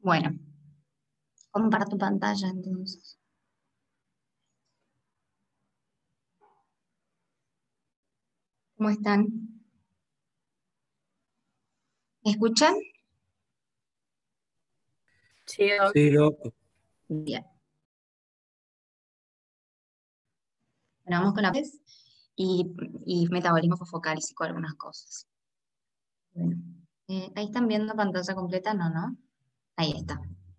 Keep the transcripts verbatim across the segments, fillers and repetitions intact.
Bueno, comparto pantalla entonces. ¿Cómo están? ¿Me escuchan? Sí, ok. Sí, Doc. Bien. Bueno, vamos con la PES y, y metabolismo fosfocálcico, algunas cosas. Bueno, eh, ahí están viendo pantalla completa, no, ¿no? Ahí está.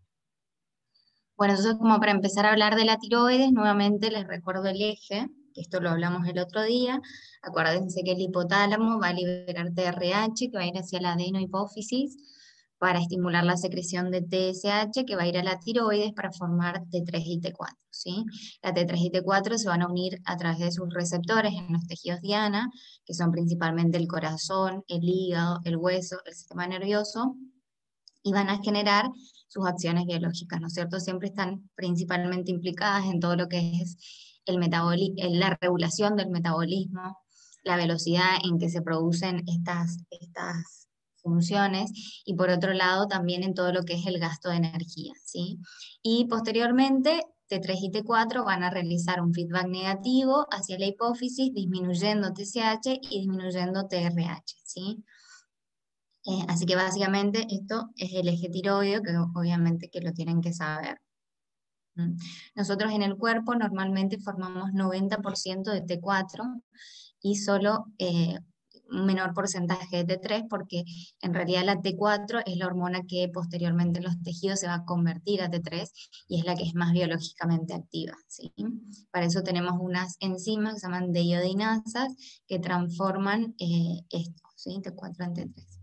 Bueno, entonces como para empezar a hablar de la tiroides, nuevamente les recuerdo el eje, que esto lo hablamos el otro día. Acuérdense que el hipotálamo va a liberar T R H, que va a ir hacia la adenohipófisis, para estimular la secreción de T S H, que va a ir a la tiroides para formar T tres y T cuatro, ¿sí? La T tres y T cuatro se van a unir a través de sus receptores en los tejidos diana, que son principalmente el corazón, el hígado, el hueso, el sistema nervioso, y van a generar sus acciones biológicas, ¿no es cierto? Siempre están principalmente implicadas en todo lo que es el metaboli- en la regulación del metabolismo, la velocidad en que se producen estas, estas funciones, y por otro lado también en todo lo que es el gasto de energía, ¿sí? Y posteriormente T tres y T cuatro van a realizar un feedback negativo hacia la hipófisis, disminuyendo T S H y disminuyendo T R H, ¿sí? Eh, así que básicamente esto es el eje tiroideo, que obviamente que lo tienen que saber. ¿Mm? Nosotros en el cuerpo normalmente formamos noventa por ciento de T cuatro y solo eh, un menor porcentaje de T tres, porque en realidad la T cuatro es la hormona que posteriormente en los tejidos se va a convertir a T tres y es la que es más biológicamente activa, ¿sí? Para eso tenemos unas enzimas que se llaman deiodinasas que transforman eh, esto, ¿sí? T cuatro en T tres.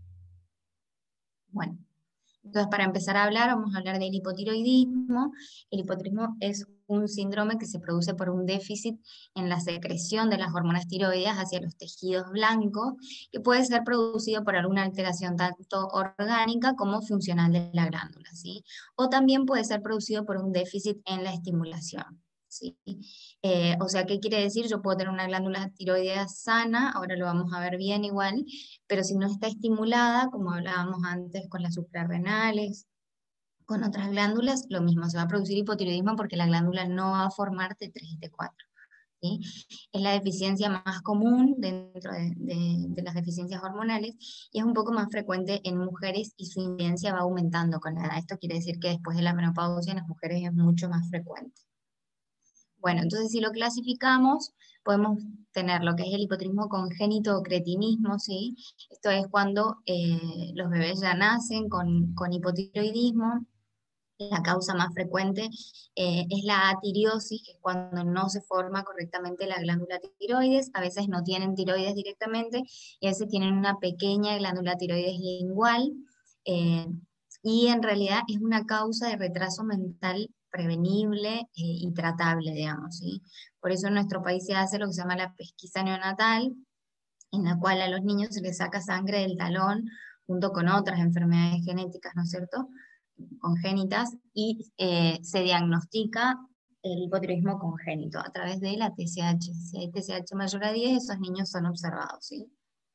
Bueno, entonces para empezar a hablar, vamos a hablar del hipotiroidismo. El hipotiroidismo es un síndrome que se produce por un déficit en la secreción de las hormonas tiroideas hacia los tejidos blancos, que puede ser producido por alguna alteración tanto orgánica como funcional de la glándula, ¿sí? O también puede ser producido por un déficit en la estimulación, ¿sí? Eh, o sea, ¿qué quiere decir? Yo puedo tener una glándula tiroidea sana, ahora lo vamos a ver bien igual, pero si no está estimulada, como hablábamos antes con las suprarrenales, con otras glándulas, lo mismo, se va a producir hipotiroidismo porque la glándula no va a formar T tres y T cuatro, ¿sí? Es la deficiencia más común dentro de, de, de las deficiencias hormonales y es un poco más frecuente en mujeres y su incidencia va aumentando con la edad. Esto quiere decir que después de la menopausia en las mujeres es mucho más frecuente. Bueno, entonces si lo clasificamos, podemos tener lo que es el hipotiroidismo congénito o cretinismo, ¿sí? Esto es cuando eh, los bebés ya nacen con, con hipotiroidismo. La causa más frecuente eh, es la atiriosis, que es cuando no se forma correctamente la glándula tiroides. A veces no tienen tiroides directamente y a veces tienen una pequeña glándula tiroides lingual. eh, y en realidad es una causa de retraso mental prevenible eh, y tratable, digamos, ¿sí? Por eso en nuestro país se hace lo que se llama la pesquisa neonatal, en la cual a los niños se les saca sangre del talón junto con otras enfermedades genéticas, ¿no es cierto?, congénitas, y eh, se diagnostica el hipotiroidismo congénito a través de la T S H. Si hay T S H mayor a diez, esos niños son observados, ¿sí?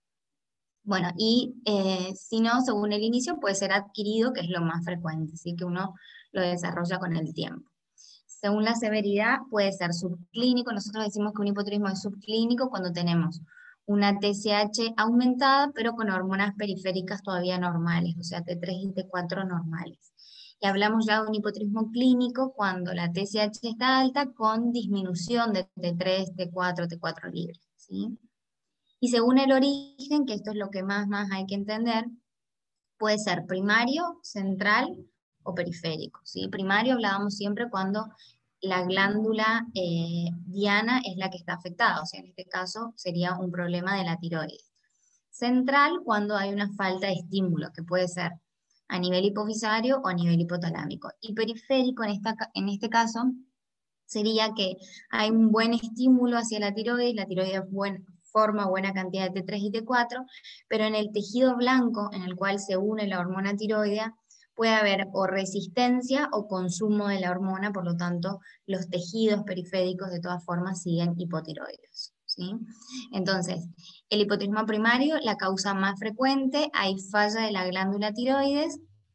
Bueno, y eh, si no, según el inicio, puede ser adquirido, que es lo más frecuente, ¿sí? Que uno lo desarrolla con el tiempo. Según la severidad, puede ser subclínico. Nosotros decimos que un hipotiroidismo es subclínico cuando tenemos una T S H aumentada, pero con hormonas periféricas todavía normales, o sea, T tres y T cuatro normales. Y hablamos ya de un hipotiroidismo clínico cuando la T S H está alta con disminución de T tres, T cuatro, T cuatro libre, ¿sí? Y según el origen, que esto es lo que más, más hay que entender, puede ser primario, central o periférico, ¿sí? Primario hablábamos siempre cuando la glándula eh, diana es la que está afectada, o sea, en este caso sería un problema de la tiroides. Central cuando hay una falta de estímulo, que puede ser a nivel hipofisario o a nivel hipotalámico. Y periférico en, esta, en este caso sería que hay un buen estímulo hacia la tiroides, la tiroides buen, forma buena cantidad de T tres y T cuatro, pero en el tejido blanco en el cual se une la hormona tiroidea puede haber o resistencia o consumo de la hormona, por lo tanto los tejidos periféricos de todas formas siguen hipotiroides, ¿sí? Entonces, el hipotiroidismo primario, la causa más frecuente, hay falla de la glándula tiroides,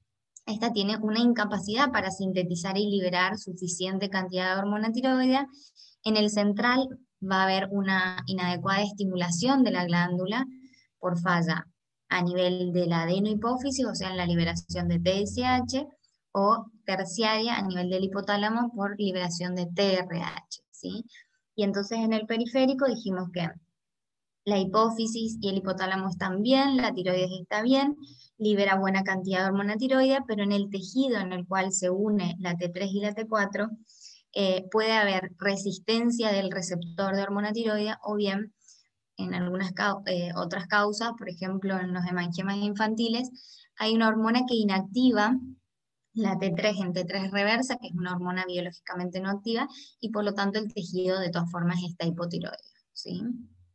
esta tiene una incapacidad para sintetizar y liberar suficiente cantidad de hormona tiroidea. En el central va a haber una inadecuada estimulación de la glándula por falla a nivel de la adenohipófisis, o sea, en la liberación de T S H, o terciaria a nivel del hipotálamo por liberación de T R H, ¿sí? Y entonces en el periférico dijimos que la hipófisis y el hipotálamo están bien, la tiroides está bien, libera buena cantidad de hormona tiroidea, pero en el tejido en el cual se une la T tres y la T cuatro, eh, puede haber resistencia del receptor de hormona tiroidea, o bien en algunas cau eh, otras causas, por ejemplo en los hemangiomas infantiles, hay una hormona que inactiva la T tres en T tres reversa, que es una hormona biológicamente no activa, y por lo tanto el tejido de todas formas está hipotiroideo, ¿sí?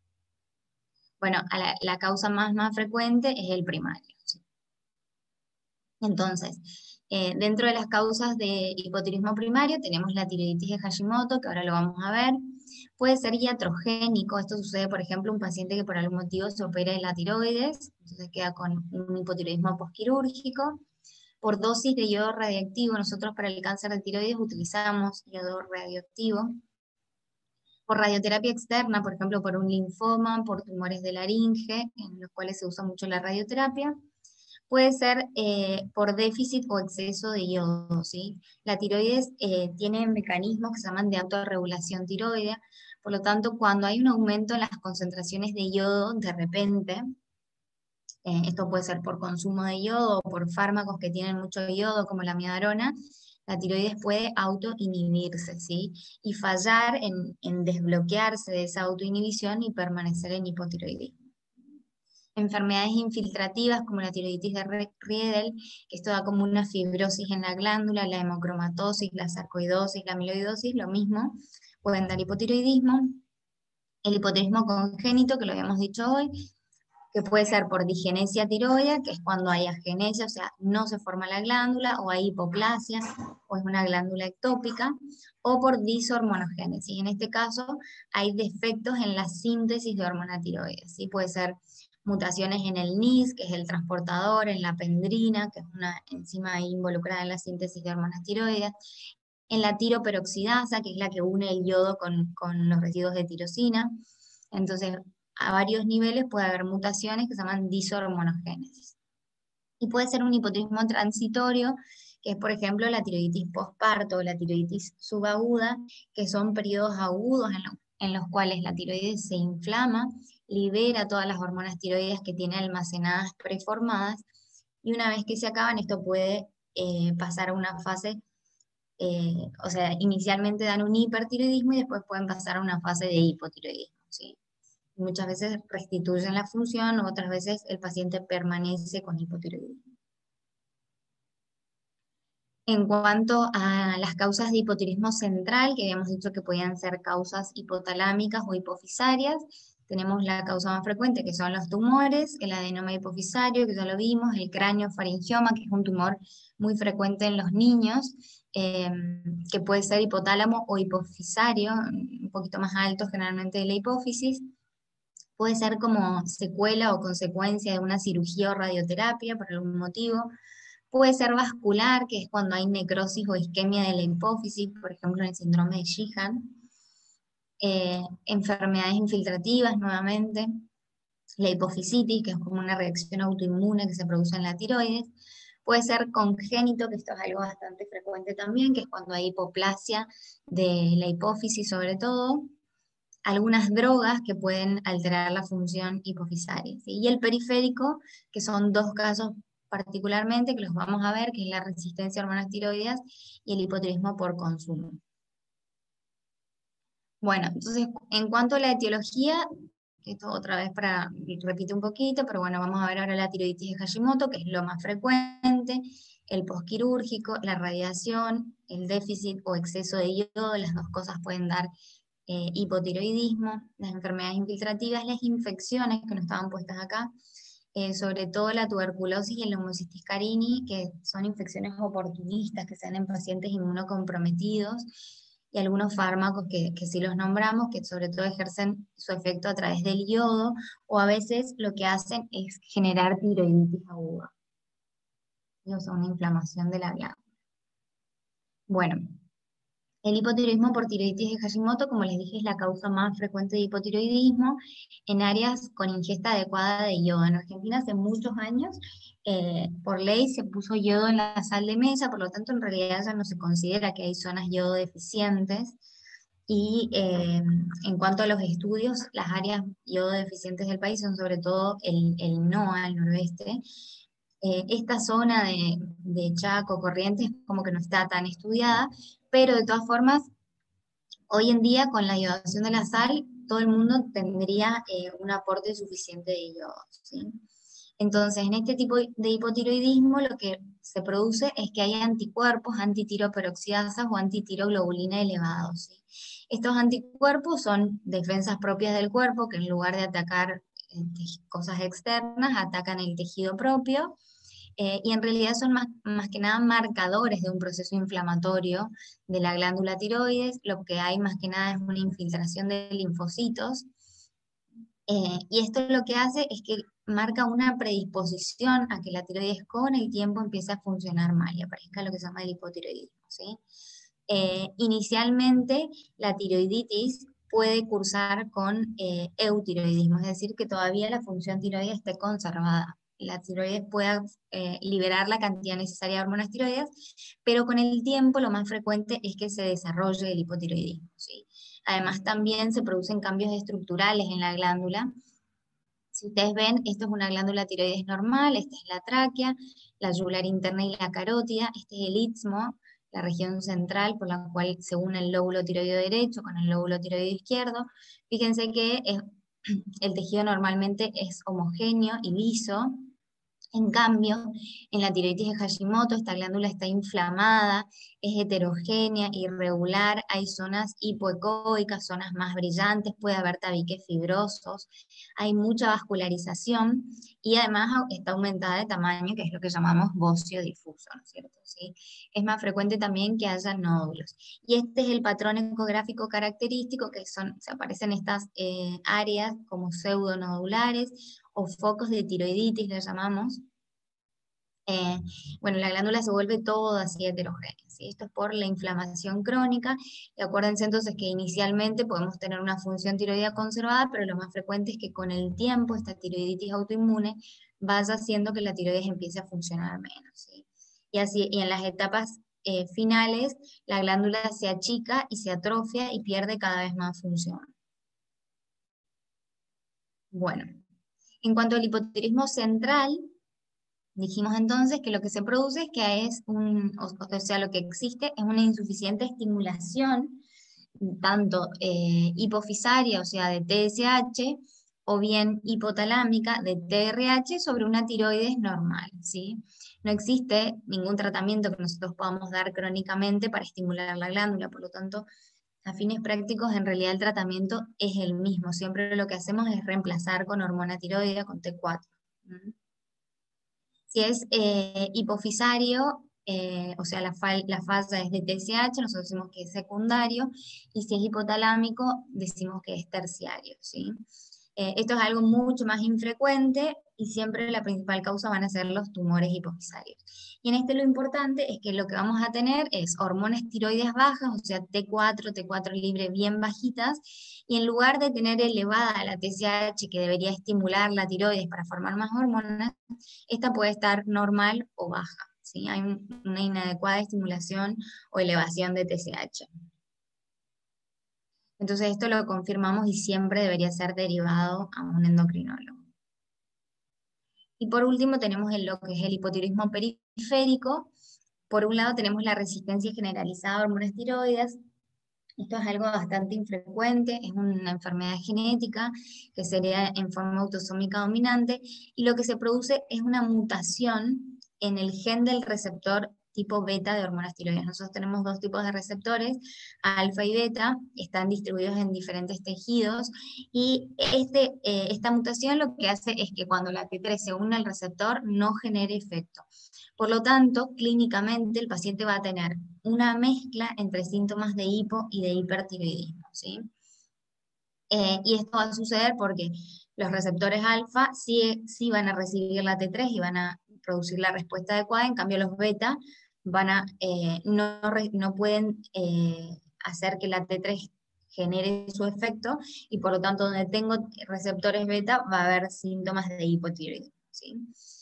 Bueno, a la, la causa más, más frecuente es el primario, ¿sí? Entonces, eh, dentro de las causas de hipotiroidismo primario tenemos la tiroiditis de Hashimoto, que ahora lo vamos a ver. Puede ser iatrogénico, esto sucede, por ejemplo, un paciente que por algún motivo se opera de la tiroides, entonces queda con un hipotiroidismo posquirúrgico. Por dosis de yodo radiactivo, nosotros para el cáncer de tiroides utilizamos yodo radioactivo. Por radioterapia externa, por ejemplo, por un linfoma, por tumores de laringe, en los cuales se usa mucho la radioterapia. Puede ser eh, por déficit o exceso de yodo, ¿sí? La tiroides eh, tiene mecanismos que se llaman de autorregulación tiroidea, por lo tanto, cuando hay un aumento en las concentraciones de yodo, de repente, eh, esto puede ser por consumo de yodo o por fármacos que tienen mucho yodo, como la amiodarona, la tiroides puede autoinhibirse, ¿sí? Y fallar en, en desbloquearse de esa autoinhibición y permanecer en hipotiroidismo. Enfermedades infiltrativas como la tiroiditis de Riedel, que esto da como una fibrosis en la glándula, la hemocromatosis, la sarcoidosis, la amiloidosis, lo mismo, pueden dar hipotiroidismo. El hipotiroidismo congénito, que lo habíamos dicho hoy, que puede ser por digenesia tiroidea, que es cuando hay agenesia, o sea, no se forma la glándula, o hay hipoplasia, o es una glándula ectópica, o por dishormonogénesis. En este caso, hay defectos en la síntesis de hormona tiroidea, ¿sí? Puede ser mutaciones en el N I S, que es el transportador, en la pendrina, que es una enzima involucrada en la síntesis de hormonas tiroideas, en la tiroperoxidasa, que es la que une el yodo con, con los residuos de tirosina. Entonces, a varios niveles puede haber mutaciones que se llaman dishormonogénesis. Y puede ser un hipotiroidismo transitorio, que es por ejemplo la tiroiditis postparto o la tiroiditis subaguda, que son periodos agudos en, lo, en los cuales la tiroides se inflama, libera todas las hormonas tiroides que tiene almacenadas preformadas, y una vez que se acaban, esto puede eh, pasar a una fase, eh, o sea, inicialmente dan un hipertiroidismo y después pueden pasar a una fase de hipotiroidismo, ¿sí? Muchas veces restituyen la función, otras veces el paciente permanece con hipotiroidismo. En cuanto a las causas de hipotiroidismo central, que habíamos dicho que podían ser causas hipotalámicas o hipofisarias, tenemos la causa más frecuente, que son los tumores, el adenoma hipofisario, que ya lo vimos, el cráneo-faringioma, que es un tumor muy frecuente en los niños, eh, que puede ser hipotálamo o hipofisario, un poquito más alto generalmente de la hipófisis. Puede ser como secuela o consecuencia de una cirugía o radioterapia por algún motivo. Puede ser vascular, que es cuando hay necrosis o isquemia de la hipófisis, por ejemplo en el síndrome de Sheehan. Eh, enfermedades infiltrativas, nuevamente. La hipofisitis, que es como una reacción autoinmune que se produce en la tiroides. Puede ser congénito, que esto es algo bastante frecuente también, que es cuando hay hipoplasia de la hipófisis sobre todo. Algunas drogas que pueden alterar la función hipofisaria, ¿sí? Y el periférico, que son dos casos particularmente, que los vamos a ver, que es la resistencia a hormonas tiroideas y el hipotiroidismo por consumo. Bueno, entonces, en cuanto a la etiología, esto otra vez para, repito un poquito, pero bueno, vamos a ver ahora la tiroiditis de Hashimoto, que es lo más frecuente, el posquirúrgico, la radiación, el déficit o exceso de yodo, las dos cosas pueden dar Eh, hipotiroidismo, las enfermedades infiltrativas, las infecciones que no estaban puestas acá, eh, sobre todo la tuberculosis y el Leumocistis carini, que son infecciones oportunistas que se dan en pacientes inmunocomprometidos, y algunos fármacos que, que sí los nombramos, que sobre todo ejercen su efecto a través del yodo, o a veces lo que hacen es generar tiroiditis aguda. ¿sí? O sea, una inflamación de la glándula. Bueno, el hipotiroidismo por tiroiditis de Hashimoto, como les dije, es la causa más frecuente de hipotiroidismo en áreas con ingesta adecuada de yodo. En Argentina hace muchos años, eh, por ley, se puso yodo en la sal de mesa, por lo tanto, en realidad ya no se considera que hay zonas yodo deficientes. Y eh, en cuanto a los estudios, las áreas yodo deficientes del país son sobre todo el, el NOA, el noroeste. Eh, esta zona de, de Chaco, Corrientes, como que no está tan estudiada, pero de todas formas, hoy en día con la iodación de la sal, todo el mundo tendría eh, un aporte suficiente de yodo, ¿sí? Entonces, en este tipo de hipotiroidismo lo que se produce es que hay anticuerpos antitiroperoxidasas o antitiroglobulina elevados, ¿sí? Estos anticuerpos son defensas propias del cuerpo que en lugar de atacar eh, cosas externas, atacan el tejido propio. Eh, y en realidad son más, más que nada marcadores de un proceso inflamatorio de la glándula tiroides. Lo que hay más que nada es una infiltración de linfocitos. Eh, y esto lo que hace es que marca una predisposición a que la tiroides con el tiempo empiece a funcionar mal y aparezca lo que se llama el hipotiroidismo, ¿sí? Eh, inicialmente, la tiroiditis puede cursar con eh, eutiroidismo, es decir, que todavía la función tiroidea esté conservada. La tiroides pueda eh, liberar la cantidad necesaria de hormonas tiroideas, pero con el tiempo lo más frecuente es que se desarrolle el hipotiroidismo, ¿sí? Además, también se producen cambios estructurales en la glándula. Si ustedes ven, esto es una glándula tiroides normal, esta es la tráquea, la yugular interna y la carótida, este es el istmo, la región central por la cual se une el lóbulo tiroideo derecho con el lóbulo tiroideo izquierdo. Fíjense que es, el tejido normalmente es homogéneo y liso. En cambio, en la tiroides de Hashimoto, esta glándula está inflamada, es heterogénea, irregular, hay zonas hipoecoicas, zonas más brillantes, puede haber tabiques fibrosos, hay mucha vascularización y además está aumentada de tamaño, que es lo que llamamos bocio difuso, ¿no es cierto? ¿Sí? Es más frecuente también que haya nódulos. Y este es el patrón ecográfico característico, que son, se aparecen estas eh, áreas como pseudonodulares, o focos de tiroiditis, lo llamamos. Eh, bueno, la glándula se vuelve todo así heterogénea, ¿sí? Esto es por la inflamación crónica, y acuérdense entonces que inicialmente podemos tener una función tiroidea conservada, pero lo más frecuente es que con el tiempo esta tiroiditis autoinmune vaya haciendo que la tiroides empiece a funcionar menos, ¿sí? Y así, y en las etapas eh, finales, la glándula se achica y se atrofia y pierde cada vez más función. Bueno, en cuanto al hipotiroidismo central, dijimos entonces que lo que se produce es que es un, o, o sea, lo que existe es una insuficiente estimulación, tanto eh, hipofisaria, o sea, de T S H, o bien hipotalámica, de T R H, sobre una tiroides normal, ¿sí? No existe ningún tratamiento que nosotros podamos dar crónicamente para estimular la glándula, por lo tanto, a fines prácticos, en realidad el tratamiento es el mismo. Siempre lo que hacemos es reemplazar con hormona tiroidea, con T cuatro. ¿Mm? Si es eh, hipofisario, eh, o sea, la, fal la falla es de T S H, nosotros decimos que es secundario, y si es hipotalámico, decimos que es terciario, ¿sí? Eh, esto es algo mucho más infrecuente, y siempre la principal causa van a ser los tumores hipofisarios. Y en este lo importante es que lo que vamos a tener es hormonas tiroides bajas, o sea, T cuatro, T cuatro libre bien bajitas, y en lugar de tener elevada la T S H que debería estimular la tiroides para formar más hormonas, esta puede estar normal o baja, ¿sí? Hay un, una inadecuada estimulación o elevación de T S H. Entonces esto lo confirmamos y siempre debería ser derivado a un endocrinólogo. Y por último tenemos el, lo que es el hipotiroidismo periférico. Por un lado tenemos la resistencia generalizada a hormonas tiroides. Esto es algo bastante infrecuente, es una enfermedad genética que sería en forma autosómica dominante, y lo que se produce es una mutación en el gen del receptor tipo beta de hormonas tiroides. Nosotros tenemos dos tipos de receptores, alfa y beta, están distribuidos en diferentes tejidos, y este, eh, esta mutación lo que hace es que cuando la T tres se une al receptor no genere efecto. Por lo tanto, clínicamente el paciente va a tener una mezcla entre síntomas de hipo y de hipertiroidismo, ¿sí? Eh, y esto va a suceder porque los receptores alfa sí, sí van a recibir la T tres y van a producir la respuesta adecuada, en cambio los beta van a, eh, no, no pueden eh, hacer que la T tres genere su efecto, y por lo tanto donde tengo receptores beta va a haber síntomas de hipotiroidismo, ¿sí?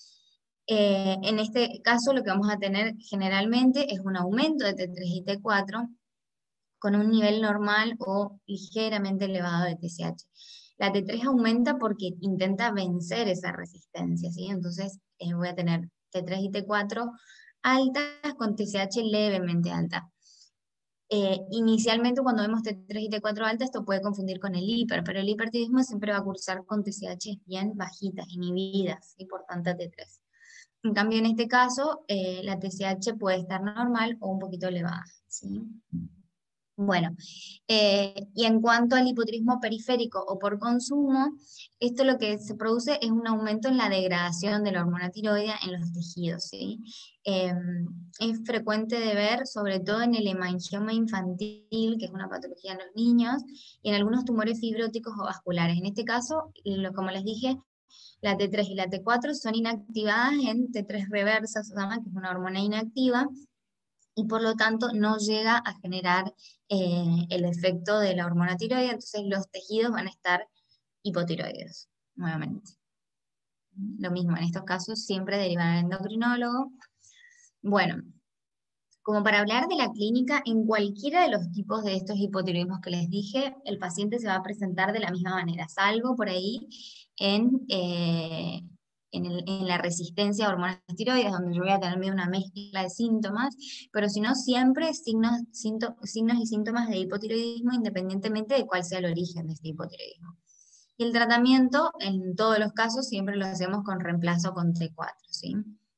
Eh, en este caso lo que vamos a tener generalmente es un aumento de T tres y T cuatro con un nivel normal o ligeramente elevado de T S H. La T tres aumenta porque intenta vencer esa resistencia, ¿sí? Entonces eh, voy a tener T tres y T cuatro altas con T S H levemente alta. Eh, inicialmente cuando vemos T tres y T cuatro alta, esto puede confundir con el hiper, pero el hipertiroidismo siempre va a cursar con T S H bien bajitas, inhibidas, y por tanta T tres. En cambio, en este caso, eh, la T S H puede estar normal o un poquito elevada, ¿sí? Bueno, eh, y en cuanto al hipotiroidismo periférico o por consumo, esto lo que se produce es un aumento en la degradación de la hormona tiroidea en los tejidos, ¿sí? Eh, es frecuente de ver, sobre todo en el hemangioma infantil, que es una patología en los niños, y en algunos tumores fibróticos o vasculares. En este caso, lo, como les dije, la T tres y la T cuatro son inactivadas en T tres reversa, se llama, que es una hormona inactiva, y por lo tanto no llega a generar eh, el efecto de la hormona tiroidea, entonces los tejidos van a estar hipotiroideos, nuevamente. Lo mismo, en estos casos siempre derivan al endocrinólogo. Bueno, como para hablar de la clínica, en cualquiera de los tipos de estos hipotiroidismos que les dije, el paciente se va a presentar de la misma manera, salvo por ahí en, eh, en, el, en la resistencia a hormonas tiroides, donde yo voy a tener una mezcla de síntomas, pero si no, siempre signos, sinto, signos y síntomas de hipotiroidismo, independientemente de cuál sea el origen de este hipotiroidismo. Y el tratamiento, en todos los casos, siempre lo hacemos con reemplazo con T cuatro, ¿sí?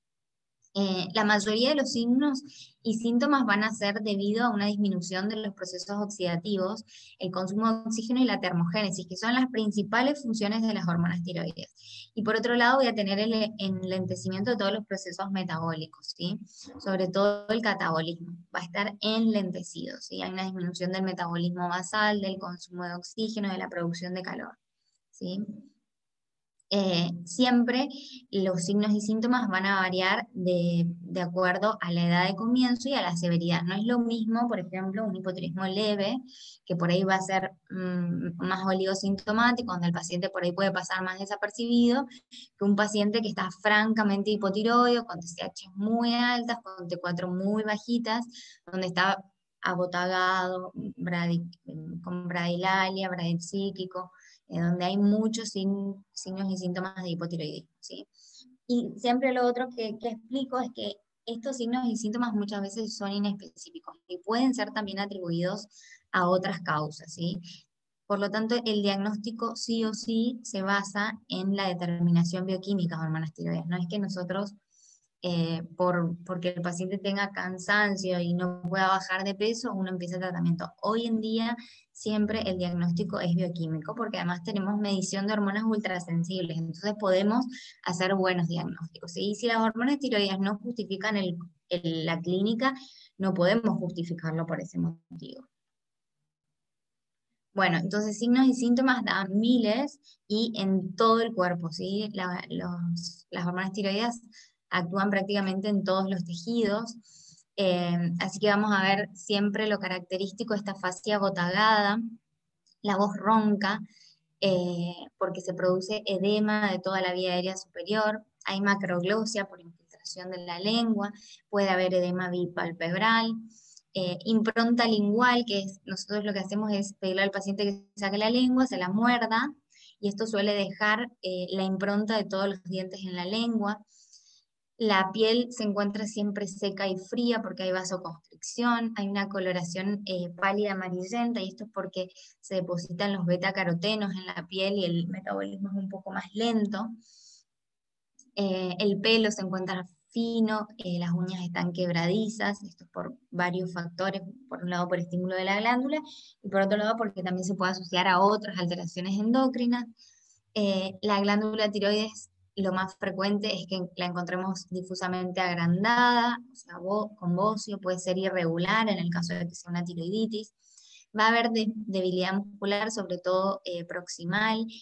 Eh, la mayoría de los signos y síntomas van a ser debido a una disminución de los procesos oxidativos, el consumo de oxígeno y la termogénesis, que son las principales funciones de las hormonas tiroideas. Y por otro lado voy a tener el enlentecimiento de todos los procesos metabólicos, ¿sí? Sobre todo el catabolismo, va a estar enlentecido, ¿sí? Hay una disminución del metabolismo basal, del consumo de oxígeno, de la producción de calor, ¿sí? Eh, siempre los signos y síntomas van a variar de, de acuerdo a la edad de comienzo y a la severidad. No es lo mismo, por ejemplo, un hipotiroidismo leve, que por ahí va a ser mmm, más oligosintomático, donde el paciente por ahí puede pasar más desapercibido, que un paciente que está francamente hipotiroideo, con T S H muy altas, con T cuatro muy bajitas, donde está abotagado, bradi, con bradilalia, bradipsíquico, Eh, donde hay muchos sin, signos y síntomas de hipotiroidismo, ¿sí? Y siempre lo otro que, que explico es que estos signos y síntomas muchas veces son inespecíficos y pueden ser también atribuidos a otras causas, ¿sí? Por lo tanto, el diagnóstico sí o sí se basa en la determinación bioquímica de hormonas tiroideas. No es que nosotros, eh, por, porque el paciente tenga cansancio y no pueda bajar de peso, uno empieza el tratamiento. Hoy en día siempre el diagnóstico es bioquímico, porque además tenemos medición de hormonas ultrasensibles, entonces podemos hacer buenos diagnósticos, ¿sí? Y si las hormonas tiroideas no justifican el, el, la clínica, no podemos justificarlo por ese motivo. Bueno, entonces signos y síntomas dan miles y en todo el cuerpo, ¿sí? La, los, las hormonas tiroideas actúan prácticamente en todos los tejidos, eh, así que vamos a ver siempre lo característico de esta fascia abotagada, la voz ronca, eh, porque se produce edema de toda la vía aérea superior, hay macroglosia por infiltración de la lengua, puede haber edema bipalpebral, eh, impronta lingual, que es, nosotros lo que hacemos es pedirle al paciente que saque la lengua, se la muerda, y esto suele dejar eh, la impronta de todos los dientes en la lengua. La piel se encuentra siempre seca y fría porque hay vasoconstricción, hay una coloración eh, pálida amarillenta, y esto es porque se depositan los betacarotenos en la piel y el metabolismo es un poco más lento. Eh, el pelo se encuentra fino, eh, las uñas están quebradizas, esto es por varios factores, por un lado por estímulo de la glándula, y por otro lado porque también se puede asociar a otras alteraciones endócrinas. Eh, la glándula tiroides, lo más frecuente es que la encontremos difusamente agrandada, o sea, con bocio, puede ser irregular en el caso de que sea una tiroiditis. Va a haber de, debilidad muscular, sobre todo eh, proximal,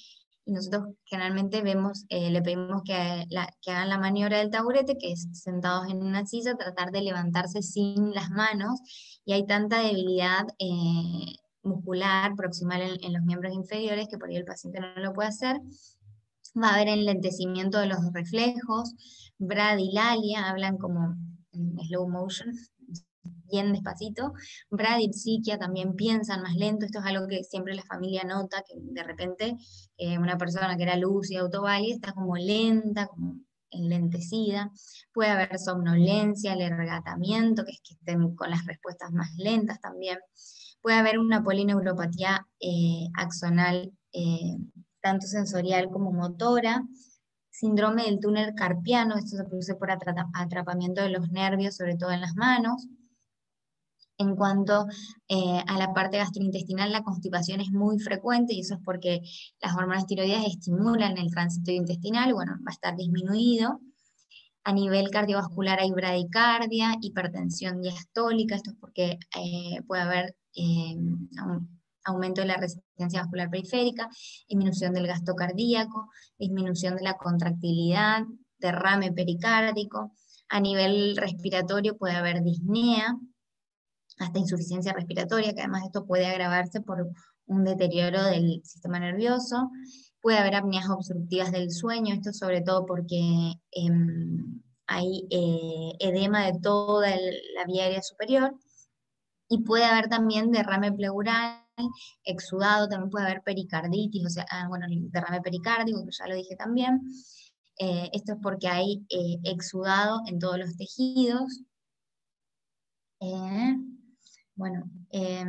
y nosotros generalmente vemos, eh, le pedimos que, la- que hagan la maniobra del taburete, que es sentados en una silla, tratar de levantarse sin las manos, y hay tanta debilidad eh, muscular proximal en, en los miembros inferiores que por ahí el paciente no lo puede hacer. Va a haber enlentecimiento de los reflejos, bradilalia, hablan como en slow motion, bien despacito. Bradipsiquia, también piensan más lento. Esto es algo que siempre la familia nota, que de repente eh, una persona que era lúcida, autoválida, está como lenta, como enlentecida. Puede haber somnolencia, alergatamiento, que es que estén con las respuestas más lentas también. Puede haber una polineuropatía eh, axonal, eh, tanto sensorial como motora. Síndrome del túnel carpiano, esto se produce por atra- atrapamiento de los nervios, sobre todo en las manos. En cuanto eh, a la parte gastrointestinal, la constipación es muy frecuente y eso es porque las hormonas tiroideas estimulan el tránsito intestinal, bueno, va a estar disminuido. A nivel cardiovascular hay bradicardia, hipertensión diastólica, esto es porque eh, puede haber eh, un aumento de la resistencia vascular periférica, disminución del gasto cardíaco, disminución de la contractilidad, derrame pericárdico. A nivel respiratorio puede haber disnea, hasta insuficiencia respiratoria, que además esto puede agravarse por un deterioro del sistema nervioso. Puede haber apneas obstructivas del sueño, esto sobre todo porque eh, hay eh, edema de toda el, la vía aérea superior. Y puede haber también derrame pleural, exudado, también puede haber pericarditis, o sea, ah, bueno, el derrame pericárdico, que ya lo dije también. Eh, esto es porque hay eh, exudado en todos los tejidos. Eh, bueno, eh,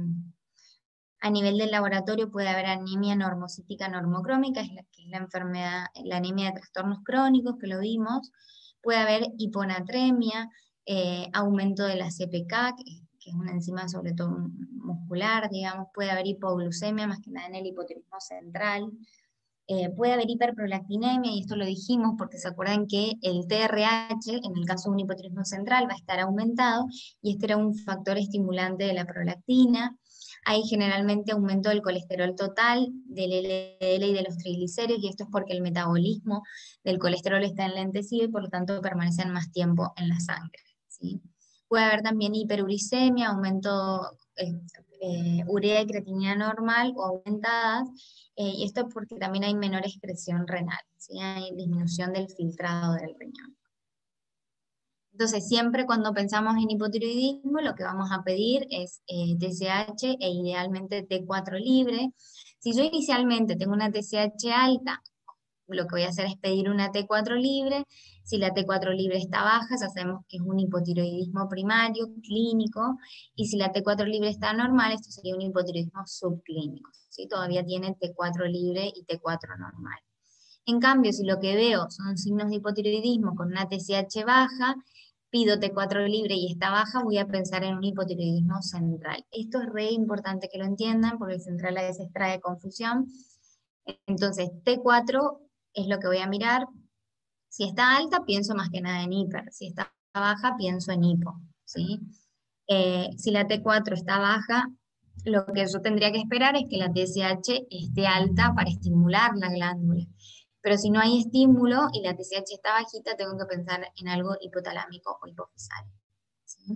a nivel del laboratorio puede haber anemia normocítica normocrómica, es la, que es la enfermedad, la anemia de trastornos crónicos, que lo vimos. Puede haber hiponatremia, eh, aumento de la C P K, que, que es una enzima sobre todo muscular, digamos. Puede haber hipoglucemia, más que nada en el hipotiroidismo central. Eh, puede haber hiperprolactinemia, y esto lo dijimos porque se acuerdan que el T R H, en el caso de un hipotiroidismo central, va a estar aumentado, y este era un factor estimulante de la prolactina. Hay generalmente aumento del colesterol total, del L D L y de los triglicéridos, y esto es porque el metabolismo del colesterol está enlentecido y por lo tanto permanecen más tiempo en la sangre, ¿sí? Puede haber también hiperuricemia, aumento eh, eh, urea y creatinina normal o aumentadas, eh, y esto porque también hay menor excreción renal, ¿sí? Hay disminución del filtrado del riñón. Entonces, siempre cuando pensamos en hipotiroidismo, lo que vamos a pedir es eh, T S H e idealmente T cuatro libre. Si yo inicialmente tengo una T S H alta, lo que voy a hacer es pedir una T cuatro libre. Si la T cuatro libre está baja, ya sabemos que es un hipotiroidismo primario, clínico, y si la T cuatro libre está normal, esto sería un hipotiroidismo subclínico, ¿sí? Todavía tiene T cuatro libre y T cuatro normal. En cambio, si lo que veo son signos de hipotiroidismo con una T S H baja, pido T cuatro libre y está baja, voy a pensar en un hipotiroidismo central. Esto es re importante que lo entiendan porque el central a veces trae confusión. Entonces, T cuatro es lo que voy a mirar. Si está alta, pienso más que nada en hiper. Si está baja, pienso en hipo, ¿sí? Eh, si la T cuatro está baja, lo que yo tendría que esperar es que la T S H esté alta para estimular la glándula. Pero si no hay estímulo y la T S H está bajita, tengo que pensar en algo hipotalámico o hipofisal, ¿sí?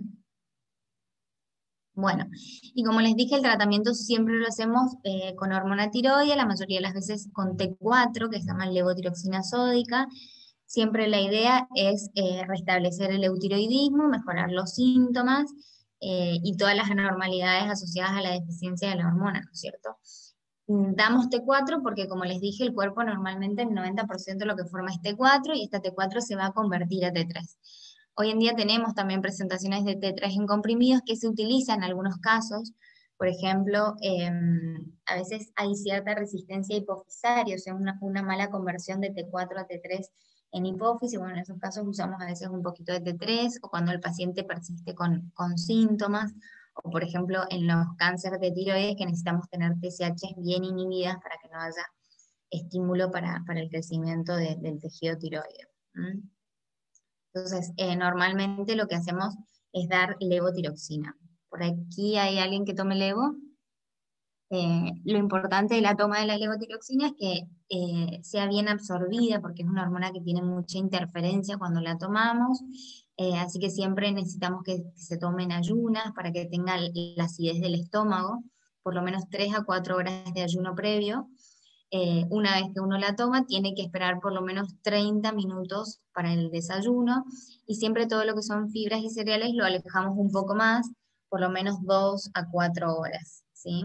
Bueno, y como les dije, el tratamiento siempre lo hacemos eh, con hormona tiroidea, la mayoría de las veces con T cuatro, que se llama levotiroxina sódica. Siempre la idea es eh, restablecer el eutiroidismo, mejorar los síntomas eh, y todas las anormalidades asociadas a la deficiencia de la hormona, ¿no es cierto? Mm, Damos T cuatro porque, como les dije, el cuerpo normalmente el noventa por ciento de lo que forma es T cuatro, y esta T cuatro se va a convertir a T tres. Hoy en día tenemos también presentaciones de T tres en comprimidos que se utilizan en algunos casos. Por ejemplo, eh, a veces hay cierta resistencia hipofisaria, o sea, una, una mala conversión de T cuatro a T tres en hipófisis. Bueno, en esos casos usamos a veces un poquito de T tres, o cuando el paciente persiste con, con síntomas, o por ejemplo en los cánceres de tiroides que necesitamos tener T S H bien inhibidas para que no haya estímulo para, para el crecimiento de, del tejido tiroideo. ¿Mm? Entonces, eh, normalmente lo que hacemos es dar levotiroxina. ¿Por aquí hay alguien que tome levo? Eh, lo importante de la toma de la levotiroxina es que eh, sea bien absorbida, porque es una hormona que tiene mucha interferencia cuando la tomamos, eh, así que siempre necesitamos que, que se tome en ayunas para que tenga la acidez del estómago, por lo menos tres a cuatro horas de ayuno previo. Eh, una vez que uno la toma, tiene que esperar por lo menos treinta minutos para el desayuno, y siempre todo lo que son fibras y cereales lo alejamos un poco más, por lo menos dos a cuatro horas, ¿sí?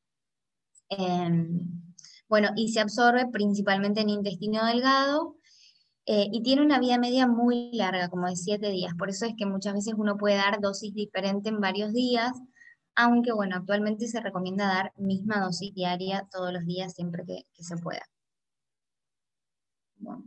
Em, bueno, y se absorbe principalmente en intestino delgado, eh, y tiene una vida media muy larga, como de siete días. Por eso es que muchas veces uno puede dar dosis diferente en varios días, aunque bueno, actualmente se recomienda dar misma dosis diaria todos los días siempre que, que se pueda. Bueno,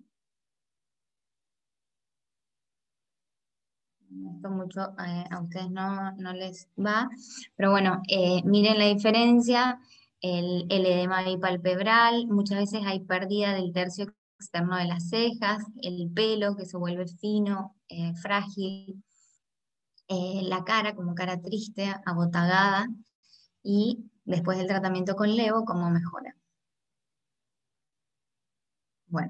esto mucho eh, a ustedes no, no les va, pero bueno, eh, miren la diferencia. El, el edema bipalpebral, muchas veces hay pérdida del tercio externo de las cejas, el pelo que se vuelve fino, eh, frágil, eh, la cara como cara triste, abotagada, y después del tratamiento con Levo, cómo mejora. Bueno,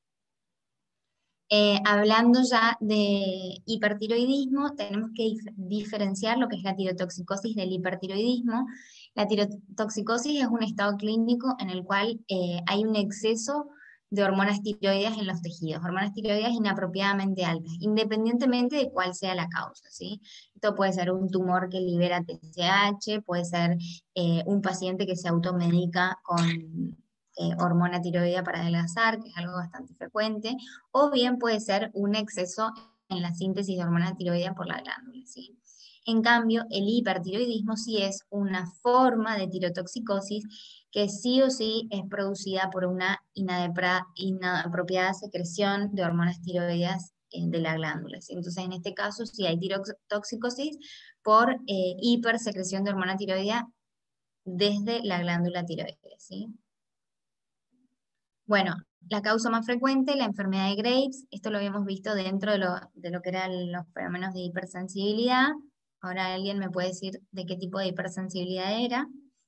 eh, hablando ya de hipertiroidismo, tenemos que dif diferenciar lo que es la tirotoxicosis del hipertiroidismo. La tirotoxicosis es un estado clínico en el cual eh, hay un exceso de hormonas tiroideas en los tejidos, hormonas tiroideas inapropiadamente altas, independientemente de cuál sea la causa, ¿sí? Esto puede ser un tumor que libera T S H, puede ser eh, un paciente que se automedica con eh, hormona tiroidea para adelgazar, que es algo bastante frecuente, o bien puede ser un exceso en la síntesis de hormona tiroidea por la glándula, ¿sí? En cambio, el hipertiroidismo sí es una forma de tirotoxicosis que sí o sí es producida por una inapropiada secreción de hormonas tiroideas eh, de la glándula, ¿sí? Entonces, en este caso sí hay tirotoxicosis por eh, hipersecreción de hormona tiroidea desde la glándula tiroides, ¿sí? Bueno, la causa más frecuente, la enfermedad de Graves, esto lo habíamos visto dentro de lo, de lo que eran los fenómenos de hipersensibilidad. Ahora alguien me puede decir de qué tipo de hipersensibilidad era.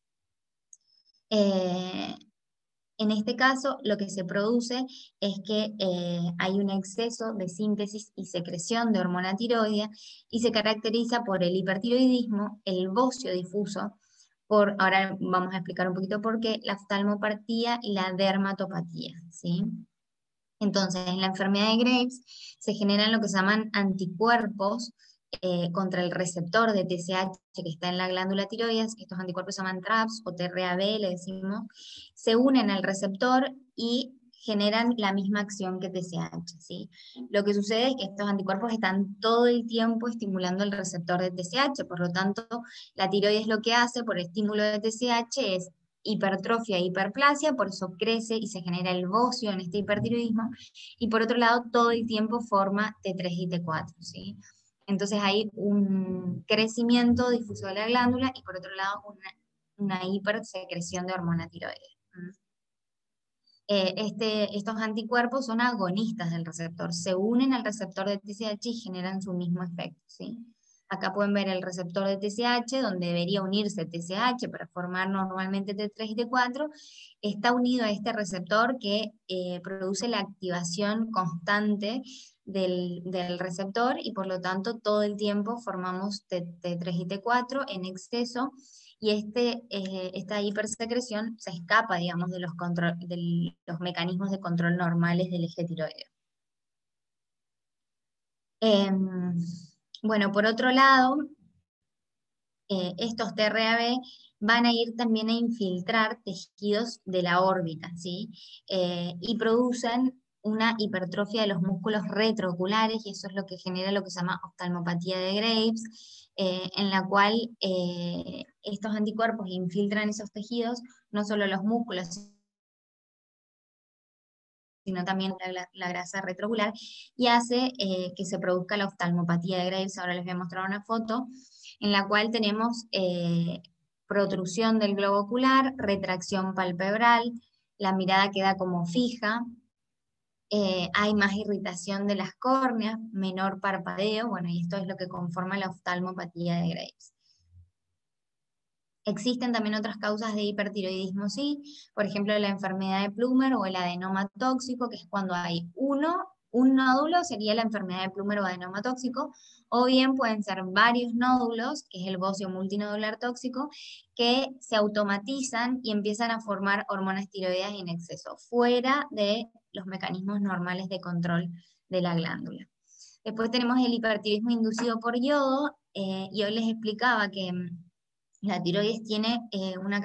Eh, en este caso, lo que se produce es que eh, hay un exceso de síntesis y secreción de hormona tiroidea, y se caracteriza por el hipertiroidismo, el bocio difuso, por, ahora vamos a explicar un poquito por qué, la oftalmopatía y la dermatopatía, ¿sí? Entonces, en la enfermedad de Graves se generan lo que se llaman anticuerpos eh, contra el receptor de T S H que está en la glándula tiroides. Estos anticuerpos se llaman TRAPS o T R A B, le decimos. Se unen al receptor y generan la misma acción que T S H, ¿sí? Lo que sucede es que estos anticuerpos están todo el tiempo estimulando el receptor de T S H, por lo tanto, la tiroides lo que hace por estímulo de T S H es hipertrofia e hiperplasia, por eso crece y se genera el bocio en este hipertiroidismo, y por otro lado todo el tiempo forma T tres y T cuatro, ¿sí? Entonces hay un crecimiento difuso de la glándula y por otro lado una, una hipersecreción de hormona tiroides. Eh, este, estos anticuerpos son agonistas del receptor, se unen al receptor de T S H y generan su mismo efecto, ¿sí? Acá pueden ver el receptor de T S H, donde debería unirse T S H para formar normalmente T tres y T cuatro, está unido a este receptor que eh, produce la activación constante del, del receptor, y por lo tanto todo el tiempo formamos T tres y T cuatro en exceso, y este, eh, esta hipersecreción se escapa, digamos, de los, control, de los mecanismos de control normales del eje tiroideo. Eh, bueno, por otro lado, eh, estos T R A B van a ir también a infiltrar tejidos de la órbita, ¿sí? Eh, y producen una hipertrofia de los músculos retrooculares, y eso es lo que genera lo que se llama oftalmopatía de Graves, eh, en la cual eh, estos anticuerpos infiltran esos tejidos, no solo los músculos, sino también la, la grasa retroocular, y hace eh, que se produzca la oftalmopatía de Graves. Ahora les voy a mostrar una foto en la cual tenemos eh, protrusión del globo ocular, retracción palpebral, la mirada queda como fija, eh, hay más irritación de las córneas, menor parpadeo, bueno, y esto es lo que conforma la oftalmopatía de Graves. Existen también otras causas de hipertiroidismo, sí, por ejemplo la enfermedad de Plummer o el adenoma tóxico, que es cuando hay uno, un nódulo, sería la enfermedad de Plummer o adenoma tóxico, o bien pueden ser varios nódulos, que es el bocio multinodular tóxico, que se automatizan y empiezan a formar hormonas tiroideas en exceso, fuera de los mecanismos normales de control de la glándula. Después tenemos el hipertiroidismo inducido por yodo, eh, y hoy les explicaba que la tiroides tiene eh, una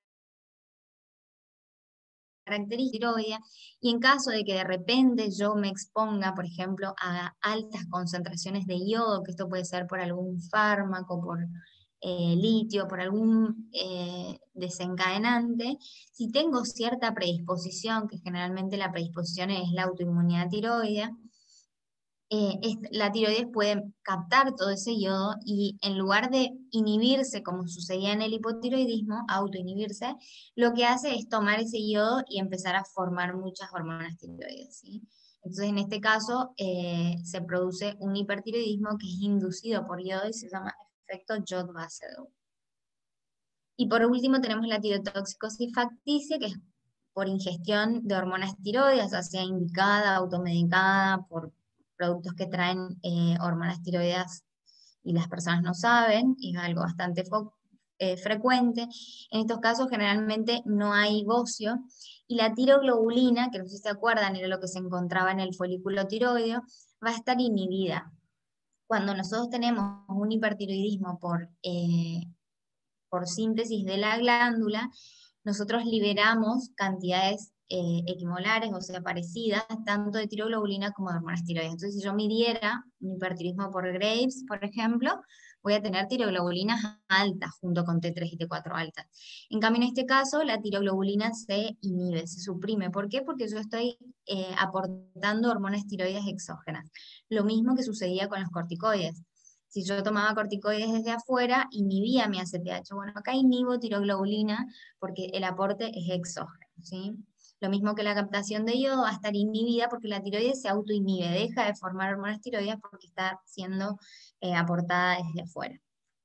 característica tiroidea, y en caso de que de repente yo me exponga, por ejemplo, a altas concentraciones de yodo, que esto puede ser por algún fármaco, por eh, litio, por algún eh, desencadenante, si tengo cierta predisposición, que generalmente la predisposición es la autoinmunidad tiroidea, eh, es, la tiroides puede captar todo ese yodo y en lugar de inhibirse como sucedía en el hipotiroidismo, autoinhibirse, lo que hace es tomar ese yodo y empezar a formar muchas hormonas tiroides, ¿sí? Entonces en este caso eh, se produce un hipertiroidismo que es inducido por yodo y se llama efecto Jod-Basedow. Y por último tenemos la tirotoxicosis facticia, que es por ingestión de hormonas tiroides, ya sea indicada, automedicada, por productos que traen eh, hormonas tiroideas y las personas no saben, y es algo bastante eh, frecuente. En estos casos generalmente no hay bocio, y la tiroglobulina, que no sé si se acuerdan, era lo que se encontraba en el folículo tiroideo, va a estar inhibida. Cuando nosotros tenemos un hipertiroidismo por... Eh, por síntesis de la glándula, nosotros liberamos cantidades eh, equimolares, o sea, parecidas, tanto de tiroglobulina como de hormonas tiroides. Entonces, si yo midiera un hipertiroidismo por Graves, por ejemplo, voy a tener tiroglobulinas altas junto con T tres y T cuatro altas. En cambio, en este caso, la tiroglobulina se inhibe, se suprime. ¿Por qué? Porque yo estoy eh, aportando hormonas tiroides exógenas. Lo mismo que sucedía con los corticoides. Si yo tomaba corticoides desde afuera, inhibía mi A C T H. Bueno, acá inhibo tiroglobulina porque el aporte es exógeno, ¿sí? Lo mismo que la captación de yodo va a estar inhibida porque la tiroides se autoinhibe, deja de formar hormonas tiroides porque está siendo eh, aportada desde afuera.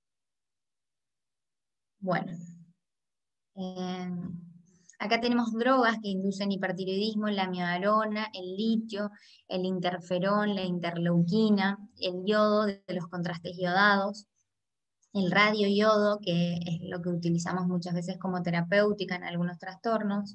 Bueno, eh, acá tenemos drogas que inducen hipertiroidismo: la amiodarona, el litio, el interferón, la interleuquina, el yodo de los contrastes iodados, el radioyodo, que es lo que utilizamos muchas veces como terapéutica en algunos trastornos.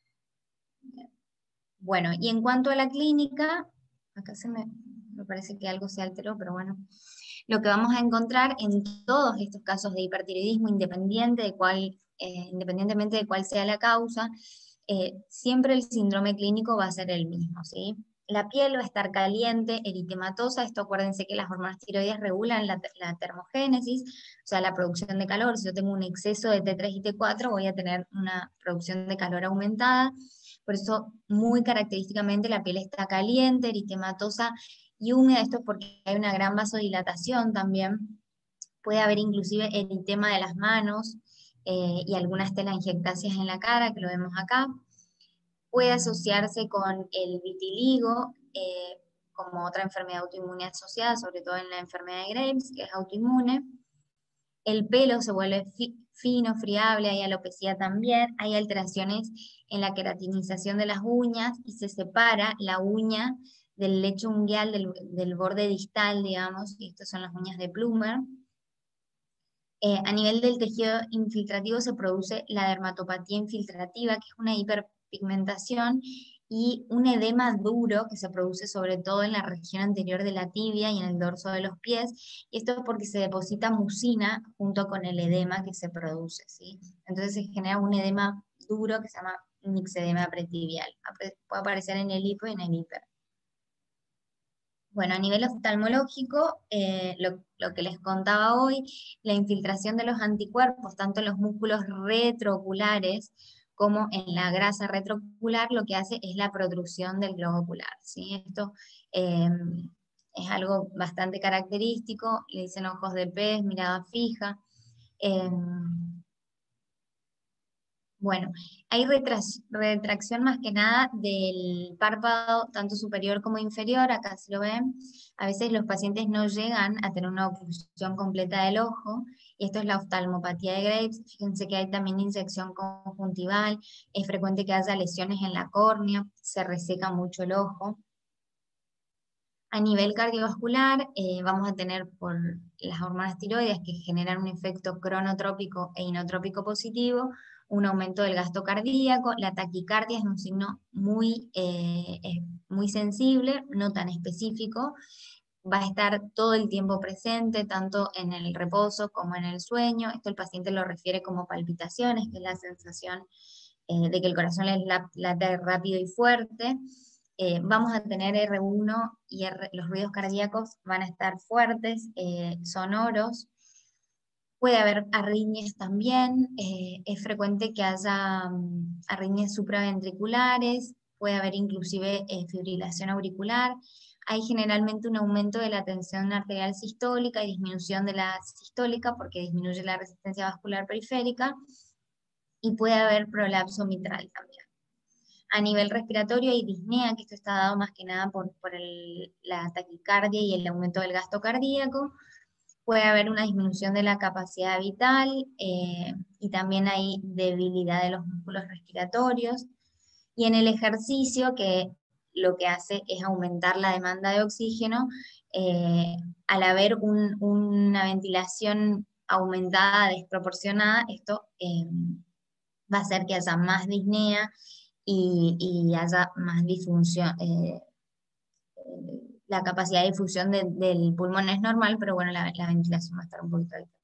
Bueno, y en cuanto a la clínica, acá se me, me parece que algo se alteró, pero bueno, lo que vamos a encontrar en todos estos casos de hipertiroidismo, independiente de cuál, eh, independientemente de cuál sea la causa, eh, siempre el síndrome clínico va a ser el mismo, ¿sí? La piel va a estar caliente, eritematosa. Esto acuérdense que las hormonas tiroides regulan la, la termogénesis, o sea, la producción de calor. Si yo tengo un exceso de T tres y T cuatro, voy a tener una producción de calor aumentada. Por eso, muy característicamente, la piel está caliente, eritematosa y húmeda. Esto es porque hay una gran vasodilatación también. Puede haber inclusive eritema de las manos eh, y algunas telangiectasias en la cara, que lo vemos acá. Puede asociarse con el vitiligo, eh, como otra enfermedad autoinmune asociada, sobre todo en la enfermedad de Graves, que es autoinmune. El pelo se vuelve fi fino, friable, hay alopecia también, hay alteraciones en la queratinización de las uñas y se separa la uña del lecho unguial, del, del borde distal, digamos, y estas son las uñas de Plummer. Eh, a nivel del tejido infiltrativo se produce la dermatopatía infiltrativa, que es una hiperpigmentación y un edema duro que se produce sobre todo en la región anterior de la tibia y en el dorso de los pies, y esto es porque se deposita mucina junto con el edema que se produce, ¿sí? Entonces se genera un edema duro que se llama mixedema pretibial. Puede aparecer en el hipo y en el hiper. Bueno, a nivel oftalmológico, eh, lo, lo que les contaba hoy, la infiltración de los anticuerpos, tanto en los músculos retrooculares como en la grasa retroocular, lo que hace es la protrusión del globo ocular, ¿sí? Esto eh, es algo bastante característico, le dicen ojos de pez, mirada fija. Eh, Bueno, hay retras- retracción más que nada del párpado, tanto superior como inferior, acá se lo ven. A veces los pacientes no llegan a tener una oclusión completa del ojo, y esto es la oftalmopatía de Graves. Fíjense que hay también inyección conjuntival, es frecuente que haya lesiones en la córnea, se reseca mucho el ojo. A nivel cardiovascular, eh, vamos a tener por las hormonas tiroides que generan un efecto cronotrópico e inotrópico positivo, un aumento del gasto cardíaco. La taquicardia es un signo muy, eh, es muy sensible, no tan específico. Va a estar todo el tiempo presente, tanto en el reposo como en el sueño. Esto el paciente lo refiere como palpitaciones, que es la sensación eh, de que el corazón les late rápido y fuerte. Eh, vamos a tener R uno y R, los ruidos cardíacos van a estar fuertes, eh, sonoros. Puede haber arritmias también, eh, es frecuente que haya um, arritmias supraventriculares, puede haber inclusive eh, fibrilación auricular. Hay generalmente un aumento de la tensión arterial sistólica y disminución de la sistólica porque disminuye la resistencia vascular periférica, y puede haber prolapso mitral también. A nivel respiratorio hay disnea, que esto está dado más que nada por, por el, la taquicardia y el aumento del gasto cardíaco. Puede haber una disminución de la capacidad vital, eh, y también hay debilidad de los músculos respiratorios. Y en el ejercicio, que lo que hace es aumentar la demanda de oxígeno, eh, al haber un, una ventilación aumentada, desproporcionada, esto eh, va a hacer que haya más disnea y, y haya más disfunción. Eh, eh, la capacidad de difusión de, del pulmón es normal, pero bueno, la, la ventilación va a estar un poquito alta.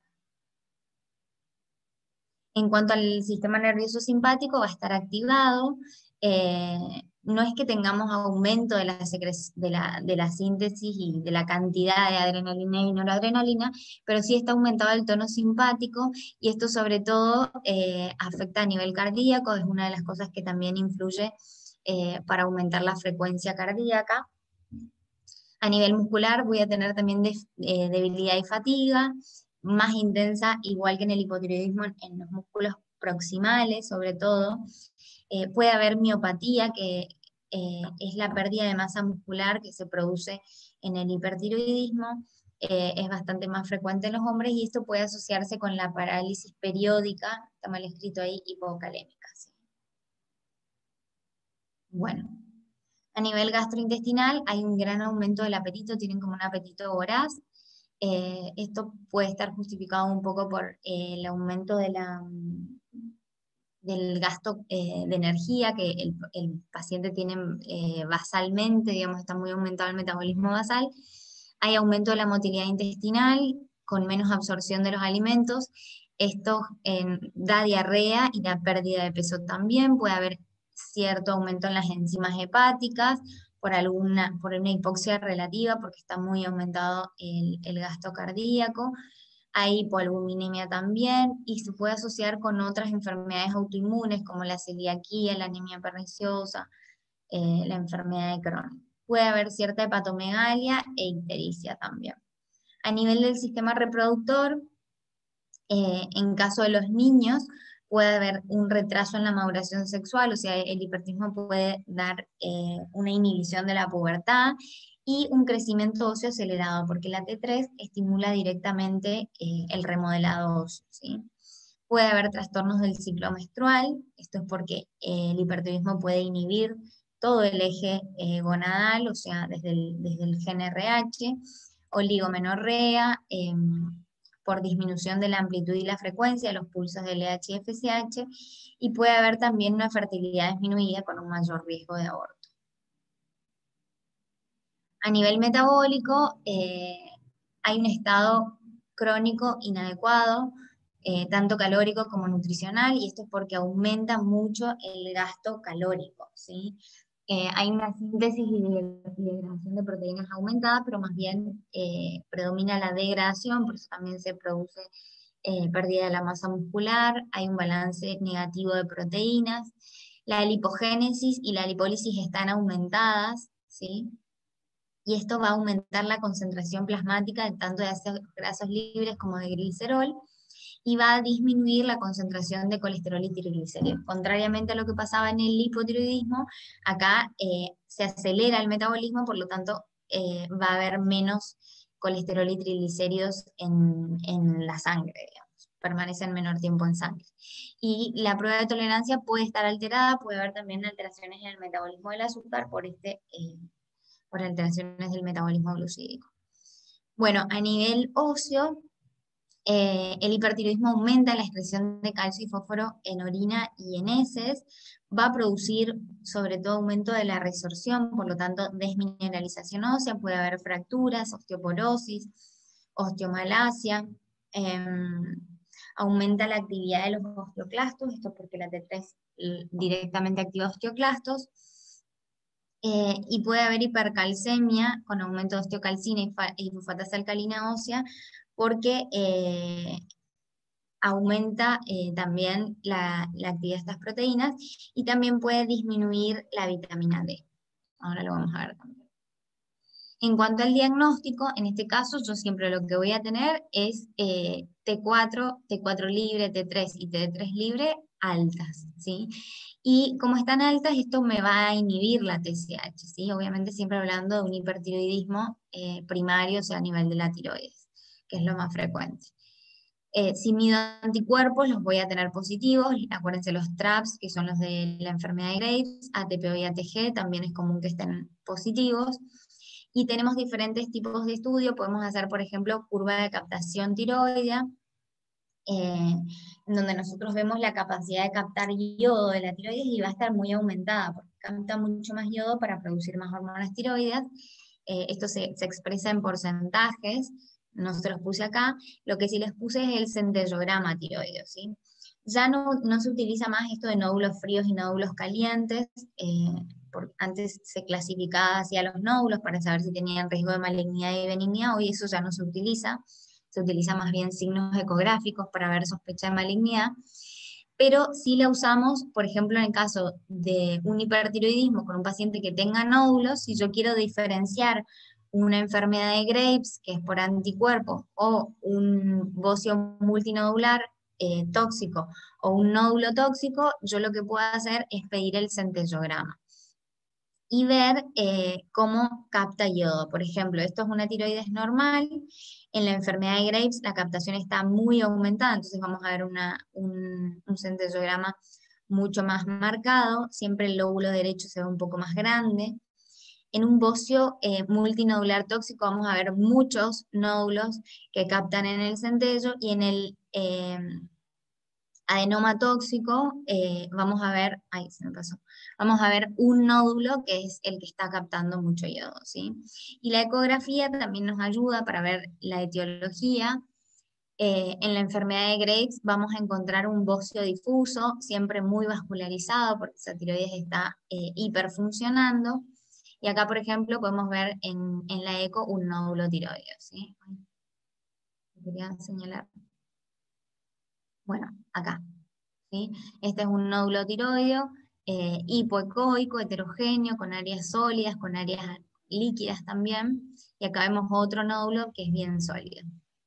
En cuanto al sistema nervioso simpático, va a estar activado. Eh, no es que tengamos aumento de la, de, la, de la síntesis y de la cantidad de adrenalina y noradrenalina, pero sí está aumentado el tono simpático, y esto sobre todo eh, afecta a nivel cardíaco, es una de las cosas que también influye eh, para aumentar la frecuencia cardíaca. A nivel muscular voy a tener también de, eh, debilidad y fatiga, más intensa, igual que en el hipotiroidismo, en, en los músculos proximales sobre todo. Eh, puede haber miopatía, que eh, es la pérdida de masa muscular que se produce en el hipertiroidismo. Eh, es bastante más frecuente en los hombres, y esto puede asociarse con la parálisis periódica, está mal escrito ahí, hipocalémica. ¿Sí? Bueno. A nivel gastrointestinal hay un gran aumento del apetito, tienen como un apetito voraz. Eh, esto puede estar justificado un poco por eh, el aumento de la, del gasto eh, de energía que el, el paciente tiene eh, basalmente, digamos, está muy aumentado el metabolismo basal. Hay aumento de la motilidad intestinal con menos absorción de los alimentos. Esto eh, da diarrea y da pérdida de peso también. Puede haber cierto aumento en las enzimas hepáticas por, alguna, por una hipoxia relativa, porque está muy aumentado el, el gasto cardíaco. Hay hipoalbuminemia también, y se puede asociar con otras enfermedades autoinmunes como la celiaquía, la anemia perniciosa, eh, la enfermedad de Crohn. Puede haber cierta hepatomegalia e ictericia también. A nivel del sistema reproductor, eh, en caso de los niños, puede haber un retraso en la maduración sexual, o sea, el hipertiroidismo puede dar eh, una inhibición de la pubertad y un crecimiento óseo acelerado, porque la T tres estimula directamente eh, el remodelado óseo, ¿sí? Puede haber trastornos del ciclo menstrual, esto es porque eh, el hipertiroidismo puede inhibir todo el eje eh, gonadal, o sea, desde el, desde el gen R H, oligomenorrea, eh, por disminución de la amplitud y la frecuencia de los pulsos de L H y F S H, y puede haber también una fertilidad disminuida con un mayor riesgo de aborto. A nivel metabólico, eh, hay un estado crónico inadecuado, eh, tanto calórico como nutricional, y esto es porque aumenta mucho el gasto calórico, ¿sí? Eh, hay una síntesis y degradación de proteínas aumentada, pero más bien eh, predomina la degradación, por eso también se produce eh, pérdida de la masa muscular, hay un balance negativo de proteínas, la lipogénesis y la lipólisis están aumentadas, ¿sí? Y esto va a aumentar la concentración plasmática de tanto de ácidos grasos libres como de glicerol, y va a disminuir la concentración de colesterol y triglicéridos. Contrariamente a lo que pasaba en el hipotiroidismo, acá eh, se acelera el metabolismo, por lo tanto eh, va a haber menos colesterol y triglicéridos en, en la sangre, digamos, permanecen menor tiempo en sangre. Y la prueba de tolerancia puede estar alterada, puede haber también alteraciones en el metabolismo del azúcar por, este, eh, por alteraciones del metabolismo glucídico. Bueno, a nivel óseo, eh, el hipertiroidismo aumenta la excreción de calcio y fósforo en orina y en heces, va a producir sobre todo aumento de la resorción, por lo tanto desmineralización ósea, puede haber fracturas, osteoporosis, osteomalacia, eh, aumenta la actividad de los osteoclastos, esto porque la T tres directamente activa osteoclastos, eh, y puede haber hipercalcemia con aumento de osteocalcina y, y fosfatasa alcalina ósea, porque eh, aumenta eh, también la, la actividad de estas proteínas, y también puede disminuir la vitamina D. Ahora lo vamos a ver también. En cuanto al diagnóstico, en este caso yo siempre lo que voy a tener es eh, T cuatro, T cuatro libre, T tres y T tres libre altas, ¿sí? Y como están altas, esto me va a inhibir la T S H, ¿sí? Obviamente siempre hablando de un hipertiroidismo eh, primario, o sea, a nivel de la tiroides, que es lo más frecuente. Eh, si mido anticuerpos, los voy a tener positivos. Acuérdense los TRAPS, que son los de la enfermedad de Graves, A T P O y A T G, también es común que estén positivos. Y tenemos diferentes tipos de estudio. Podemos hacer, por ejemplo, curva de captación tiroidea, eh, en donde nosotros vemos la capacidad de captar yodo de la tiroides y va a estar muy aumentada, porque capta mucho más yodo para producir más hormonas tiroides. Eh, esto se, se expresa en porcentajes, no se los puse acá. Lo que sí les puse es el centellograma tiroideo, ¿sí? Ya no, no se utiliza más esto de nódulos fríos y nódulos calientes. Eh, por, antes se clasificaba hacia los nódulos para saber si tenían riesgo de malignidad y benignidad, hoy eso ya no se utiliza. Se utiliza más bien signos ecográficos para ver sospecha de malignidad, pero sí la usamos, por ejemplo, en el caso de un hipertiroidismo con un paciente que tenga nódulos. Si yo quiero diferenciar una enfermedad de Graves, que es por anticuerpos, o un bocio multinodular eh, tóxico, o un nódulo tóxico, yo lo que puedo hacer es pedir el centellograma y ver eh, cómo capta yodo. Por ejemplo, esto es una tiroides normal. En la enfermedad de Graves la captación está muy aumentada, entonces vamos a ver una, un, un centellograma mucho más marcado. Siempre el lóbulo derecho se ve un poco más grande. En un bocio eh, multinodular tóxico vamos a ver muchos nódulos que captan en el centello, y en el eh, adenoma tóxico eh, vamos a ver, ay, se me pasó, vamos a ver un nódulo que es el que está captando mucho yodo, ¿sí? Y la ecografía también nos ayuda para ver la etiología. Eh, en la enfermedad de Graves vamos a encontrar un bocio difuso, siempre muy vascularizado, porque esa tiroides está eh, hiperfuncionando. Y acá, por ejemplo, podemos ver en, en la eco un nódulo tiroideo, ¿sí? Quería señalar. Bueno, acá, ¿sí? Este es un nódulo tiroideo, eh, hipoecoico, heterogéneo, con áreas sólidas, con áreas líquidas también. Y acá vemos otro nódulo que es bien sólido.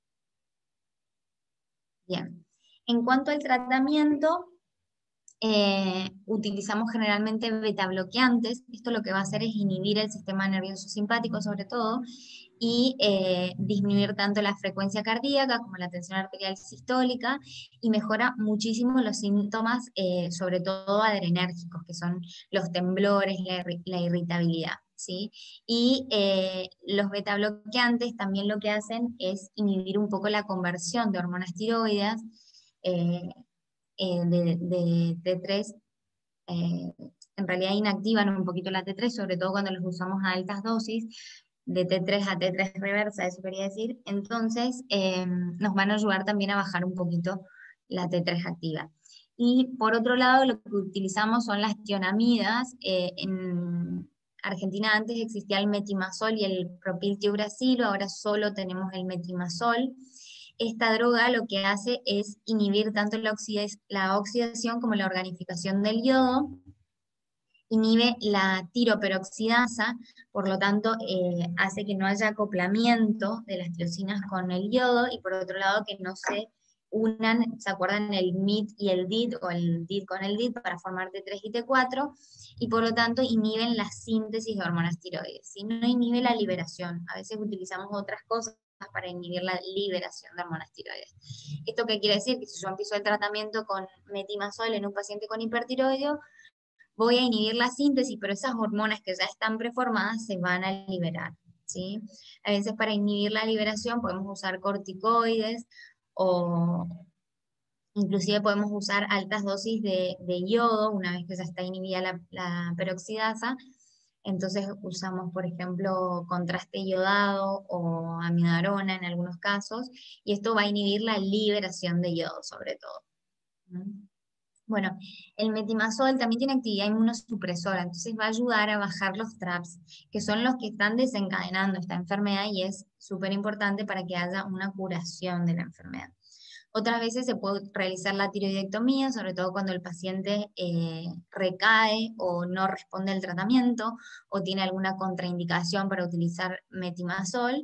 Bien. En cuanto al tratamiento, Eh, utilizamos generalmente beta bloqueantes. Esto lo que va a hacer es inhibir el sistema nervioso simpático sobre todo, y eh, disminuir tanto la frecuencia cardíaca como la tensión arterial sistólica, y mejora muchísimo los síntomas, eh, sobre todo adrenérgicos, que son los temblores, la, la irritabilidad, ¿sí? Y eh, los beta bloqueantes también lo que hacen es inhibir un poco la conversión de hormonas tiroides, eh, eh, de, de T tres, eh, en realidad inactivan un poquito la T tres, sobre todo cuando los usamos a altas dosis, de T tres a T tres reversa, eso quería decir. Entonces eh, nos van a ayudar también a bajar un poquito la T tres activa. Y por otro lado, lo que utilizamos son las tionamidas. Eh, en Argentina antes existía el metimazol y el propiltiuracilo, ahora solo tenemos el metimazol. Esta droga lo que hace es inhibir tanto la, oxidez, la oxidación como la organificación del yodo, inhibe la tiroperoxidasa, por lo tanto eh, hace que no haya acoplamiento de las tirosinas con el yodo, y por otro lado que no se unan, ¿se acuerdan? El M I T y el D I D, o el D I D con el D I D, para formar T tres y T cuatro, y por lo tanto inhiben la síntesis de hormonas tiroides, ¿sí? No inhibe la liberación. A veces utilizamos otras cosas para inhibir la liberación de hormonas tiroides. ¿Esto qué quiere decir? Que si yo empiezo el tratamiento con metimazol en un paciente con hipertiroideo, voy a inhibir la síntesis, pero esas hormonas que ya están preformadas se van a liberar, ¿sí? A veces para inhibir la liberación podemos usar corticoides, o inclusive podemos usar altas dosis de, de yodo, una vez que ya está inhibida la, la peroxidasa. Entonces usamos, por ejemplo, contraste yodado o amiodarona en algunos casos, y esto va a inhibir la liberación de yodo sobre todo. ¿Mm? Bueno, el metimazol también tiene actividad inmunosupresora, entonces va a ayudar a bajar los TRAPS, que son los que están desencadenando esta enfermedad, y es súper importante para que haya una curación de la enfermedad. Otras veces se puede realizar la tiroidectomía, sobre todo cuando el paciente eh, recae o no responde al tratamiento, o tiene alguna contraindicación para utilizar metimazol.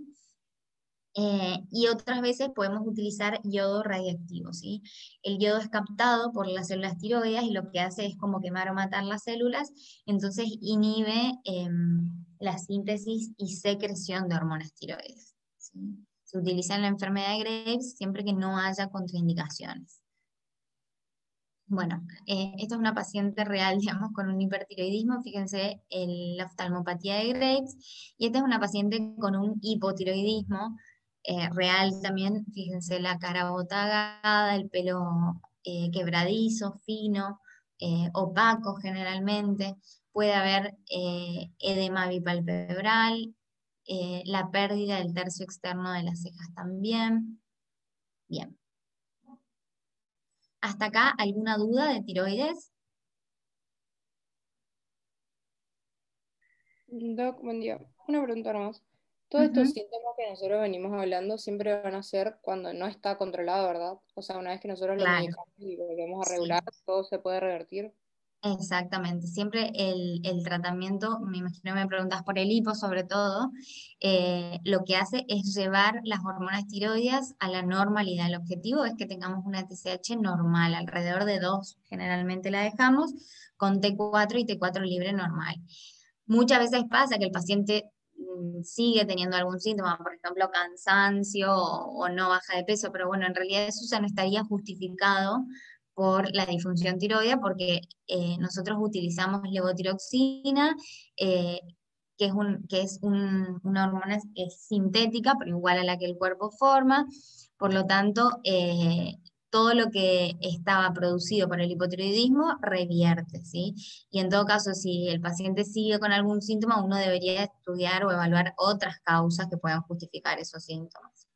Eh, y otras veces podemos utilizar yodo radiactivo, ¿sí? El yodo es captado por las células tiroides y lo que hace es como quemar o matar las células, entonces inhibe eh, la síntesis y secreción de hormonas tiroides, ¿sí? Se utiliza en la enfermedad de Graves siempre que no haya contraindicaciones. Bueno, eh, esta es una paciente real, digamos, con un hipertiroidismo, fíjense, el- la oftalmopatía de Graves, y esta es una paciente con un hipotiroidismo eh, real también, fíjense la cara botagada, el pelo eh, quebradizo, fino, eh, opaco generalmente, puede haber eh, edema bipalpebral, eh, la pérdida del tercio externo de las cejas también. Bien. ¿Hasta acá alguna duda de tiroides? Doc, buen día. Una pregunta más. Todos estos Ujú. síntomas que nosotros venimos hablando siempre van a ser cuando no está controlado, ¿verdad? O sea, una vez que nosotros lo Claro, medicamos y volvemos a sí. regular, todo se puede revertir. Exactamente, siempre el, el tratamiento, me imagino me preguntas por el hipo sobre todo, eh, lo que hace es llevar las hormonas tiroides a la normalidad. El objetivo es que tengamos una T S H normal, alrededor de dos generalmente la dejamos, con T cuatro y T cuatro libre normal. Muchas veces pasa que el paciente mm, sigue teniendo algún síntoma, por ejemplo cansancio o, o no baja de peso, pero bueno, en realidad eso ya no estaría justificado por la disfunción tiroidea, porque eh, nosotros utilizamos levotiroxina, eh, que es, un, que es un- una hormona es sintética, pero igual a la que el cuerpo forma. Por lo tanto, eh, todo lo que estaba producido por el hipotiroidismo revierte, ¿sí? Y en todo caso, si el paciente sigue con algún síntoma, uno debería estudiar o evaluar otras causas que puedan justificar esos síntomas,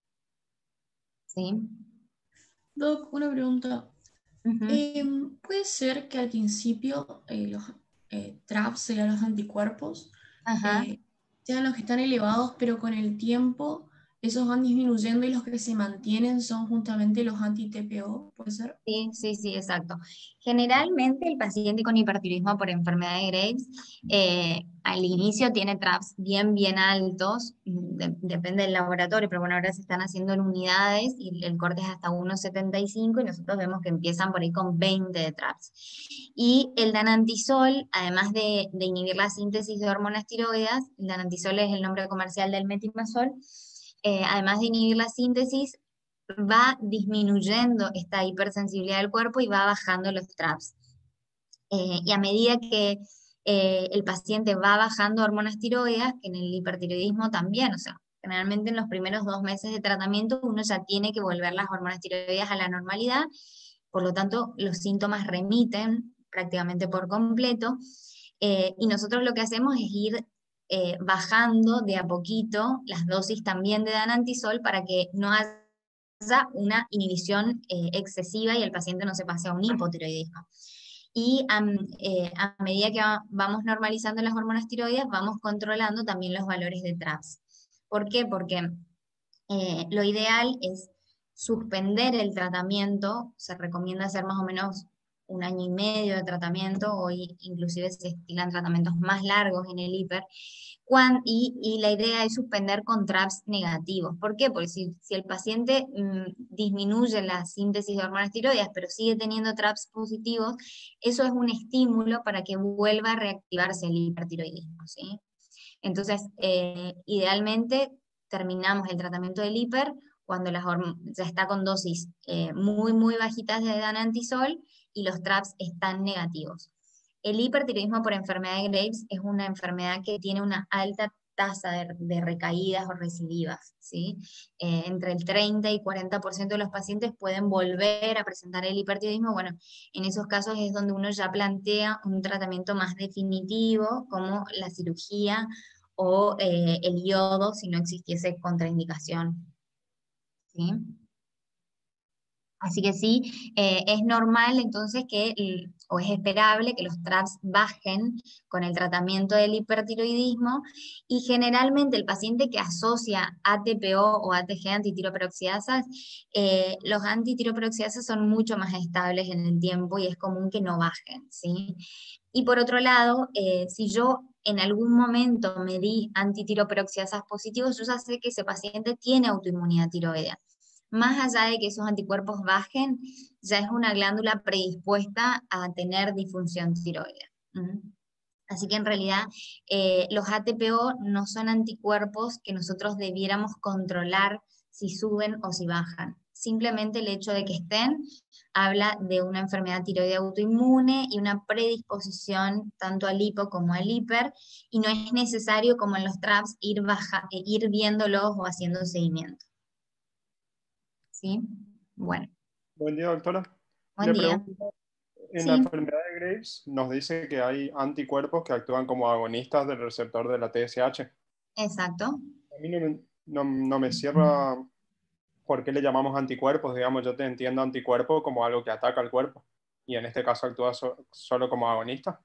¿sí? Doc, una pregunta. Ujú. Em, ¿puede ser que al principio eh, los eh, TRAPS, serían los anticuerpos, Ajá. eh, sean los que están elevados, pero con el tiempo esos van disminuyendo y los que se mantienen son justamente los anti-T P O? ¿Puede ser? Sí, sí, sí, exacto. Generalmente el paciente con hipertiroidismo por enfermedad de Graves eh, al inicio tiene TRAPS bien, bien altos, mm, de- depende del laboratorio, pero bueno, ahora se están haciendo en unidades y el corte es hasta uno coma setenta y cinco, y nosotros vemos que empiezan por ahí con veinte de TRAPS. Y el danantisol, además de, de inhibir la síntesis de hormonas tiroideas, el danantisol es el nombre comercial del metimazol, eh, además de inhibir la síntesis, va disminuyendo esta hipersensibilidad del cuerpo y va bajando los TRAPS. Eh, y a medida que eh, el paciente va bajando hormonas tiroideas, que en el hipertiroidismo también, o sea, generalmente en los primeros dos meses de tratamiento uno ya tiene que volver las hormonas tiroideas a la normalidad, por lo tanto los síntomas remiten prácticamente por completo, eh, y nosotros lo que hacemos es ir eh, bajando de a poquito las dosis también de danantisol para que no haya una inhibición eh, excesiva y el paciente no se pase a un hipotiroidismo. Y a, eh, a medida que va, vamos normalizando las hormonas tiroides, vamos controlando también los valores de TRAPS. ¿Por qué? Porque eh, lo ideal es suspender el tratamiento, se recomienda hacer más o menos un año y medio de tratamiento, hoy inclusive se estilan tratamientos más largos en el hiper, cuan, y, y la idea es suspender con TRAPS negativos. ¿Por qué? Porque si, si el paciente mmm, disminuye la síntesis de hormonas tiroides, pero sigue teniendo TRAPS positivos, eso es un estímulo para que vuelva a reactivarse el hipertiroidismo, ¿sí? Entonces, eh, idealmente terminamos el tratamiento del hiper cuando las ya está con dosis eh, muy, muy bajitas de danantisol y los TRAPS están negativos. El hipertiroidismo por enfermedad de Graves es una enfermedad que tiene una alta tasa de, de recaídas o recidivas, ¿sí? Eh, entre el treinta y cuarenta por ciento de los pacientes pueden volver a presentar el hipertiroidismo. Bueno, en esos casos es donde uno ya plantea un tratamiento más definitivo, como la cirugía o eh, el iodo, si no existiese contraindicación, ¿sí? Así que sí, eh, es normal entonces que, o es esperable que los TRAPS bajen con el tratamiento del hipertiroidismo, y generalmente el paciente que asocia A T P O o A T G antitiroperoxidasas, eh, los antitiroperoxidasas son mucho más estables en el tiempo y es común que no bajen, ¿sí? Y por otro lado, eh, si yo en algún momento me di antitiroperoxidasas positivos, yo ya sé que ese paciente tiene autoinmunidad tiroidea. Más allá de que esos anticuerpos bajen, ya es una glándula predispuesta a tener disfunción tiroidea. ¿Mm? Así que en realidad eh, los A T P O no son anticuerpos que nosotros debiéramos controlar si suben o si bajan. Simplemente el hecho de que estén habla de una enfermedad tiroidea autoinmune y una predisposición tanto al hipo como al hiper, y no es necesario, como en los TRAPS, ir, baja, ir viéndolos o haciendo seguimiento. ¿Sí? Bueno. Buen día, doctora. Buen Le día. pregunto, en Sí. la enfermedad de Graves nos dice que hay anticuerpos que actúan como agonistas del receptor de la T S H. Exacto. A mí no me, no, no me cierra por qué le llamamos anticuerpos. Digamos, yo te entiendo anticuerpo como algo que ataca al cuerpo, y en este caso actúa so, solo como agonista.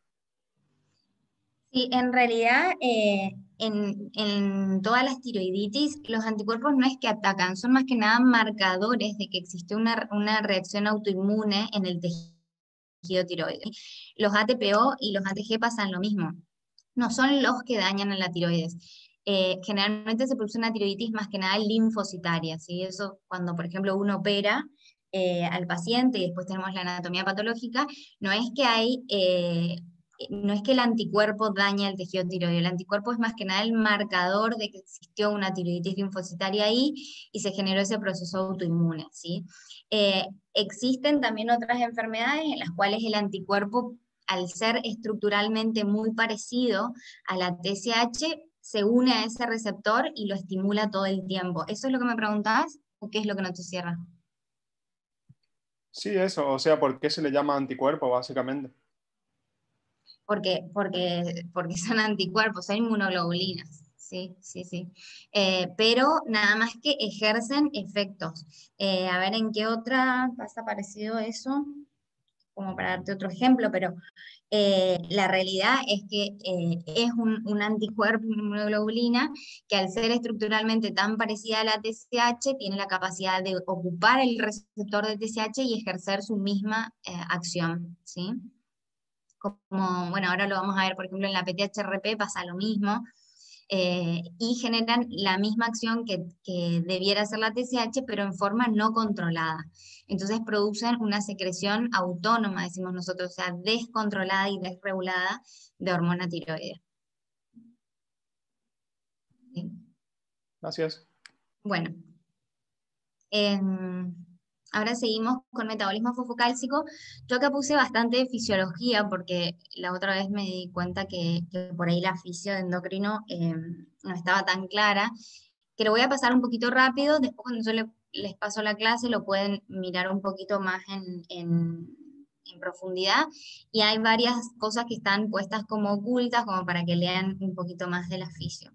Sí, en realidad, eh, en, en todas las tiroiditis, los anticuerpos no es que atacan, son más que nada marcadores de que existe una, una reacción autoinmune en el tejido tiroides. Los A T P O y los A T G pasan lo mismo, no son los que dañan a la tiroides. Eh, generalmente se produce una tiroiditis más que nada linfocitaria, ¿sí? Eso cuando, por ejemplo, uno opera eh, al paciente y después tenemos la anatomía patológica, no es que hay... Eh, no es que el anticuerpo daña el tejido tiroideo, el anticuerpo es más que nada el marcador de que existió una tiroiditis linfocitaria ahí y se generó ese proceso autoinmune, ¿sí? Eh, existen también otras enfermedades en las cuales el anticuerpo, al ser estructuralmente muy parecido a la T S H, se une a ese receptor y lo estimula todo el tiempo. ¿Eso es lo que me preguntabas? ¿O qué es lo que no te cierra? Sí, eso. O sea, ¿por qué se le llama anticuerpo, básicamente? Porque, porque, porque son anticuerpos, son inmunoglobulinas, sí, sí, sí. Eh, pero nada más que ejercen efectos. Eh, a ver en qué otra pasa parecido eso, como para darte otro ejemplo, pero eh, la realidad es que eh, es un, un anticuerpo, una inmunoglobulina, que al ser estructuralmente tan parecida a la T S H, tiene la capacidad de ocupar el receptor de T S H y ejercer su misma eh, acción, ¿sí? Como, bueno, ahora lo vamos a ver, por ejemplo, en la P T H R P pasa lo mismo, eh, y generan la misma acción que, que debiera hacer la T S H, pero en forma no controlada. Entonces producen una secreción autónoma, decimos nosotros, o sea, descontrolada y desregulada de hormona tiroidea. ¿Sí? Gracias. Bueno, eh, ahora seguimos con metabolismo fosfocálcico. Yo acá puse bastante de fisiología porque la otra vez me di cuenta que, que por ahí la fisio de endocrino eh, no estaba tan clara, que lo voy a pasar un poquito rápido, después cuando yo le, les paso la clase lo pueden mirar un poquito más en, en, en profundidad, y hay varias cosas que están puestas como ocultas, como para que lean un poquito más de la fisio.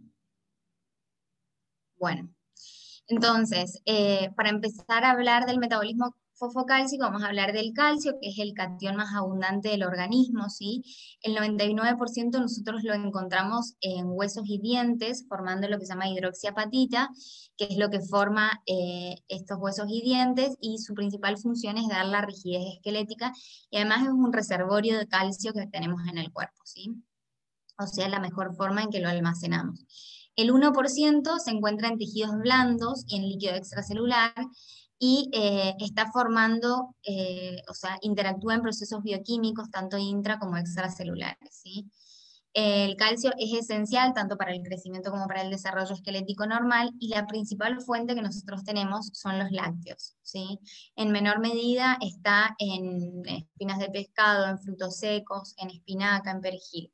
Bueno. Entonces, eh, para empezar a hablar del metabolismo fosfocálcico vamos a hablar del calcio, que es el catión más abundante del organismo, ¿sí? El noventa y nueve por ciento nosotros lo encontramos en huesos y dientes, formando lo que se llama hidroxiapatita, que es lo que forma eh, estos huesos y dientes, y su principal función es dar la rigidez esquelética, y además es un reservorio de calcio que tenemos en el cuerpo, ¿sí? O sea, la mejor forma en que lo almacenamos. El uno por ciento se encuentra en tejidos blandos y en líquido extracelular, y eh, está formando, eh, o sea, interactúa en procesos bioquímicos, tanto intra como extracelulares, ¿sí? El calcio es esencial tanto para el crecimiento como para el desarrollo esquelético normal, y la principal fuente que nosotros tenemos son los lácteos, ¿sí? En menor medida está en espinas de pescado, en frutos secos, en espinaca, en perejil.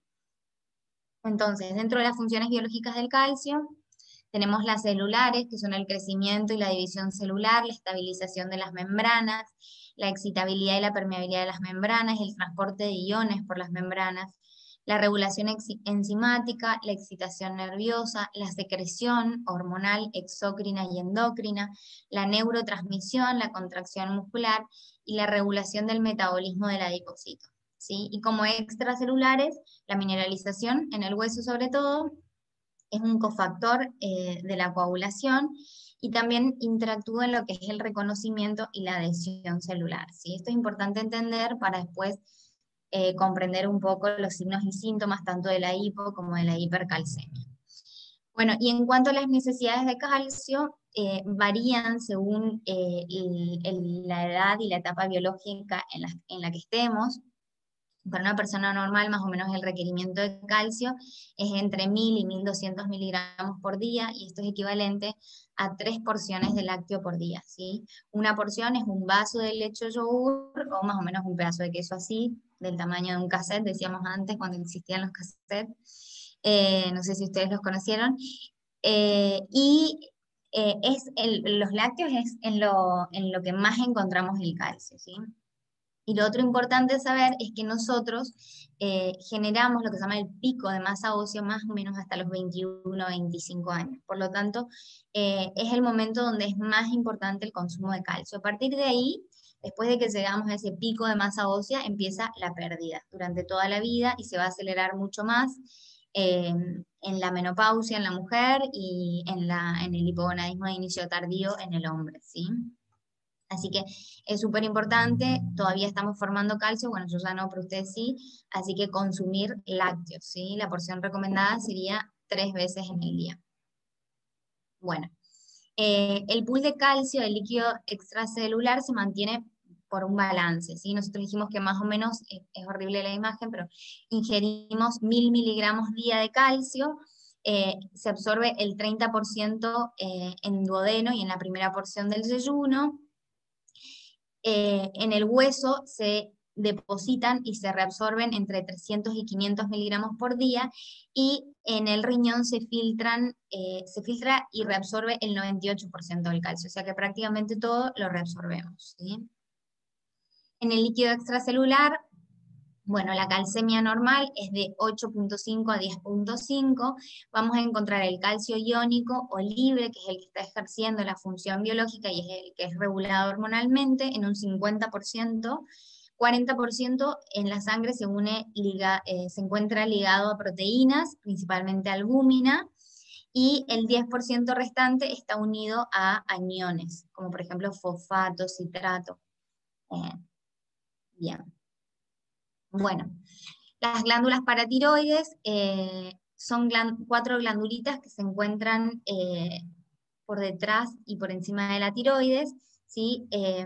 Entonces, dentro de las funciones biológicas del calcio, tenemos las celulares, que son el crecimiento y la división celular, la estabilización de las membranas, la excitabilidad y la permeabilidad de las membranas, el transporte de iones por las membranas, la regulación enzimática, la excitación nerviosa, la secreción hormonal, exócrina y endocrina, la neurotransmisión, la contracción muscular y la regulación del metabolismo del adipocito, ¿sí? Y como extracelulares, la mineralización en el hueso sobre todo, es un cofactor eh, de la coagulación, y también interactúa en lo que es el reconocimiento y la adhesión celular, ¿sí? Esto es importante entender para después eh, comprender un poco los signos y síntomas tanto de la hipo como de la hipercalcemia. Bueno, y en cuanto a las necesidades de calcio, eh, varían según eh, el, el, la edad y la etapa biológica en la, en la que estemos. Para una persona normal, más o menos el requerimiento de calcio es entre mil y mil doscientos miligramos por día, y esto es equivalente a tres porciones de lácteo por día, ¿sí? Una porción es un vaso de leche o yogur, o más o menos un pedazo de queso así, del tamaño de un cassette, decíamos antes, cuando existían los cassettes. Eh, no sé si ustedes los conocieron. Eh, y eh, es el, los lácteos es en lo, en lo que más encontramos el calcio, ¿sí? Y lo otro importante saber es que nosotros eh, generamos lo que se llama el pico de masa ósea más o menos hasta los veintiuno o veinticinco años. Por lo tanto, eh, es el momento donde es más importante el consumo de calcio. A partir de ahí, después de que llegamos a ese pico de masa ósea, empieza la pérdida durante toda la vida, y se va a acelerar mucho más eh, en la menopausia en la mujer y en, la, en el hipogonadismo de inicio tardío en el hombre, ¿sí? Así que es súper importante, todavía estamos formando calcio, bueno, yo ya no, pero ustedes sí, así que consumir lácteos, ¿sí? La porción recomendada sería tres veces en el día. Bueno, eh, el pool de calcio del líquido extracelular se mantiene por un balance, ¿sí? Nosotros dijimos que más o menos, es, es horrible la imagen, pero ingerimos mil miligramos día de calcio, eh, se absorbe el treinta por ciento eh, en duodeno y en la primera porción del desayuno. Eh, en el hueso se depositan y se reabsorben entre trescientos y quinientos miligramos por día, y en el riñón se filtran, eh, se filtra y reabsorbe el noventa y ocho por ciento del calcio, o sea que prácticamente todo lo reabsorbemos, ¿sí? En el líquido extracelular, bueno, la calcemia normal es de ocho punto cinco a diez punto cinco, vamos a encontrar el calcio iónico o libre, que es el que está ejerciendo la función biológica y es el que es regulado hormonalmente, en un cincuenta por ciento, cuarenta por ciento en la sangre se, une, liga, eh, se encuentra ligado a proteínas, principalmente albúmina, y el diez por ciento restante está unido a aniones, como por ejemplo fosfato, citrato. Eh, bien. Bueno, las glándulas paratiroides eh, son gland cuatro glandulitas que se encuentran eh, por detrás y por encima de la tiroides, ¿sí? Eh,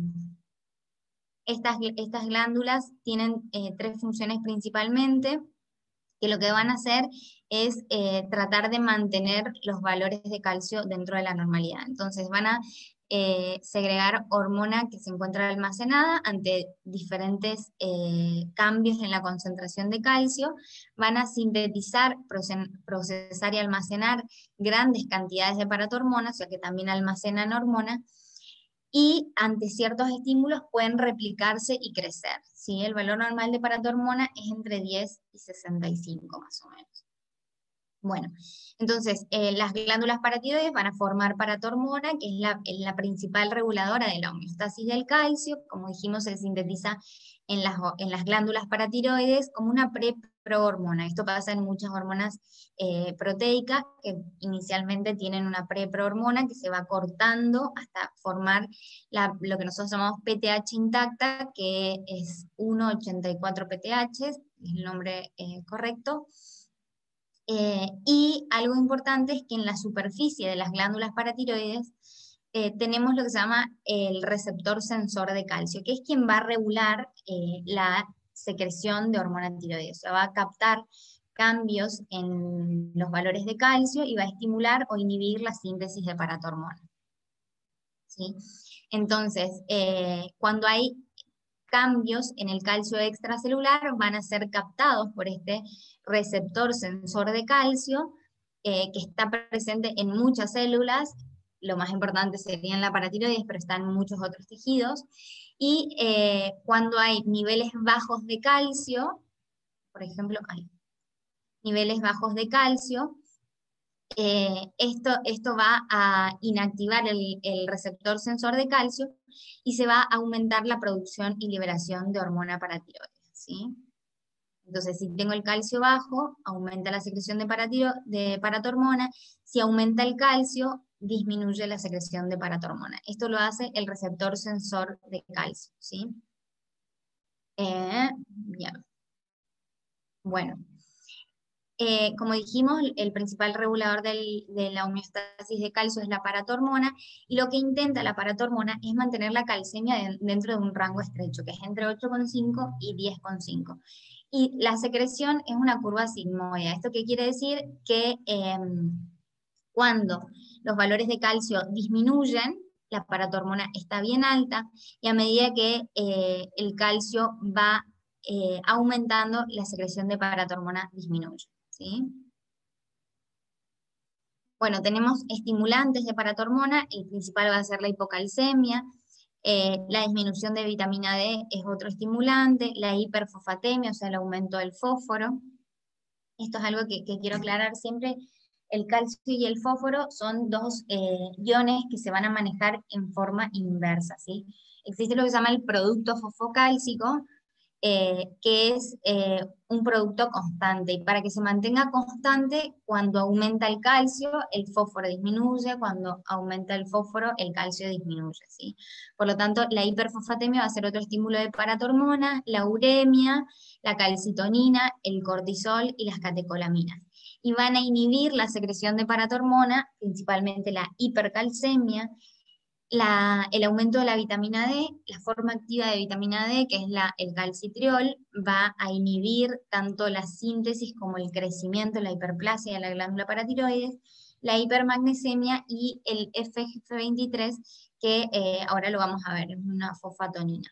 estas, estas glándulas tienen eh, tres funciones principalmente, que lo que van a hacer es eh, tratar de mantener los valores de calcio dentro de la normalidad. Entonces van a eh, segregar hormona que se encuentra almacenada ante diferentes eh, cambios en la concentración de calcio, van a sintetizar, procesar y almacenar grandes cantidades de paratormona, o sea que también almacenan hormona, y ante ciertos estímulos pueden replicarse y crecer, ¿sí? El valor normal de paratormona es entre diez y sesenta y cinco más o menos. Bueno, entonces eh, las glándulas paratiroides van a formar paratormona, que es la, es la principal reguladora de la homeostasis del calcio. Como dijimos, se sintetiza en las, en las glándulas paratiroides como una preprohormona. Esto pasa en muchas hormonas eh, proteicas que inicialmente tienen una preprohormona que se va cortando hasta formar la, lo que nosotros llamamos P T H intacta, que es uno coma ochenta y cuatro P T H, es el nombre eh, correcto. Eh, y algo importante es que en la superficie de las glándulas paratiroides eh, tenemos lo que se llama el receptor sensor de calcio, que es quien va a regular eh, la secreción de hormona tiroides. O sea, va a captar cambios en los valores de calcio y va a estimular o inhibir la síntesis de paratormona. ¿Sí? Entonces, eh, cuando hay cambios en el calcio extracelular, van a ser captados por este receptor sensor de calcio, eh, que está presente en muchas células. Lo más importante sería en la paratiroides, pero está en muchos otros tejidos. Y eh, cuando hay niveles bajos de calcio, por ejemplo, hay niveles bajos de calcio, Eh, esto, esto va a inactivar el, el receptor sensor de calcio y se va a aumentar la producción y liberación de hormona paratiroides, ¿sí? Entonces, si tengo el calcio bajo, aumenta la secreción de, paratiro, de paratormona. Si aumenta el calcio, disminuye la secreción de paratormona. Esto lo hace el receptor sensor de calcio, ¿sí? Eh, bien. Bueno. Eh, como dijimos, el principal regulador del, de la homeostasis de calcio es la paratormona, y lo que intenta la paratormona es mantener la calcemia de, dentro de un rango estrecho, que es entre ocho coma cinco y diez coma cinco. Y la secreción es una curva sigmoidea. ¿Esto qué quiere decir? Que eh, cuando los valores de calcio disminuyen, la paratormona está bien alta, y a medida que eh, el calcio va eh, aumentando, la secreción de paratormona disminuye. ¿Sí? Bueno, tenemos estimulantes de paratormona, el principal va a ser la hipocalcemia, eh, la disminución de vitamina D es otro estimulante, la hiperfosfatemia, o sea, el aumento del fósforo. Esto es algo que, que quiero aclarar siempre. El calcio y el fósforo son dos eh, iones que se van a manejar en forma inversa, ¿sí? Existe lo que se llama el producto fosfocálcico, Eh, que es eh, un producto constante, y para que se mantenga constante, cuando aumenta el calcio, el fósforo disminuye, cuando aumenta el fósforo, el calcio disminuye, ¿sí? Por lo tanto, la hiperfosfatemia va a ser otro estímulo de paratormona, la uremia, la calcitonina, el cortisol y las catecolaminas. Y van a inhibir la secreción de paratormona, principalmente la hipercalcemia, La, el aumento de la vitamina D, la forma activa de vitamina D, que es la, el calcitriol, va a inhibir tanto la síntesis como el crecimiento, la hiperplasia de la glándula paratiroides, la hipermagnesemia y el F G F veintitrés, que eh, ahora lo vamos a ver, es una fosfatonina.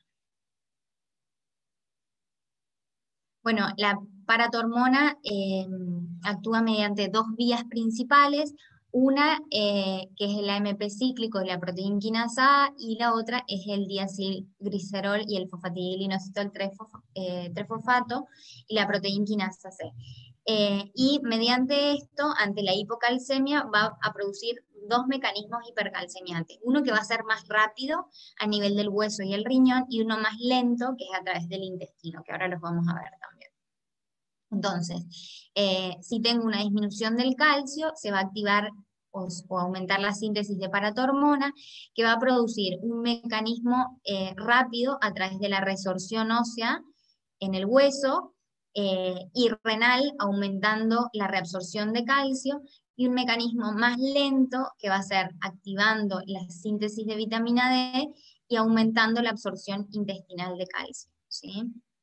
Bueno, la paratormona eh, actúa mediante dos vías principales. Una, eh, que es el A M P cíclico y la proteína quinasa A, y la otra es el diacilglicerol y el fosfatidilinoacetol trifosfato y la proteína quinasa C. Eh, y mediante esto, ante la hipocalcemia, va a producir dos mecanismos hipercalcemiantes. Uno que va a ser más rápido a nivel del hueso y el riñón, y uno más lento, que es a través del intestino, que ahora los vamos a ver también. Entonces, eh, si tengo una disminución del calcio, se va a activar o, o aumentar la síntesis de paratormona, que va a producir un mecanismo eh, rápido a través de la resorción ósea en el hueso, eh, y renal, aumentando la reabsorción de calcio, y un mecanismo más lento que va a ser activando la síntesis de vitamina D y aumentando la absorción intestinal de calcio, ¿sí?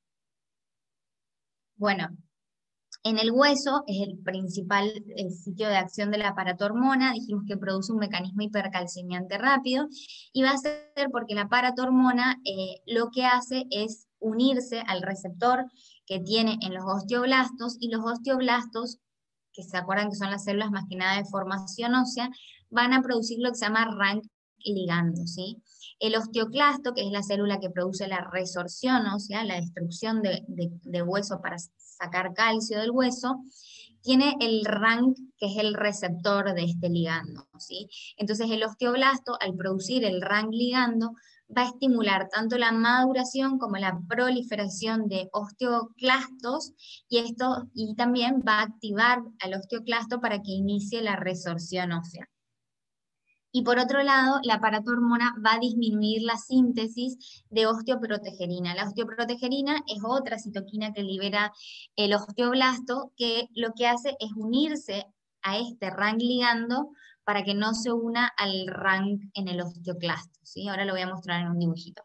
Bueno, en el hueso es el principal el sitio de acción de la paratormona. Dijimos que produce un mecanismo hipercalcemiante rápido, y va a ser porque la paratormona eh, lo que hace es unirse al receptor que tiene en los osteoblastos, y los osteoblastos, que se acuerdan que son las células más que nada de formación ósea, van a producir lo que se llama rank ligando, ¿sí? El osteoclasto, que es la célula que produce la resorción ósea, la destrucción de, de, del hueso para sacar calcio del hueso, tiene el R A N C, que es el receptor de este ligando, ¿sí? Entonces el osteoblasto, al producir el R A N C ligando, va a estimular tanto la maduración como la proliferación de osteoclastos, y, esto, y también va a activar al osteoclasto para que inicie la resorción ósea. Y por otro lado, la paratormona va a disminuir la síntesis de osteoprotegerina. La osteoprotegerina es otra citoquina que libera el osteoblasto, que lo que hace es unirse a este R A N C ligando para que no se una al R A N C en el osteoclasto, ¿sí? Ahora lo voy a mostrar en un dibujito.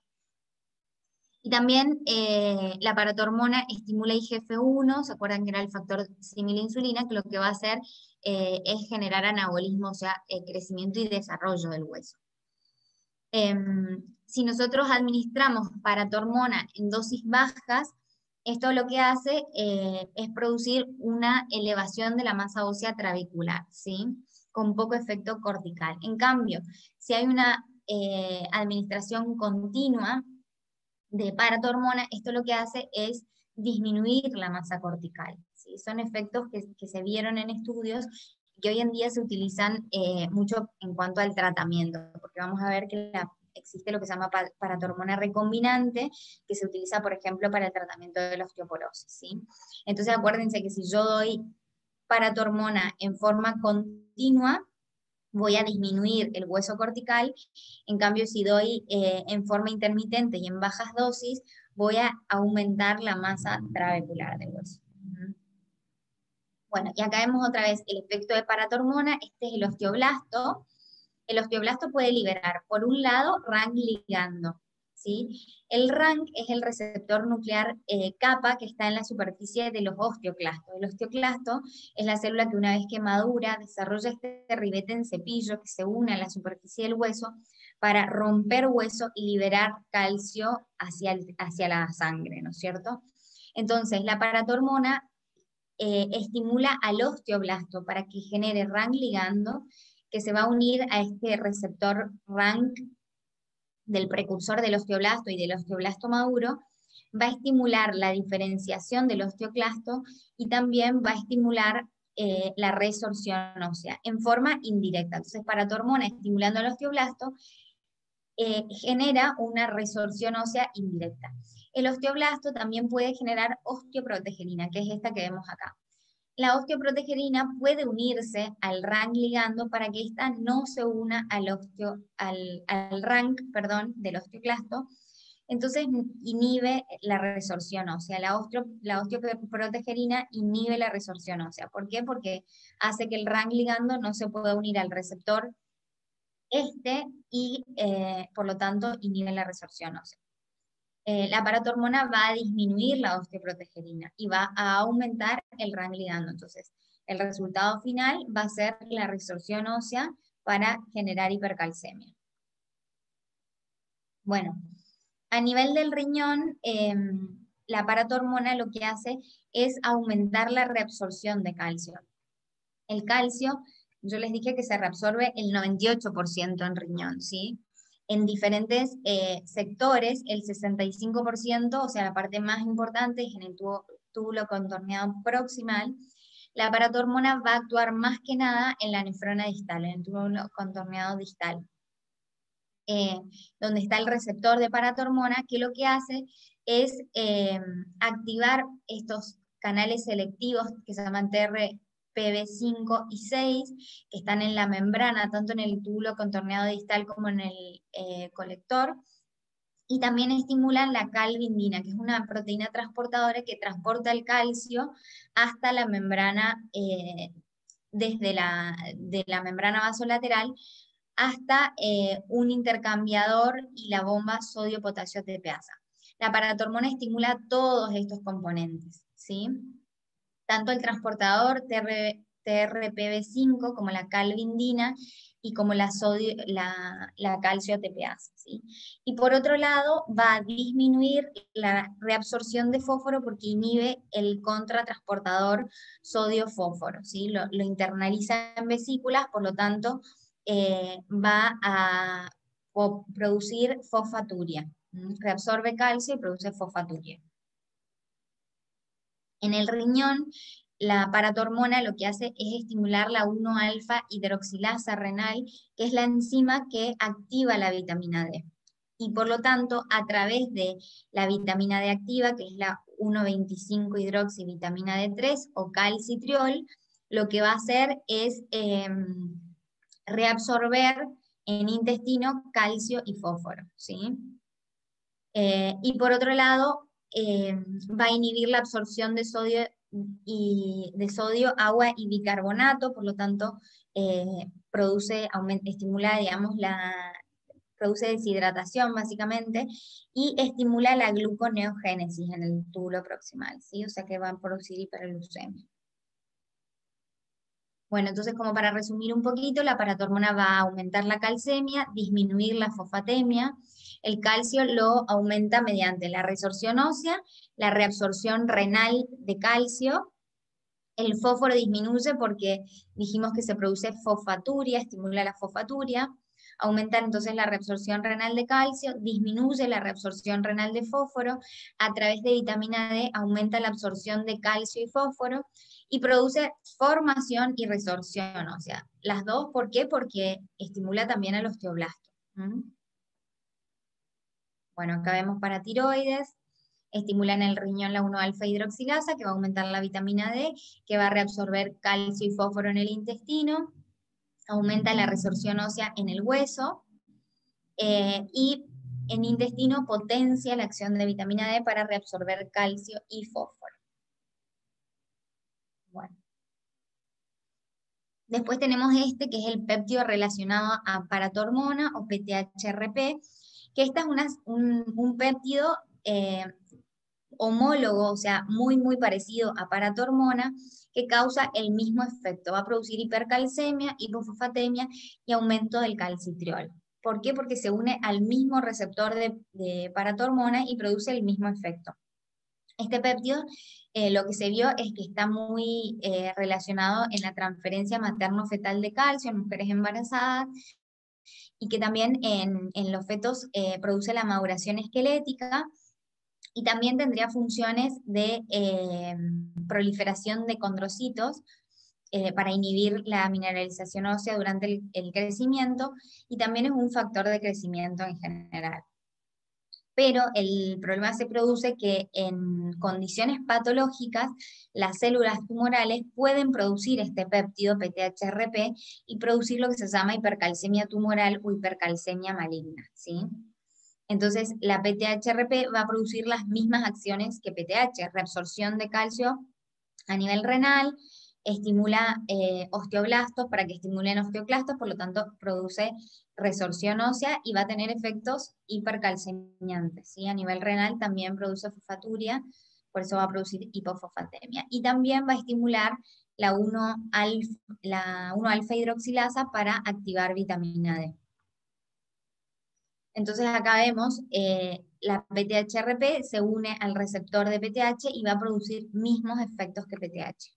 Y también eh, la paratormona estimula I G F uno, ¿se acuerdan que era el factor similar a insulina? Que lo que va a hacer eh, es generar anabolismo, o sea, eh, crecimiento y desarrollo del hueso. Eh, si nosotros administramos paratormona en dosis bajas, esto lo que hace eh, es producir una elevación de la masa ósea trabecular, ¿sí? Con poco efecto cortical. En cambio, si hay una eh, administración continua de paratormona, esto lo que hace es disminuir la masa cortical, ¿sí? Son efectos que, que se vieron en estudios que hoy en día se utilizan eh, mucho en cuanto al tratamiento, porque vamos a ver que la, existe lo que se llama paratormona recombinante, que se utiliza, por ejemplo, para el tratamiento de la osteoporosis, ¿sí? Entonces acuérdense que si yo doy paratormona en forma continua, voy a disminuir el hueso cortical. En cambio, si doy eh, en forma intermitente y en bajas dosis, voy a aumentar la masa trabecular del hueso. Bueno, y acá vemos otra vez el efecto de paratormona. Este es el osteoblasto. El osteoblasto puede liberar, por un lado, R A N C ligando, ¿sí? El R A N C es el receptor nuclear eh, kappa que está en la superficie de los osteoclastos. El osteoclasto es la célula que una vez que madura desarrolla este ribete en cepillo que se une a la superficie del hueso para romper hueso y liberar calcio hacia, el, hacia la sangre, ¿no es cierto? Entonces, la paratormona eh, estimula al osteoblasto para que genere R A N C ligando, que se va a unir a este receptor R A N C del precursor del osteoblasto y del osteoblasto maduro, va a estimular la diferenciación del osteoclasto y también va a estimular eh, la resorción ósea en forma indirecta. Entonces, paratormona estimulando al osteoblasto eh, genera una resorción ósea indirecta. El osteoblasto también puede generar osteoprotegerina, que es esta que vemos acá. La osteoprotegerina puede unirse al R A N C ligando para que ésta no se una al, osteo, al, al R A N C perdón, del osteoclasto, entonces inhibe la resorción ósea. La, osteo, la osteoprotegerina inhibe la resorción ósea. ¿Por qué? Porque hace que el R A N C ligando no se pueda unir al receptor este y eh, por lo tanto inhibe la resorción ósea. Eh, la paratormona va a disminuir la osteoprotegerina y va a aumentar el R A N C ligando. Entonces, el resultado final va a ser la resorción ósea para generar hipercalcemia. Bueno, a nivel del riñón, eh, la paratormona lo que hace es aumentar la reabsorción de calcio. El calcio, yo les dije que se reabsorbe el noventa y ocho por ciento en riñón, ¿sí? En diferentes eh, sectores, el sesenta y cinco por ciento, o sea, la parte más importante es en el tubo, túbulo contorneado proximal. La paratormona va a actuar más que nada en la nefrona distal, en el túbulo contorneado distal, eh, donde está el receptor de paratormona, que lo que hace es eh, activar estos canales selectivos que se llaman T R P B cinco y seis, que están en la membrana, tanto en el túbulo contorneado distal como en el eh, colector, y también estimulan la calvindina, que es una proteína transportadora que transporta el calcio hasta la membrana, eh, desde la, de la membrana vasolateral hasta eh, un intercambiador y la bomba sodio-potasio tepeasa. La paratormona estimula todos estos componentes, ¿sí? Tanto el transportador T R P B cinco como la calvindina y como la, sodio, la, la calcio tepeasa, ¿sí? Y por otro lado, va a disminuir la reabsorción de fósforo porque inhibe el contratransportador sodio-fósforo, ¿sí? Lo, lo internaliza en vesículas, por lo tanto, eh, va a o producir fosfaturia. Reabsorbe calcio y produce fosfaturia. En el riñón, la paratormona lo que hace es estimular la uno alfa hidroxilasa renal, que es la enzima que activa la vitamina D. Y por lo tanto, a través de la vitamina D activa, que es la uno veinticinco hidroxivitamina D tres o calcitriol, lo que va a hacer es eh, reabsorber en intestino calcio y fósforo, ¿sí? Eh, y por otro lado, eh, va a inhibir la absorción de sodio, y, de sodio, agua y bicarbonato, por lo tanto, eh, produce, aumenta, estimula, digamos, la, produce deshidratación básicamente, y estimula la gluconeogénesis en el túbulo proximal, ¿sí? O sea que va a producir hiperglucemia. Bueno, entonces como para resumir un poquito, la paratormona va a aumentar la calcemia, disminuir la fosfatemia. El calcio lo aumenta mediante la resorción ósea, la reabsorción renal de calcio. El fósforo disminuye porque dijimos que se produce fosfaturia, estimula la fosfaturia. Aumenta entonces la reabsorción renal de calcio, disminuye la reabsorción renal de fósforo. A través de vitamina D aumenta la absorción de calcio y fósforo. Y produce formación y resorción, o sea, las dos, ¿por qué? Porque estimula también al osteoblasto. ¿Mm? Bueno, acá vemos paratiroides, estimula en el riñón la uno alfa hidroxilasa, que va a aumentar la vitamina D, que va a reabsorber calcio y fósforo en el intestino, aumenta la resorción ósea en el hueso, eh, y en intestino potencia la acción de vitamina D para reabsorber calcio y fósforo. Bueno. Después tenemos este, que es el péptido relacionado a paratormona o P T H R P, que este es una, un, un péptido eh, homólogo, o sea, muy, muy parecido a paratormona, que causa el mismo efecto. Va a producir hipercalcemia, hipofosfatemia y aumento del calcitriol. ¿Por qué? Porque se une al mismo receptor de, de paratormona y produce el mismo efecto. Este péptido, eh, lo que se vio es que está muy eh, relacionado en la transferencia materno-fetal de calcio en mujeres embarazadas, y que también en, en los fetos eh, produce la maduración esquelética, y también tendría funciones de eh, proliferación de condrocitos eh, para inhibir la mineralización ósea durante el, el crecimiento, y también es un factor de crecimiento en general. Pero el problema se produce que en condiciones patológicas las células tumorales pueden producir este péptido P T H R P y producir lo que se llama hipercalcemia tumoral o hipercalcemia maligna, ¿sí? Entonces la P T H R P va a producir las mismas acciones que P T H, reabsorción de calcio a nivel renal, estimula eh, osteoblastos para que estimulen osteoclastos, por lo tanto produce resorción ósea y va a tener efectos hipercalcemiantes, ¿sí? A nivel renal también produce fosfaturia, por eso va a producir hipofosfatemia. Y también va a estimular la uno alfa hidroxilasa para activar vitamina D. Entonces acá vemos, eh, la P T H R P se une al receptor de P T H y va a producir mismos efectos que P T H.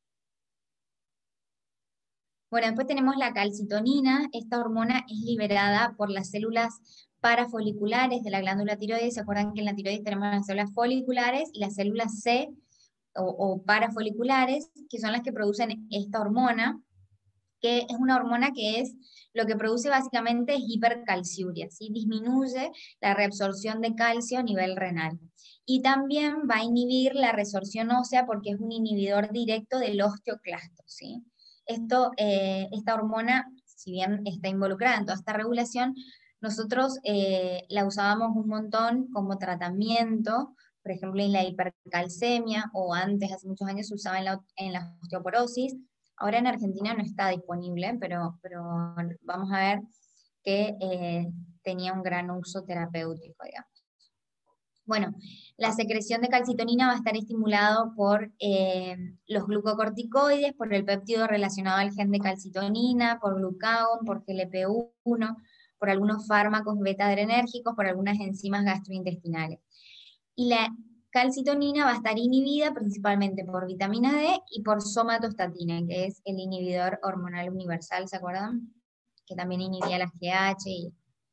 Bueno, después tenemos la calcitonina. Esta hormona es liberada por las células parafoliculares de la glándula tiroides. ¿Se acuerdan que en la tiroides tenemos las células foliculares y las células C o, o parafoliculares, que son las que producen esta hormona, que es una hormona que es, lo que produce básicamente es hipercalciuria, ¿sí? Disminuye la reabsorción de calcio a nivel renal. Y también va a inhibir la resorción ósea porque es un inhibidor directo del osteoclasto, ¿sí? Esto, eh, esta hormona, si bien está involucrada en toda esta regulación, nosotros eh, la usábamos un montón como tratamiento, por ejemplo en la hipercalcemia, o antes, hace muchos años, se usaba en la, en la osteoporosis. Ahora en Argentina no está disponible, pero, pero vamos a ver que eh, tenía un gran uso terapéutico, digamos. Bueno, la secreción de calcitonina va a estar estimulado por eh, los glucocorticoides, por el péptido relacionado al gen de calcitonina, por glucagón, por G L P uno, por algunos fármacos beta-adrenérgicos, por algunas enzimas gastrointestinales. Y la calcitonina va a estar inhibida principalmente por vitamina D y por somatostatina, que es el inhibidor hormonal universal, ¿se acuerdan? Que también inhibía la G H y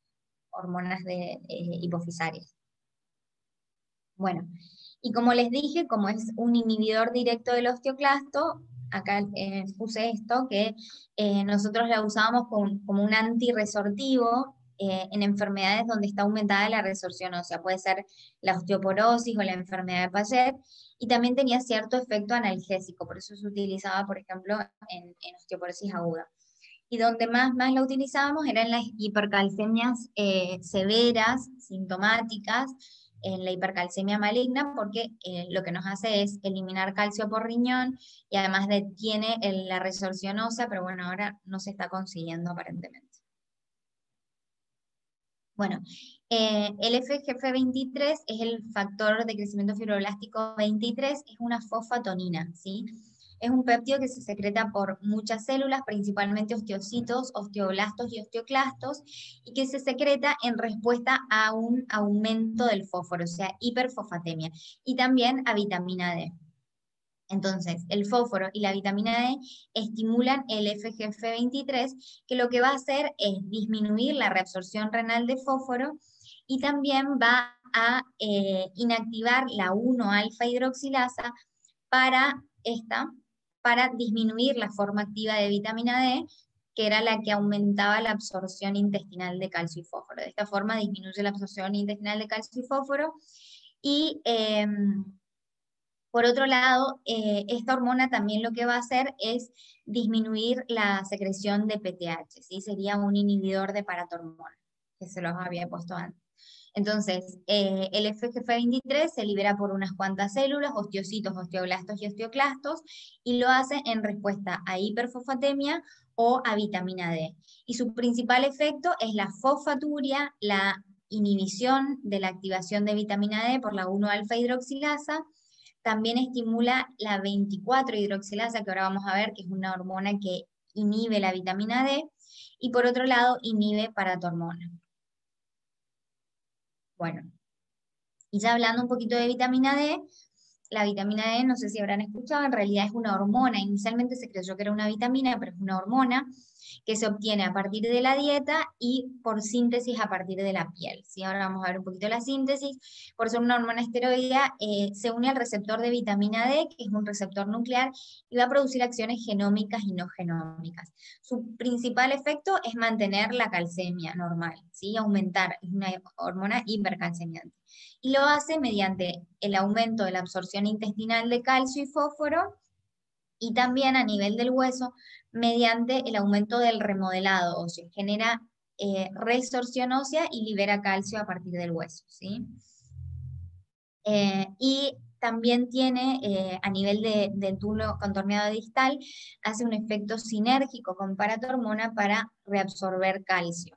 hormonas de, eh, hipofisarias. Bueno, y como les dije, como es un inhibidor directo del osteoclasto, acá eh, puse esto, que eh, nosotros la usábamos como, como un antirresortivo eh, en enfermedades donde está aumentada la resorción ósea, puede ser la osteoporosis o la enfermedad de Payet, y también tenía cierto efecto analgésico, por eso se utilizaba, por ejemplo, en, en osteoporosis aguda. Y donde más, más la utilizábamos eran las hipercalcemias eh, severas, sintomáticas, en la hipercalcemia maligna, porque eh, lo que nos hace es eliminar calcio por riñón y además detiene el, la resorción ósea, pero bueno, ahora no se está consiguiendo aparentemente. Bueno, eh, el F G F veintitrés es el factor de crecimiento fibroblástico veintitrés, es una fosfatonina, ¿sí? Es un péptido que se secreta por muchas células, principalmente osteocitos, osteoblastos y osteoclastos, y que se secreta en respuesta a un aumento del fósforo, o sea, hiperfosfatemia, y también a vitamina D. Entonces, el fósforo y la vitamina D estimulan el F G F veintitrés, que lo que va a hacer es disminuir la reabsorción renal de fósforo y también va a eh, inactivar la uno alfa hidroxilasa para esta, para disminuir la forma activa de vitamina D, que era la que aumentaba la absorción intestinal de calcio y fósforo. De esta forma disminuye la absorción intestinal de calcio y fósforo y... Eh, Por otro lado, eh, esta hormona también lo que va a hacer es disminuir la secreción de P T H, ¿sí? Sería un inhibidor de paratormona, que se los había puesto antes. Entonces, eh, el F G F veintitrés se libera por unas cuantas células, osteocitos, osteoblastos y osteoclastos, y lo hace en respuesta a hiperfosfatemia o a vitamina D. Y su principal efecto es la fosfaturia, la inhibición de la activación de vitamina D por la uno alfa hidroxilasa. También estimula la veinticuatro hidroxilasa, que ahora vamos a ver que es una hormona que inhibe la vitamina D, y por otro lado inhibe paratormona. Bueno, y ya hablando un poquito de vitamina D, la vitamina D, no sé si habrán escuchado, en realidad es una hormona. Inicialmente se creyó que era una vitamina, pero es una hormona que se obtiene a partir de la dieta y por síntesis a partir de la piel, ¿sí? Ahora vamos a ver un poquito la síntesis. Por ser una hormona esteroidea, eh, se une al receptor de vitamina D, que es un receptor nuclear, y va a producir acciones genómicas y no genómicas. Su principal efecto es mantener la calcemia normal, ¿sí? Aumentar, es una hormona hipercalcemiante. Y lo hace mediante el aumento de la absorción intestinal de calcio y fósforo, y también a nivel del hueso, mediante el aumento del remodelado óseo. Genera eh, resorción ósea y libera calcio a partir del hueso, ¿sí? Eh, y también tiene, eh, a nivel de, del túbulo contorneado distal, hace un efecto sinérgico con paratormona para reabsorber calcio.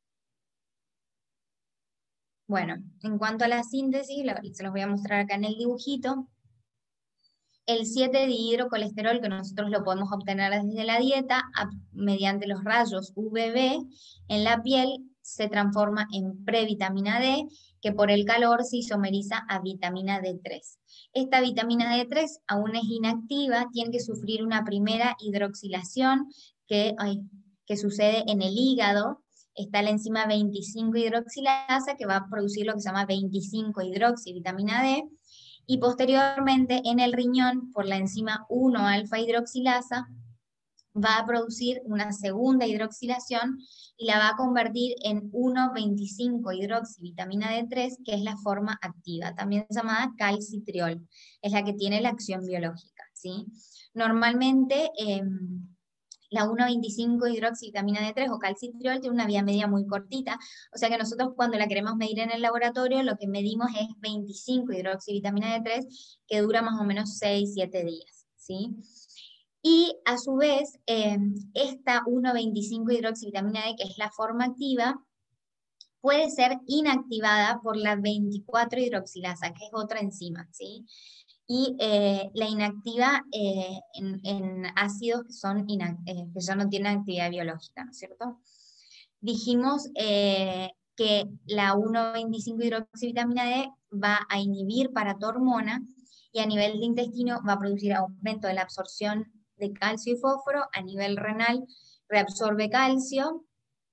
Bueno, en cuanto a la síntesis, lo, se los voy a mostrar acá en el dibujito. El siete dihidrocolesterol, que nosotros lo podemos obtener desde la dieta, a, mediante los rayos U V B en la piel, se transforma en previtamina D, que por el calor se isomeriza a vitamina D tres. Esta vitamina D tres aún es inactiva, tiene que sufrir una primera hidroxilación que, ay, que sucede en el hígado. Está la enzima veinticinco hidroxilasa, que va a producir lo que se llama veinticinco hidroxivitamina D, y posteriormente en el riñón, por la enzima uno alfa hidroxilasa, va a producir una segunda hidroxilación y la va a convertir en uno veinticinco hidroxivitamina D tres, que es la forma activa, también llamada calcitriol, es la que tiene la acción biológica, ¿sí? Normalmente, eh, la uno veinticinco hidroxivitamina D tres o calcitriol tiene una vida media muy cortita, o sea que nosotros cuando la queremos medir en el laboratorio, lo que medimos es veinticinco hidroxivitamina D tres, que dura más o menos seis siete días, ¿sí? Y a su vez, eh, esta uno veinticinco hidroxivitamina D, que es la forma activa, puede ser inactivada por la veinticuatro hidroxilasa, que es otra enzima, ¿sí? Y eh, la inactiva eh, en, en ácidos que, son eh, que ya no tienen actividad biológica, ¿no es cierto? Dijimos eh, que la uno veinticinco hidroxivitamina D va a inhibir paratormona y a nivel de intestino va a producir aumento de la absorción de calcio y fósforo. A nivel renal reabsorbe calcio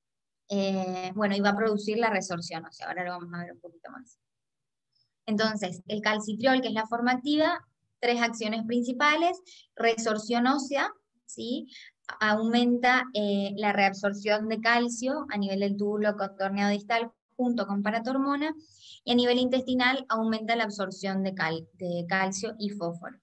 eh, bueno, y va a producir la resorción ósea. Ahora lo vamos a ver un poquito más. Entonces, el calcitriol, que es la forma activa, tres acciones principales: resorción ósea, ¿sí? Aumenta eh, la reabsorción de calcio a nivel del túbulo contorneado distal junto con paratormona, y a nivel intestinal aumenta la absorción de, cal, de calcio y fósforo.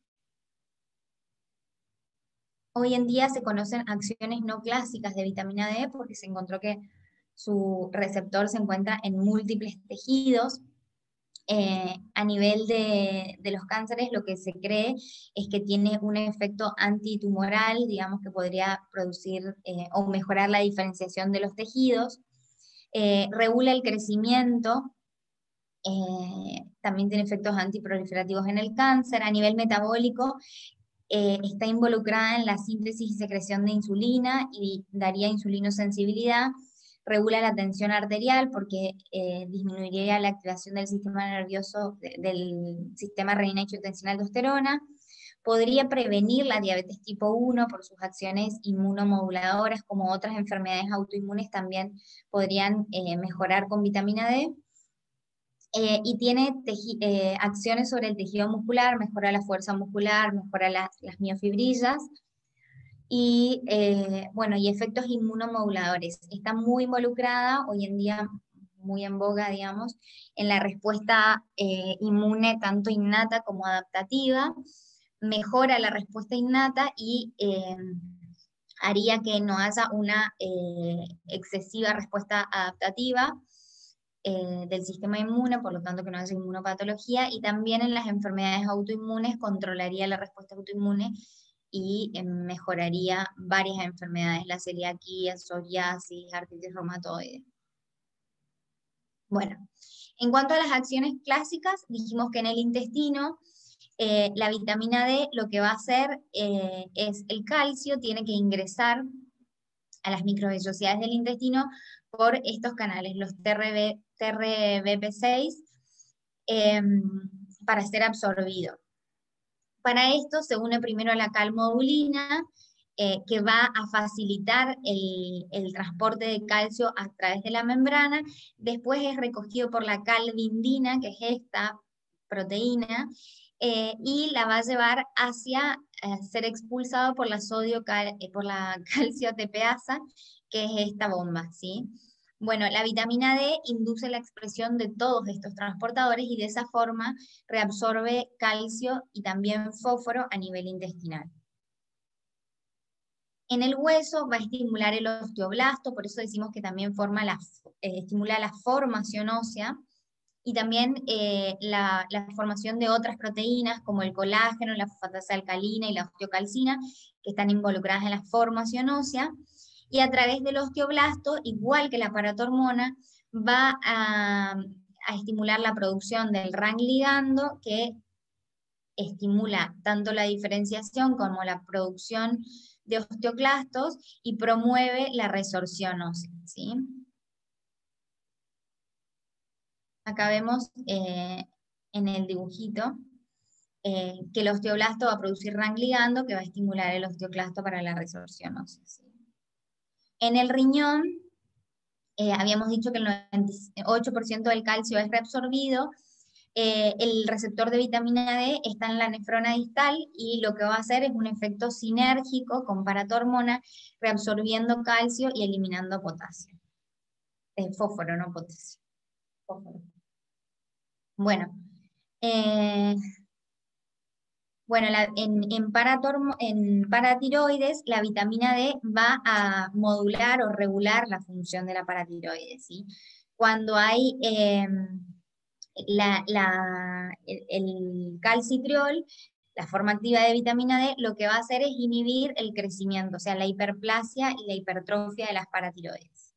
Hoy en día se conocen acciones no clásicas de vitamina D porque se encontró que su receptor se encuentra en múltiples tejidos. Eh, a nivel de, de los cánceres, lo que se cree es que tiene un efecto antitumoral, digamos, que podría producir eh, o mejorar la diferenciación de los tejidos. Eh, regula el crecimiento, eh, también tiene efectos antiproliferativos en el cáncer. A nivel metabólico, eh, está involucrada en la síntesis y secreción de insulina y daría insulinosensibilidad. Regula la tensión arterial porque eh, disminuiría la activación del sistema nervioso, de, del sistema renina-angiotensina-aldosterona. Podría prevenir la diabetes tipo uno por sus acciones inmunomoduladoras, como otras enfermedades autoinmunes también podrían eh, mejorar con vitamina D. Eh, y tiene eh, acciones sobre el tejido muscular, mejora la fuerza muscular, mejora las, las miofibrillas, y eh, bueno, y efectos inmunomoduladores. Está muy involucrada, hoy en día muy en boga, digamos, en la respuesta eh, inmune, tanto innata como adaptativa. Mejora la respuesta innata y eh, haría que no haya una eh, excesiva respuesta adaptativa eh, del sistema inmune, por lo tanto que no haya inmunopatología, y también en las enfermedades autoinmunes controlaría la respuesta autoinmune y eh, mejoraría varias enfermedades, la celiaquía, psoriasis, artritis reumatoide. Bueno, en cuanto a las acciones clásicas, dijimos que en el intestino eh, la vitamina D lo que va a hacer eh, es el calcio, tiene que ingresar a las microvellosidades del intestino por estos canales, los T R B P seis, eh, para ser absorbido. Para esto se une primero a la calmodulina, eh, que va a facilitar el, el transporte de calcio a través de la membrana. Después es recogido por la calvindina, que es esta proteína, eh, y la va a llevar hacia eh, ser expulsado por la, sodio cal, eh, por la calcio-ATPasa, que es esta bomba, ¿sí? Bueno, la vitamina D induce la expresión de todos estos transportadores y de esa forma reabsorbe calcio y también fósforo a nivel intestinal. En el hueso va a estimular el osteoblasto, por eso decimos que también forma la, eh, estimula la formación ósea, y también eh, la, la formación de otras proteínas como el colágeno, la fosfatasa alcalina y la osteocalcina, que están involucradas en la formación ósea. Y a través del osteoblasto, igual que la paratormona, va a, a estimular la producción del R A N ligando, que estimula tanto la diferenciación como la producción de osteoclastos y promueve la resorción ósea, ¿sí? Acá vemos eh, en el dibujito eh, que el osteoblasto va a producir R A N ligando, que va a estimular el osteoclasto para la resorción ósea, ¿sí? En el riñón, eh, habíamos dicho que el noventa y ocho por ciento del calcio es reabsorbido. Eh, el receptor de vitamina D está en la nefrona distal y lo que va a hacer es un efecto sinérgico con paratormona, reabsorbiendo calcio y eliminando potasio. Eh, fósforo, no potasio. Fósforo. Bueno, eh, bueno la, en, en, en paratiroides la vitamina D va a modular o regular la función de la paratiroides, ¿sí? Cuando hay... Eh, La, la, el, el calcitriol, la forma activa de vitamina D, lo que va a hacer es inhibir el crecimiento, o sea, la hiperplasia y la hipertrofia de las paratiroides.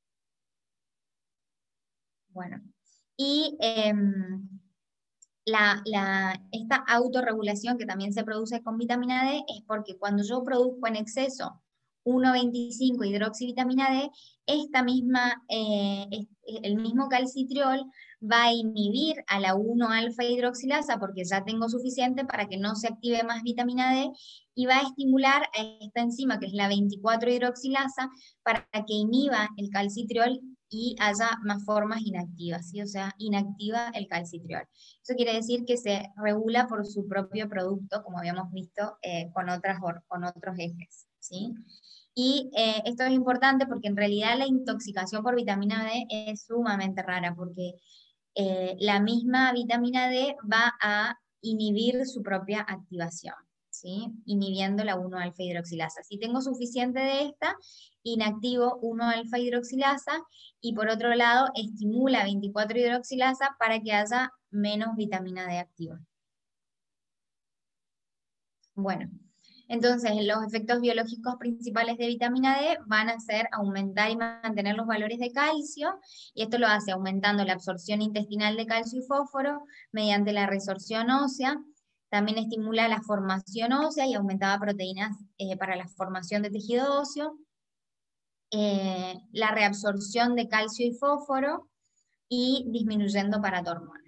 Bueno, y eh, la, la, esta autorregulación que también se produce con vitamina D es porque cuando yo produzco en exceso uno veinticinco hidroxivitamina D, esta misma, eh, el mismo calcitriol va a inhibir a la uno alfa hidroxilasa porque ya tengo suficiente para que no se active más vitamina D, y va a estimular a esta enzima que es la veinticuatro hidroxilasa para que inhiba el calcitriol y haya más formas inactivas, ¿sí? O sea, inactiva el calcitriol. Eso quiere decir que se regula por su propio producto, como habíamos visto eh, con, otras, con otros ejes, ¿sí? Y eh, esto es importante porque en realidad la intoxicación por vitamina D es sumamente rara, porque eh, la misma vitamina D va a inhibir su propia activación, ¿sí? Inhibiendo la uno alfa hidroxilasa. Si tengo suficiente de esta, inactivo uno alfa hidroxilasa, y por otro lado estimula veinticuatro hidroxilasa para que haya menos vitamina D activa. Bueno, entonces los efectos biológicos principales de vitamina D van a ser aumentar y mantener los valores de calcio, y esto lo hace aumentando la absorción intestinal de calcio y fósforo mediante la resorción ósea. También estimula la formación ósea y aumentaba proteínas eh, para la formación de tejido óseo, eh, la reabsorción de calcio y fósforo, y disminuyendo paratormona.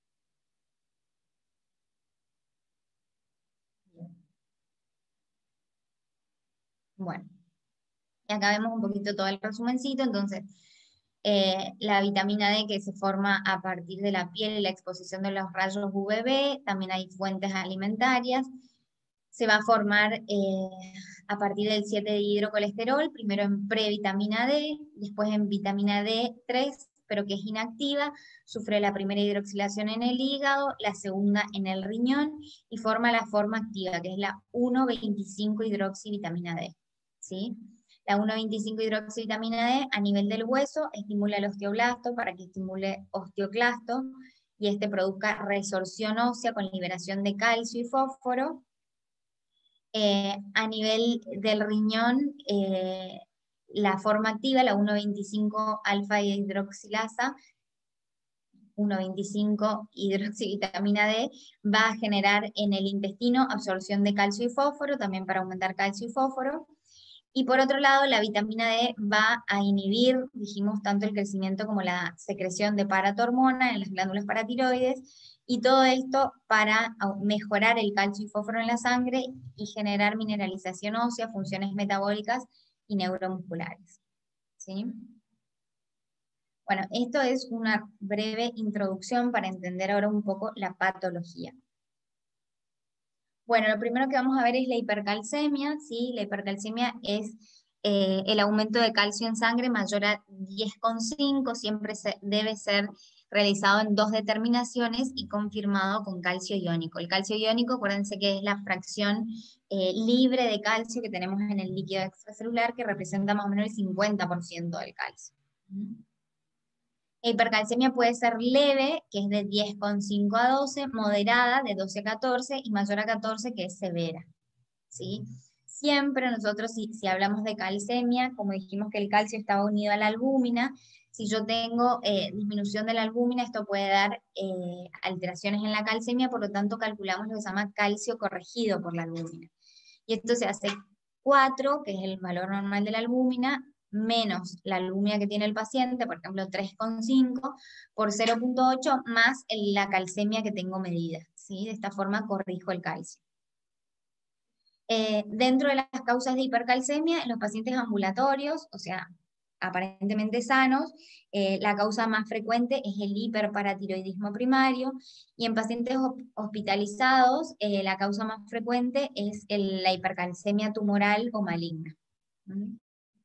Bueno, y acá vemos un poquito todo el resumencito. Entonces, eh, la vitamina D que se forma a partir de la piel y la exposición de los rayos U V B, también hay fuentes alimentarias. Se va a formar eh, a partir del siete hidrocolesterol, primero en previtamina D, después en vitamina D tres, pero que es inactiva, sufre la primera hidroxilación en el hígado, la segunda en el riñón, y forma la forma activa, que es la uno veinticinco hidroxivitamina D, ¿sí? La uno veinticinco hidroxivitamina D a nivel del hueso estimula el osteoblasto para que estimule osteoclasto, y este produzca resorción ósea con liberación de calcio y fósforo. Eh, a nivel del riñón, eh, la forma activa, la uno veinticinco alfa hidroxilasa, uno veinticinco hidroxivitamina D, va a generar en el intestino absorción de calcio y fósforo, también para aumentar calcio y fósforo. Y por otro lado, la vitamina D va a inhibir, dijimos, tanto el crecimiento como la secreción de paratormona en las glándulas paratiroides, y todo esto para mejorar el calcio y fósforo en la sangre y generar mineralización ósea, funciones metabólicas y neuromusculares, ¿sí? Bueno, esto es una breve introducción para entender ahora un poco la patología. Bueno, lo primero que vamos a ver es la hipercalcemia, ¿sí? La hipercalcemia es eh, el aumento de calcio en sangre mayor a diez coma cinco, siempre se, debe ser realizado en dos determinaciones y confirmado con calcio iónico. El calcio iónico, acuérdense que es la fracción eh, libre de calcio que tenemos en el líquido extracelular, que representa más o menos el cincuenta por ciento del calcio. La hipercalcemia puede ser leve, que es de diez coma cinco a doce, moderada, de doce a catorce, y mayor a catorce, que es severa, ¿sí? Siempre nosotros, si, si hablamos de calcemia, como dijimos que el calcio estaba unido a la albúmina, si yo tengo eh, disminución de la albúmina, esto puede dar eh, alteraciones en la calcemia, por lo tanto calculamos lo que se llama calcio corregido por la albúmina. Y esto se hace cuatro, que es el valor normal de la albúmina, menos la albúmina que tiene el paciente, por ejemplo tres coma cinco, por cero punto ocho, más el, la calcemia que tengo medida, ¿sí? De esta forma corrijo el calcio. Eh, dentro de las causas de hipercalcemia, en los pacientes ambulatorios, o sea, aparentemente sanos, eh, la causa más frecuente es el hiperparatiroidismo primario, y en pacientes hospitalizados, eh, la causa más frecuente es el, la hipercalcemia tumoral o maligna. ¿Mm?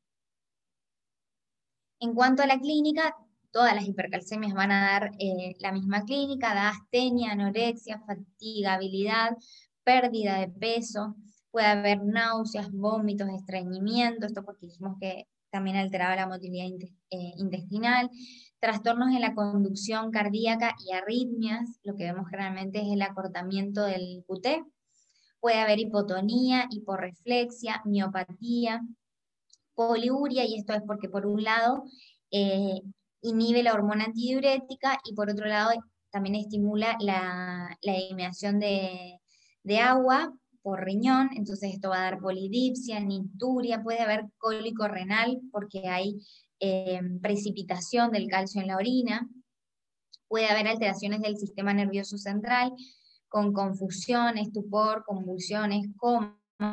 En cuanto a la clínica, todas las hipercalcemias van a dar eh, la misma clínica: da astenia, anorexia, fatigabilidad, pérdida de peso, puede haber náuseas, vómitos, estreñimiento, esto porque dijimos que también alteraba la motilidad intestinal, trastornos en la conducción cardíaca y arritmias, lo que vemos generalmente es el acortamiento del Q T, puede haber hipotonía, hiporreflexia, miopatía, poliuria, y esto es porque por un lado eh, inhibe la hormona antidiurética y por otro lado también estimula la, la eliminación de, de agua por riñón, entonces esto va a dar polidipsia, nicturia, puede haber cólico renal porque hay eh, precipitación del calcio en la orina, Puede haber alteraciones del sistema nervioso central, con confusión, estupor, convulsiones, comas,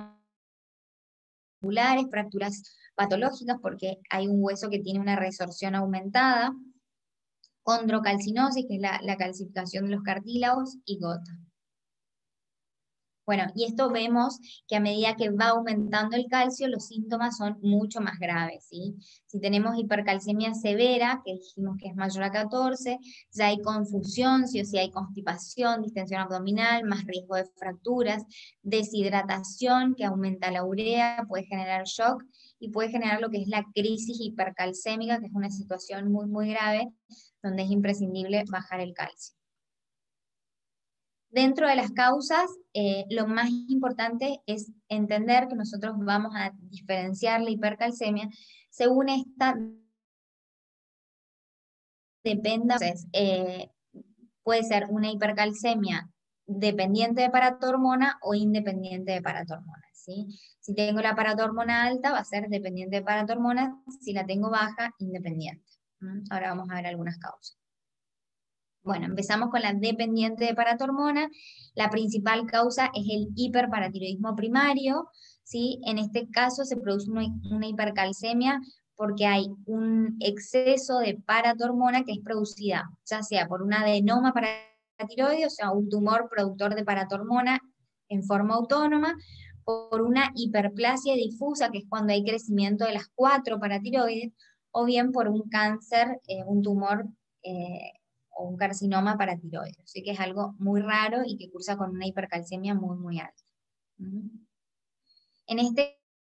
fracturas patológicas, porque hay un hueso que tiene una resorción aumentada, condrocalcinosis, que es la, la calcificación de los cartílagos, y gota. Bueno, y esto vemos que a medida que va aumentando el calcio, los síntomas son mucho más graves, ¿sí? Si tenemos hipercalcemia severa, que dijimos que es mayor a catorce, ya hay confusión, sí o sí hay constipación, distensión abdominal, más riesgo de fracturas, deshidratación, que aumenta la urea, puede generar shock, y puede generar lo que es la crisis hipercalcémica, que es una situación muy, muy grave, donde es imprescindible bajar el calcio. Dentro de las causas, eh, lo más importante es entender que nosotros vamos a diferenciar la hipercalcemia según esta dependa. Entonces, eh, puede ser una hipercalcemia dependiente de paratormona o independiente de paratormona, ¿sí? Si tengo la paratormona alta, va a ser dependiente de paratormona; si la tengo baja, independiente. ¿Mm? Ahora vamos a ver algunas causas. Bueno, empezamos con la dependiente de paratormona. La principal causa es el hiperparatiroidismo primario, ¿sí? En este caso se produce una, una hipercalcemia porque hay un exceso de paratormona que es producida ya sea por un adenoma paratiroide, o sea, un tumor productor de paratormona en forma autónoma, por una hiperplasia difusa, que es cuando hay crecimiento de las cuatro paratiroides, o bien por un cáncer, eh, un tumor eh, o un carcinoma paratiroideo. Así que es algo muy raro y que cursa con una hipercalcemia muy, muy alta. ¿Mm? En este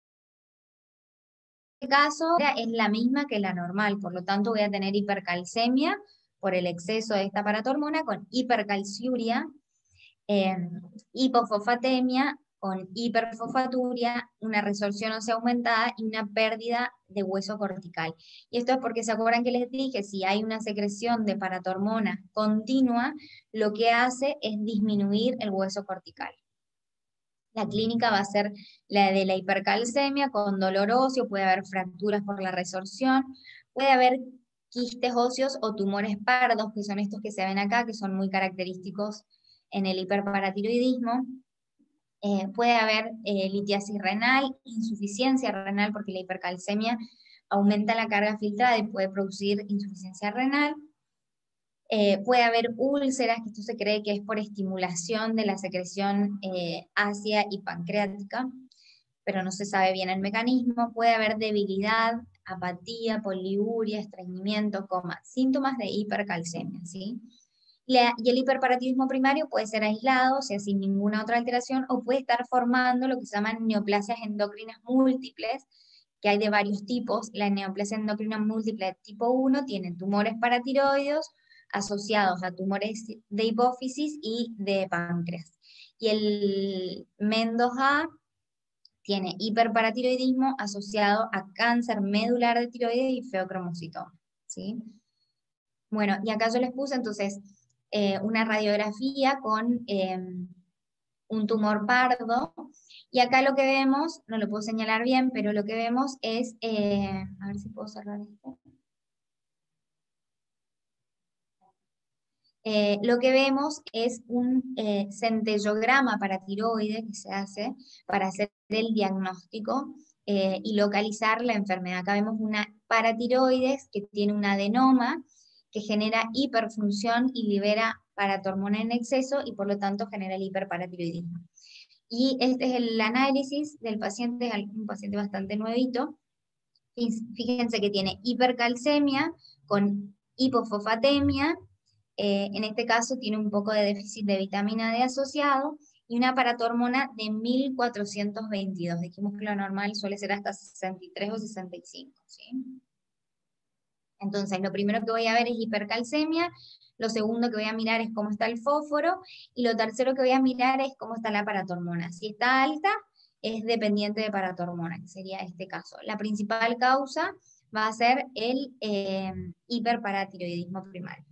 caso es la misma que la normal, por lo tanto voy a tener hipercalcemia por el exceso de esta paratormona, con hipercalciuria, eh, hipofosfatemia, con hiperfosfaturia, una resorción ósea aumentada y una pérdida de hueso cortical. Y esto es porque se acuerdan que les dije, si hay una secreción de paratormona continua, lo que hace es disminuir el hueso cortical. La clínica va a ser la de la hipercalcemia con dolor óseo, puede haber fracturas por la resorción, puede haber quistes óseos o tumores pardos, que son estos que se ven acá, que son muy característicos en el hiperparatiroidismo. Eh, puede haber eh, litiasis renal, insuficiencia renal, porque la hipercalcemia aumenta la carga filtrada y puede producir insuficiencia renal. Eh, puede haber úlceras, que esto se cree que es por estimulación de la secreción eh, ácida y pancreática, pero no se sabe bien el mecanismo. Puede haber debilidad, apatía, poliuria, estreñimiento, coma, síntomas de hipercalcemia, ¿sí? La, y el hiperparatiroidismo primario puede ser aislado, o sea, sin ninguna otra alteración, o puede estar formando lo que se llaman neoplasias endocrinas múltiples, que hay de varios tipos. La neoplasia endocrina múltiple tipo uno tiene tumores paratiroideos asociados a tumores de hipófisis y de páncreas. Y el M E N dos A tiene hiperparatiroidismo asociado a cáncer medular de tiroides y feocromocitoma, ¿sí? Bueno, y acá yo les puse entonces eh, una radiografía con eh, un tumor pardo, y acá lo que vemos, no lo puedo señalar bien, pero lo que vemos es, eh, a ver si puedo cerrar esto. Eh, lo que vemos es un eh, centellograma para tiroides que se hace para hacer el diagnóstico eh, y localizar la enfermedad. Acá vemos una paratiroides que tiene un adenoma que genera hiperfunción y libera paratormona en exceso, y por lo tanto genera el hiperparatiroidismo. Y este es el análisis del paciente, es un paciente bastante nuevito. Fíjense que tiene hipercalcemia con hipofosfatemia. Eh, en este caso tiene un poco de déficit de vitamina D asociado y una paratormona de mil cuatrocientos veintidós. Dijimos que lo normal suele ser hasta sesenta y tres o sesenta y cinco, ¿sí? Entonces, lo primero que voy a ver es hipercalcemia, lo segundo que voy a mirar es cómo está el fósforo, y lo tercero que voy a mirar es cómo está la paratormona. Si está alta, es dependiente de paratormona, que sería este caso. La principal causa va a ser el eh, hiperparatiroidismo primario.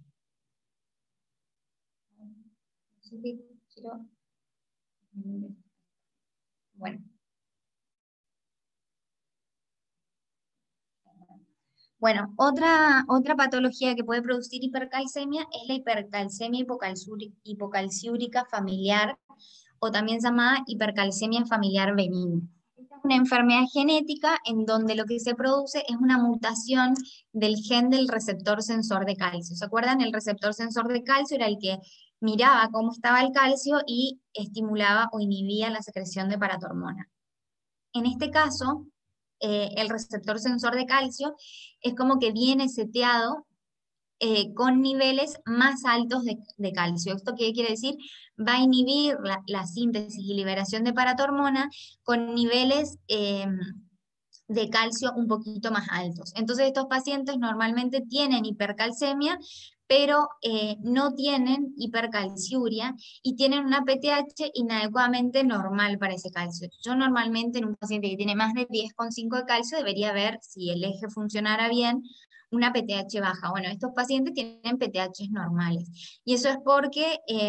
Bueno. Bueno, otra, otra patología que puede producir hipercalcemia es la hipercalcemia hipocalciúrica, hipocalciúrica familiar, o también llamada hipercalcemia familiar benigna. Esta es una enfermedad genética en donde lo que se produce es una mutación del gen del receptor sensor de calcio. ¿Se acuerdan? El receptor sensor de calcio era el que miraba cómo estaba el calcio y estimulaba o inhibía la secreción de paratormona. En este caso, eh, el receptor sensor de calcio es como que viene seteado eh, con niveles más altos de, de calcio. ¿Esto qué quiere decir? Va a inhibir la, la síntesis y liberación de paratormona con niveles eh, de calcio un poquito más altos. Entonces estos pacientes normalmente tienen hipercalcemia, pero eh, no tienen hipercalciuria y tienen una P T H inadecuadamente normal para ese calcio. Yo normalmente en un paciente que tiene más de diez coma cinco de calcio debería ver, si el eje funcionara bien, una P T H baja. Bueno, estos pacientes tienen P T Hs normales. Y eso es porque eh,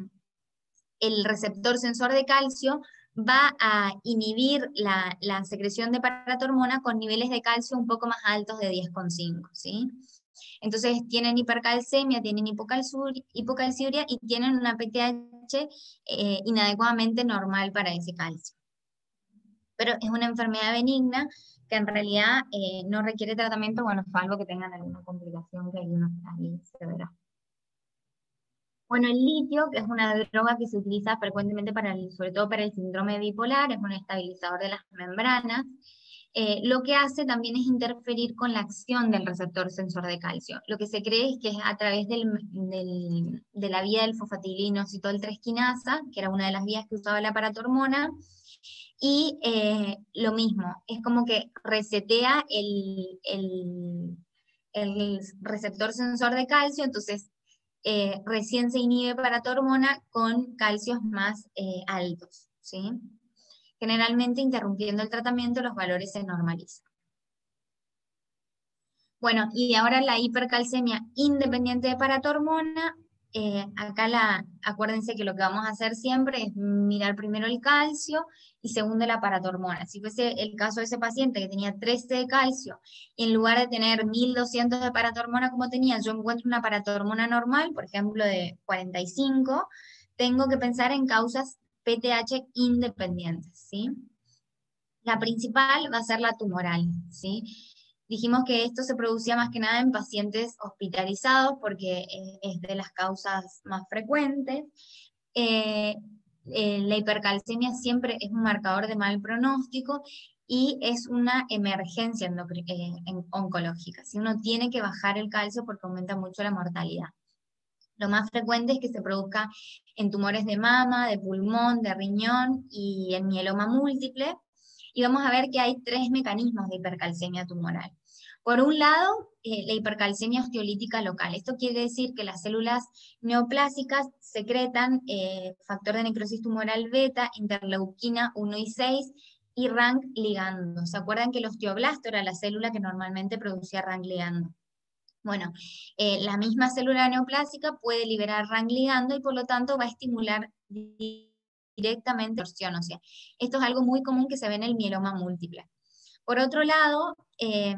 el receptor sensor de calcio va a inhibir la, la secreción de paratormona con niveles de calcio un poco más altos de diez coma cinco, ¿sí? Entonces tienen hipercalcemia, tienen hipocalciuria y tienen una P T H eh, inadecuadamente normal para ese calcio. Pero es una enfermedad benigna que en realidad eh, no requiere tratamiento, bueno, salvo que tengan alguna complicación que ahí, no, ahí se verá. Bueno, el litio, que es una droga que se utiliza frecuentemente para el, sobre todo para el síndrome bipolar, es un estabilizador de las membranas. Eh, lo que hace también es interferir con la acción del receptor sensor de calcio. Lo que se cree es que es a través del, del, de la vía del fosfatidilinositol-tres-quinasa, que era una de las vías que usaba la paratormona, y eh, lo mismo, es como que resetea el, el, el receptor sensor de calcio, entonces eh, recién se inhibe paratormona con calcios más eh, altos, ¿sí? Generalmente interrumpiendo el tratamiento los valores se normalizan. Bueno, y ahora la hipercalcemia independiente de paratormona. Eh, acá la, acuérdense que lo que vamos a hacer siempre es mirar primero el calcio y segundo la paratormona. Si fuese el caso de ese paciente que tenía trece de calcio y en lugar de tener mil doscientos de paratormona como tenía, yo encuentro una paratormona normal, por ejemplo de cuarenta y cinco, tengo que pensar en causas P T H independientes, ¿sí? La principal va a ser la tumoral, ¿sí? Dijimos que esto se producía más que nada en pacientes hospitalizados porque eh, es de las causas más frecuentes. Eh, eh, la hipercalcemia siempre es un marcador de mal pronóstico y es una emergencia eh, oncológica. Si uno tiene que bajar el calcio porque aumenta mucho la mortalidad. Lo más frecuente es que se produzca en tumores de mama, de pulmón, de riñón y en mieloma múltiple. Y vamos a ver que hay tres mecanismos de hipercalcemia tumoral. Por un lado, eh, la hipercalcemia osteolítica local. Esto quiere decir que las células neoplásicas secretan eh, factor de necrosis tumoral beta, interleuquina uno y seis y rank ligando. ¿Se acuerdan que el osteoblasto era la célula que normalmente producía rank ligando? Bueno, eh, la misma célula neoplásica puede liberar rank ligando y por lo tanto va a estimular directamente la absorción, o sea, esto es algo muy común que se ve en el mieloma múltiple. Por otro lado, eh,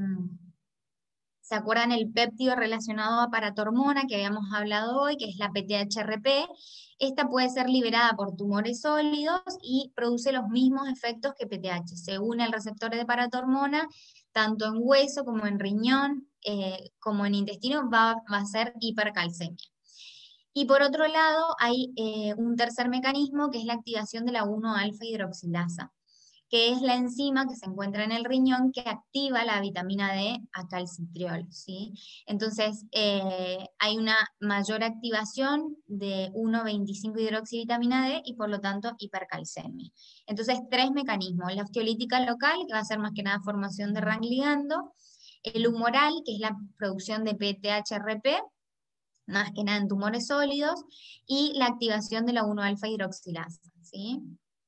¿se acuerdan el péptido relacionado a paratormona que habíamos hablado hoy, que es la P T H R P? Esta puede ser liberada por tumores sólidos y produce los mismos efectos que P T H. Se une al receptor de paratormona, tanto en hueso como en riñón, eh, como en intestino, va, va a ser hipercalcemia. Y por otro lado, hay eh, un tercer mecanismo que es la activación de la uno alfa hidroxilasa, que es la enzima que se encuentra en el riñón que activa la vitamina D a calcitriol, ¿sí? Entonces, eh, hay una mayor activación de uno veinticinco hidroxivitamina D y por lo tanto hipercalcemia. Entonces, tres mecanismos: la osteolítica local, que va a ser más que nada formación de rank ligando; el humoral, que es la producción de P T H R P, más que nada en tumores sólidos; y la activación de la uno alfa hidroxilasa, ¿sí?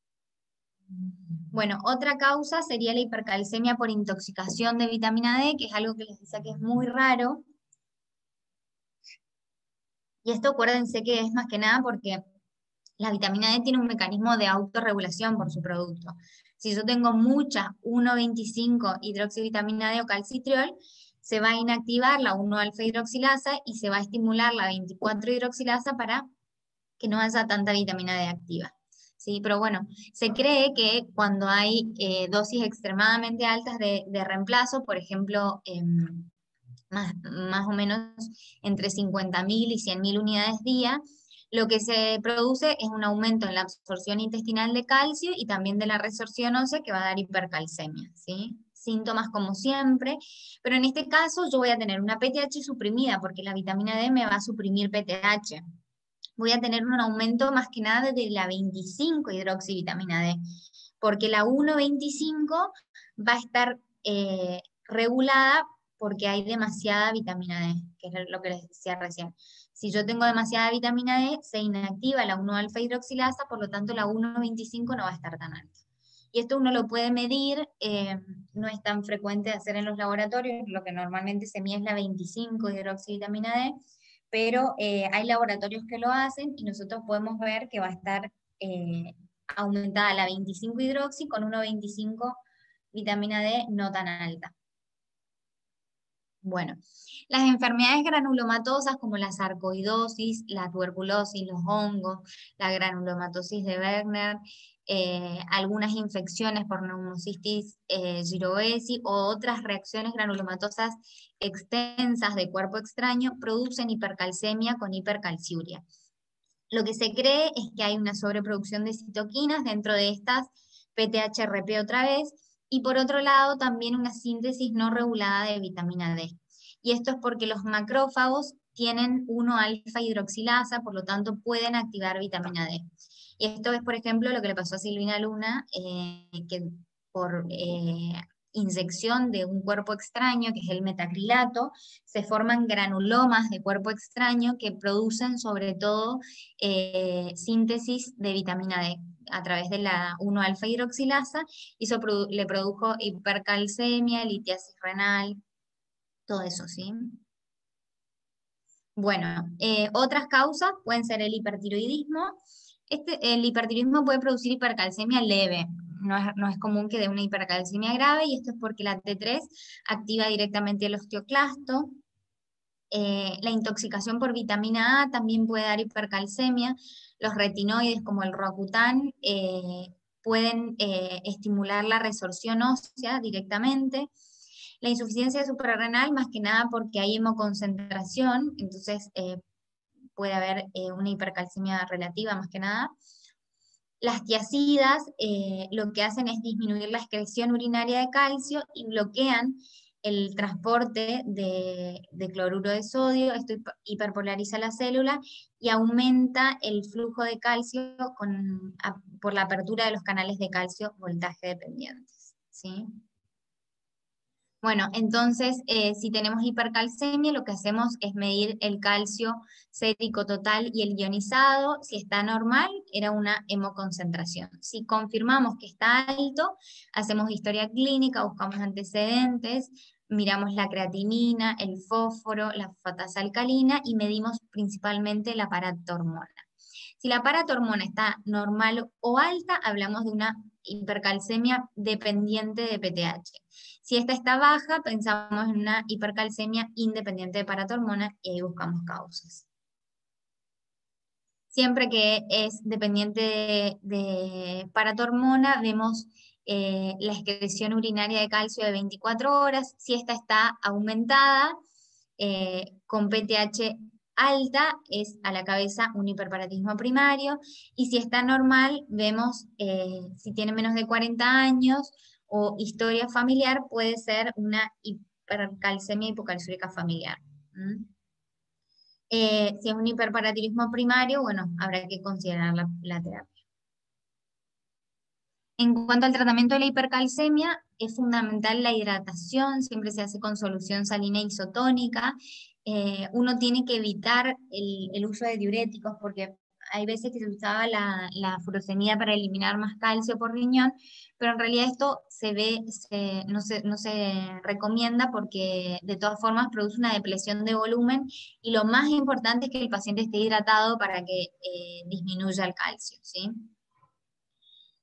Bueno, otra causa sería la hipercalcemia por intoxicación de vitamina D, que es algo que les decía que es muy raro. Y esto acuérdense que es más que nada porque la vitamina D tiene un mecanismo de autorregulación por su producto. Si yo tengo mucha uno veinticinco hidroxivitamina D o calcitriol, se va a inactivar la uno alfa hidroxilasa y se va a estimular la veinticuatro hidroxilasa para que no haya tanta vitamina D activa. ¿Sí? Pero bueno, se cree que cuando hay eh, dosis extremadamente altas de, de reemplazo, por ejemplo, eh, más, más o menos entre cincuenta mil y cien mil unidades día, lo que se produce es un aumento en la absorción intestinal de calcio y también de la resorción ósea que va a dar hipercalcemia, ¿sí? Síntomas como siempre, pero en este caso yo voy a tener una P T H suprimida porque la vitamina D me va a suprimir P T H. Voy a tener un aumento más que nada de la veinticinco hidroxivitamina D, porque la uno veinticinco va a estar eh, regulada porque hay demasiada vitamina D, que es lo que les decía recién. Si yo tengo demasiada vitamina D, se inactiva la uno alfa hidroxilasa, por lo tanto la uno veinticinco no va a estar tan alta. Y esto uno lo puede medir, eh, no es tan frecuente de hacer en los laboratorios, lo que normalmente se mide es la veinticinco hidroxivitamina D, pero eh, hay laboratorios que lo hacen y nosotros podemos ver que va a estar eh, aumentada la veinticinco hidroxi con uno veinticinco vitamina D no tan alta. Bueno, las enfermedades granulomatosas como la sarcoidosis, la tuberculosis, los hongos, la granulomatosis de Werner, eh, algunas infecciones por neumocistis eh, girovesi o otras reacciones granulomatosas extensas de cuerpo extraño producen hipercalcemia con hipercalciuria. Lo que se cree es que hay una sobreproducción de citoquinas dentro de estas, P T H R P otra vez, y por otro lado también una síntesis no regulada de vitamina D. Y esto es porque los macrófagos tienen uno alfa hidroxilasa, por lo tanto pueden activar vitamina D. Y esto es, por ejemplo, lo que le pasó a Silvina Luna, eh, que por eh, inyección de un cuerpo extraño, que es el metacrilato, se forman granulomas de cuerpo extraño que producen sobre todo eh, síntesis de vitamina D a través de la uno alfa hidroxilasa, y eso produ le produjo hipercalcemia, litiasis renal, todo eso, ¿sí? Bueno, eh, otras causas pueden ser el hipertiroidismo. Este, el hipertiroidismo puede producir hipercalcemia leve, no es, no es común que dé una hipercalcemia grave, y esto es porque la T tres activa directamente el osteoclasto. Eh, la intoxicación por vitamina A también puede dar hipercalcemia. Los retinoides como el Roacutan eh, pueden eh, estimular la resorción ósea directamente. La insuficiencia suprarrenal, más que nada porque hay hemoconcentración, entonces eh, puede haber eh, una hipercalcemia relativa más que nada. Las tiacidas eh, lo que hacen es disminuir la excreción urinaria de calcio y bloquean el transporte de, de cloruro de sodio. Esto hiperpolariza la célula y aumenta el flujo de calcio con, a, por la apertura de los canales de calcio voltaje dependientes, ¿sí? Bueno, entonces, eh, si tenemos hipercalcemia, lo que hacemos es medir el calcio sérico total y el ionizado. Si está normal, era una hemoconcentración. Si confirmamos que está alto, hacemos historia clínica, buscamos antecedentes, miramos la creatinina, el fósforo, la fosfatasa alcalina y medimos principalmente la paratormona. Si la paratormona está normal o alta, hablamos de una hipercalcemia dependiente de P T H. Si esta está baja, pensamos en una hipercalcemia independiente de paratormona y ahí buscamos causas. Siempre que es dependiente de, de paratormona, vemos eh, la excreción urinaria de calcio de veinticuatro horas. Si esta está aumentada, eh, con P T H alta, es a la cabeza un hiperparatismo primario, y si está normal, vemos eh, si tiene menos de cuarenta años, o historia familiar, puede ser una hipercalcemia hipocalciúrica familiar. ¿Mm? Eh, si es un hiperparatiroidismo primario, bueno, habrá que considerar la, la terapia. En cuanto al tratamiento de la hipercalcemia, es fundamental la hidratación, siempre se hace con solución salina isotónica. Eh, uno tiene que evitar el, el uso de diuréticos, porque hay veces que se usaba la, la furosemida para eliminar más calcio por riñón, pero en realidad esto se ve, se, no, se, no se recomienda porque de todas formas produce una depresión de volumen, y lo más importante es que el paciente esté hidratado para que eh, disminuya el calcio, ¿sí?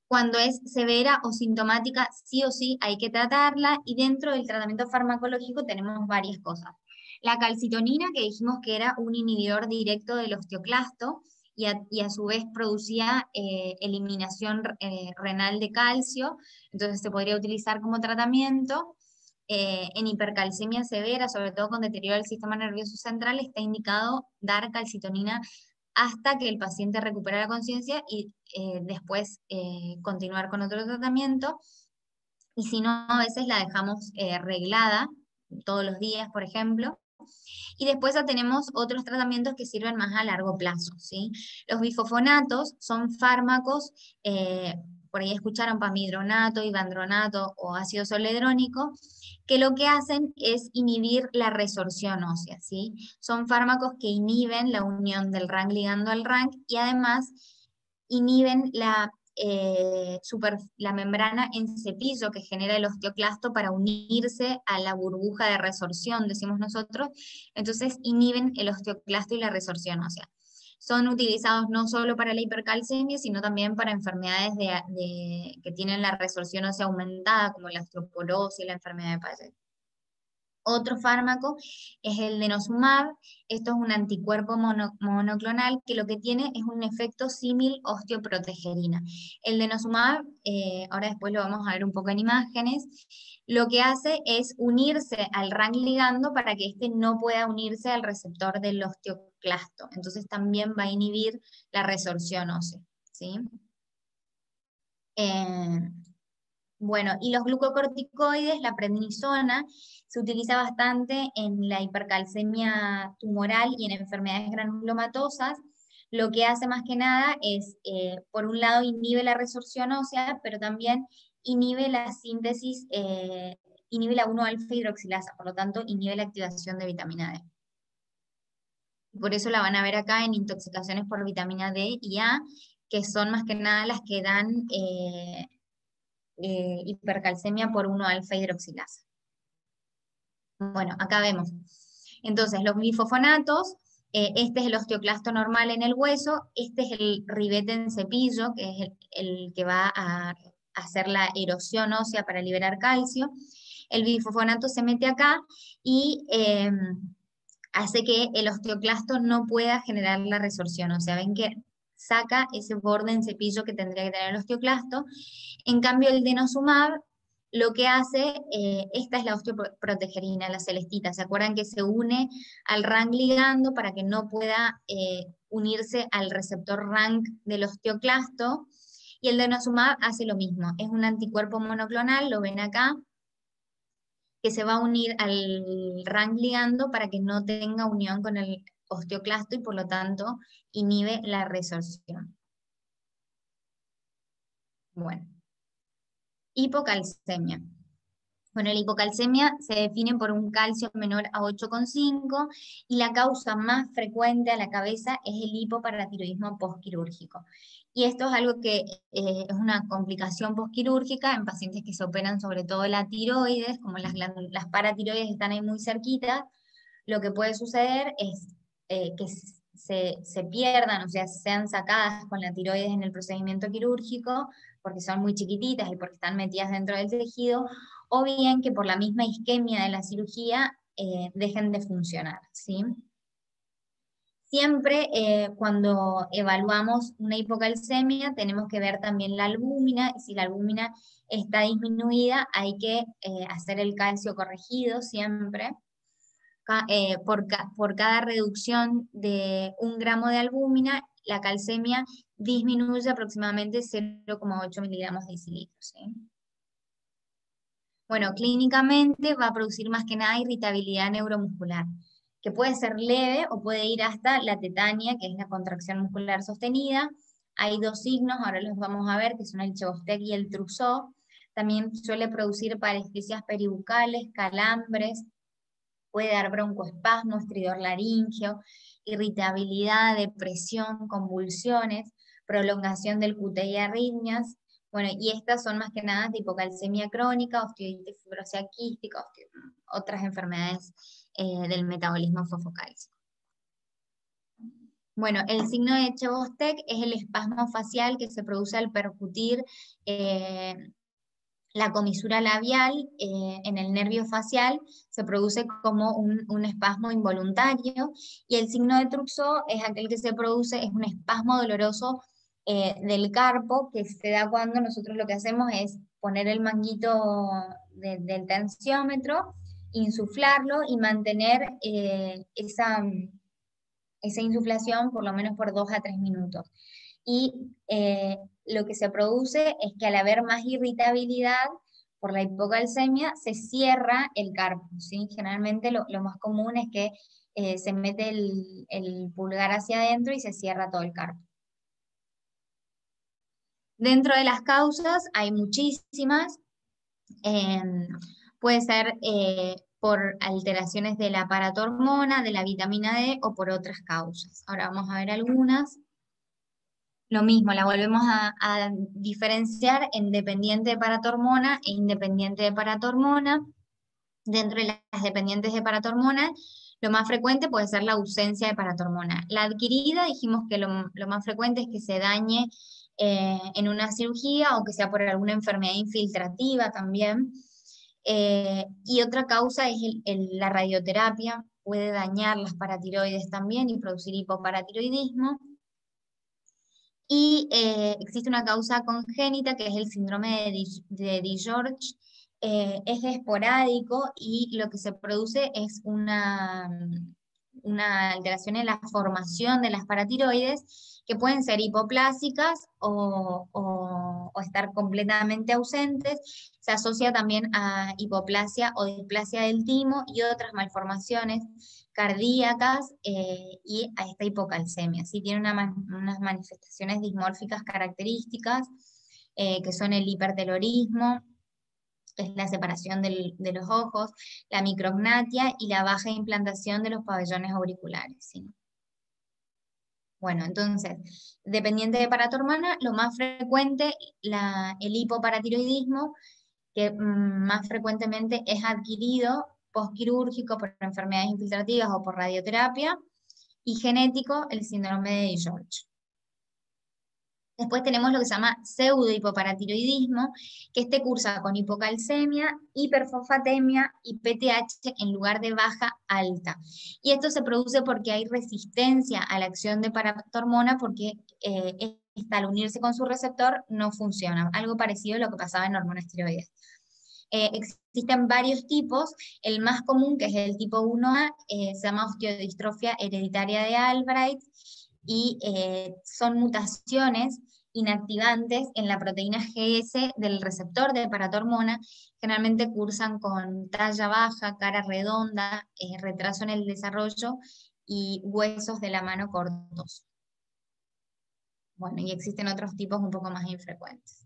Cuando es severa o sintomática, sí o sí hay que tratarla, y dentro del tratamiento farmacológico tenemos varias cosas. La calcitonina, que dijimos que era un inhibidor directo del osteoclasto, y a, y a su vez producía eh, eliminación eh, renal de calcio, entonces se podría utilizar como tratamiento. Eh, en hipercalcemia severa, sobre todo con deterioro del sistema nervioso central, está indicado dar calcitonina hasta que el paciente recupera la conciencia y eh, después eh, continuar con otro tratamiento. Y si no, a veces la dejamos eh, reglada todos los días, por ejemplo. Y después ya tenemos otros tratamientos que sirven más a largo plazo, ¿sí? Los bifosfonatos son fármacos, eh, por ahí escucharon pamidronato, ivandronato o ácido zoledrónico, que lo que hacen es inhibir la resorción ósea, ¿sí? Son fármacos que inhiben la unión del R A N ligando al R A N y además inhiben la Eh, super, la membrana en cepillo que genera el osteoclasto para unirse a la burbuja de resorción, decimos nosotros, entonces inhiben el osteoclasto y la resorción ósea. Son utilizados no solo para la hipercalcemia, sino también para enfermedades de, de, que tienen la resorción ósea aumentada, como la osteoporosis y la enfermedad de Paget. Otro fármaco es el denosumab. Esto es un anticuerpo mono, monoclonal que lo que tiene es un efecto símil osteoprotegerina. El denosumab, eh, ahora después lo vamos a ver un poco en imágenes, lo que hace es unirse al R A N ligando para que éste no pueda unirse al receptor del osteoclasto. Entonces también va a inhibir la resorción ósea, ¿sí? Eh, Bueno, y los glucocorticoides, la prednisona, se utiliza bastante en la hipercalcemia tumoral y en enfermedades granulomatosas. Lo que hace más que nada es, eh, por un lado, inhibe la resorción ósea, pero también inhibe la síntesis, eh, inhibe la uno alfa hidroxilasa, por lo tanto, inhibe la activación de vitamina D. Por eso la van a ver acá en intoxicaciones por vitamina D y A, que son más que nada las que dan eh, Eh, hipercalcemia por uno alfa hidroxilasa. Bueno, acá vemos. Entonces, los bifosfonatos, eh, este es el osteoclasto normal en el hueso, este es el ribete en cepillo, que es el, el que va a hacer la erosión ósea para liberar calcio. El bifosfonato se mete acá y eh, hace que el osteoclasto no pueda generar la resorción. O sea, ven que saca ese borde en cepillo que tendría que tener el osteoclasto. En cambio, el denosumab lo que hace, eh, esta es la osteoprotegerina, la celestita, ¿se acuerdan que se une al R A N ligando para que no pueda eh, unirse al receptor R A N del osteoclasto? Y el denosumab hace lo mismo, es un anticuerpo monoclonal, lo ven acá, que se va a unir al R A N ligando para que no tenga unión con el osteoclasto y por lo tanto inhibe la resorción. Bueno. Hipocalcemia. Bueno, la hipocalcemia se define por un calcio menor a ocho coma cinco y la causa más frecuente a la cabeza es el hipoparatiroidismo postquirúrgico. Y esto es algo que eh, es una complicación postquirúrgica en pacientes que se operan sobre todo la tiroides, como las, las paratiroides están ahí muy cerquitas. Lo que puede suceder es eh, que se, se pierdan, o sea, sean sacadas con la tiroides en el procedimiento quirúrgico, porque son muy chiquititas y porque están metidas dentro del tejido, o bien que por la misma isquemia de la cirugía eh, dejen de funcionar, ¿sí? Siempre eh, cuando evaluamos una hipocalcemia tenemos que ver también la albúmina, y si la albúmina está disminuida hay que eh, hacer el calcio corregido siempre. Eh, por, ca por cada reducción de un gramo de albúmina, la calcemia disminuye aproximadamente cero coma ocho miligramos de decilitro, ¿sí? Bueno, clínicamente va a producir más que nada irritabilidad neuromuscular, que puede ser leve o puede ir hasta la tetania, que es la contracción muscular sostenida. Hay dos signos, ahora los vamos a ver, que son el Chebostec y el Trousseau. También suele producir parestesias peribucales, calambres, puede dar broncoespasmo, estridor laríngeo, irritabilidad, depresión, convulsiones, prolongación del Q T y arritmias. Bueno, y estas son más que nada de hipocalcemia crónica, osteoiditis fibrosa quística, otras enfermedades eh, del metabolismo fosfocálcico. Bueno, el signo de Chebostek es el espasmo facial que se produce al percutir eh, la comisura labial eh, en el nervio facial, se produce como un, un espasmo involuntario, y el signo de Trousseau es aquel que se produce, es un espasmo doloroso eh, del carpo, que se da cuando nosotros lo que hacemos es poner el manguito de, del tensiómetro, insuflarlo y mantener eh, esa, esa insuflación por lo menos por dos a tres minutos. Y eh, lo que se produce es que al haber más irritabilidad por la hipocalcemia, se cierra el carpo, ¿sí? Generalmente lo, lo más común es que eh, se mete el, el pulgar hacia adentro y se cierra todo el carpo. Dentro de las causas hay muchísimas. Eh, puede ser eh, por alteraciones del aparato hormona, de la vitamina D o por otras causas. Ahora vamos a ver algunas. Lo mismo, la volvemos a, a diferenciar en dependiente de paratormona e independiente de paratormona. Dentro de las dependientes de paratormona, lo más frecuente puede ser la ausencia de paratormona. La adquirida, dijimos que lo, lo más frecuente es que se dañe eh, en una cirugía o que sea por alguna enfermedad infiltrativa también. Eh, y otra causa es el, el, la radioterapia, puede dañar las paratiroides también y producir hipoparatiroidismo. Y eh, existe una causa congénita que es el síndrome de, Di, de Di-George. Eh, es esporádico y lo que se produce es una, una alteración en la formación de las paratiroides, que pueden ser hipoplásicas o, o, o estar completamente ausentes. Se asocia también a hipoplasia o displasia del timo y otras malformaciones cardíacas eh, y a esta hipocalcemia. ¿Sí? Tiene una man, unas manifestaciones dismórficas características, eh, que son el hipertelorismo, que es la separación del, de los ojos, la micrognatia y la baja implantación de los pabellones auriculares. ¿Sí? Bueno, entonces, dependiente de paratormona, lo más frecuente, la, el hipoparatiroidismo, que mmm, más frecuentemente es adquirido postquirúrgico por enfermedades infiltrativas o por radioterapia, y genético, el síndrome de Di-George. Después tenemos lo que se llama pseudohipoparatiroidismo, que este cursa con hipocalcemia, hiperfosfatemia y P T H en lugar de baja alta. Y esto se produce porque hay resistencia a la acción de paratormona, porque eh, esta, al unirse con su receptor no funciona. Algo parecido a lo que pasaba en hormonas tiroides. Eh, existen varios tipos. El más común, que es el tipo uno A, eh, se llama osteodistrofia hereditaria de Albright, y eh, son mutaciones inactivantes en la proteína G S del receptor de paratormona. Generalmente cursan con talla baja, cara redonda, eh, retraso en el desarrollo y huesos de la mano cortos. Bueno, y existen otros tipos un poco más infrecuentes.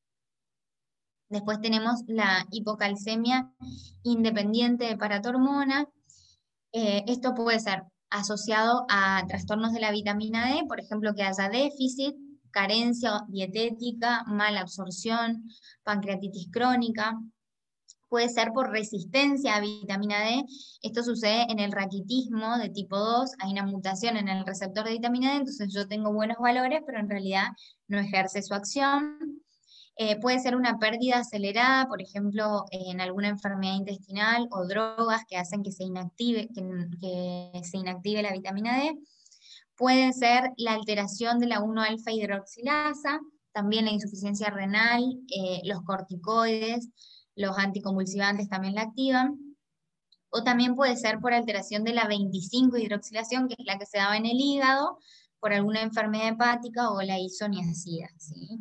Después tenemos la hipocalcemia independiente de paratormona. Eh, esto puede ser asociado a trastornos de la vitamina D, por ejemplo, que haya déficit, carencia dietética, mala absorción, pancreatitis crónica. Puede ser por resistencia a vitamina D. Esto sucede en el raquitismo de tipo dos, hay una mutación en el receptor de vitamina D, entonces yo tengo buenos valores, pero en realidad no ejerce su acción. Eh, puede ser una pérdida acelerada, por ejemplo, eh, en alguna enfermedad intestinal o drogas que hacen que se inactive, que, que se inactive la vitamina D. Puede ser la alteración de la uno alfa hidroxilasa, también la insuficiencia renal, eh, los corticoides, los anticonvulsivantes también la activan. O también puede ser por alteración de la veinticinco hidroxilación, que es la que se daba en el hígado, por alguna enfermedad hepática o la isoniazida, ¿sí?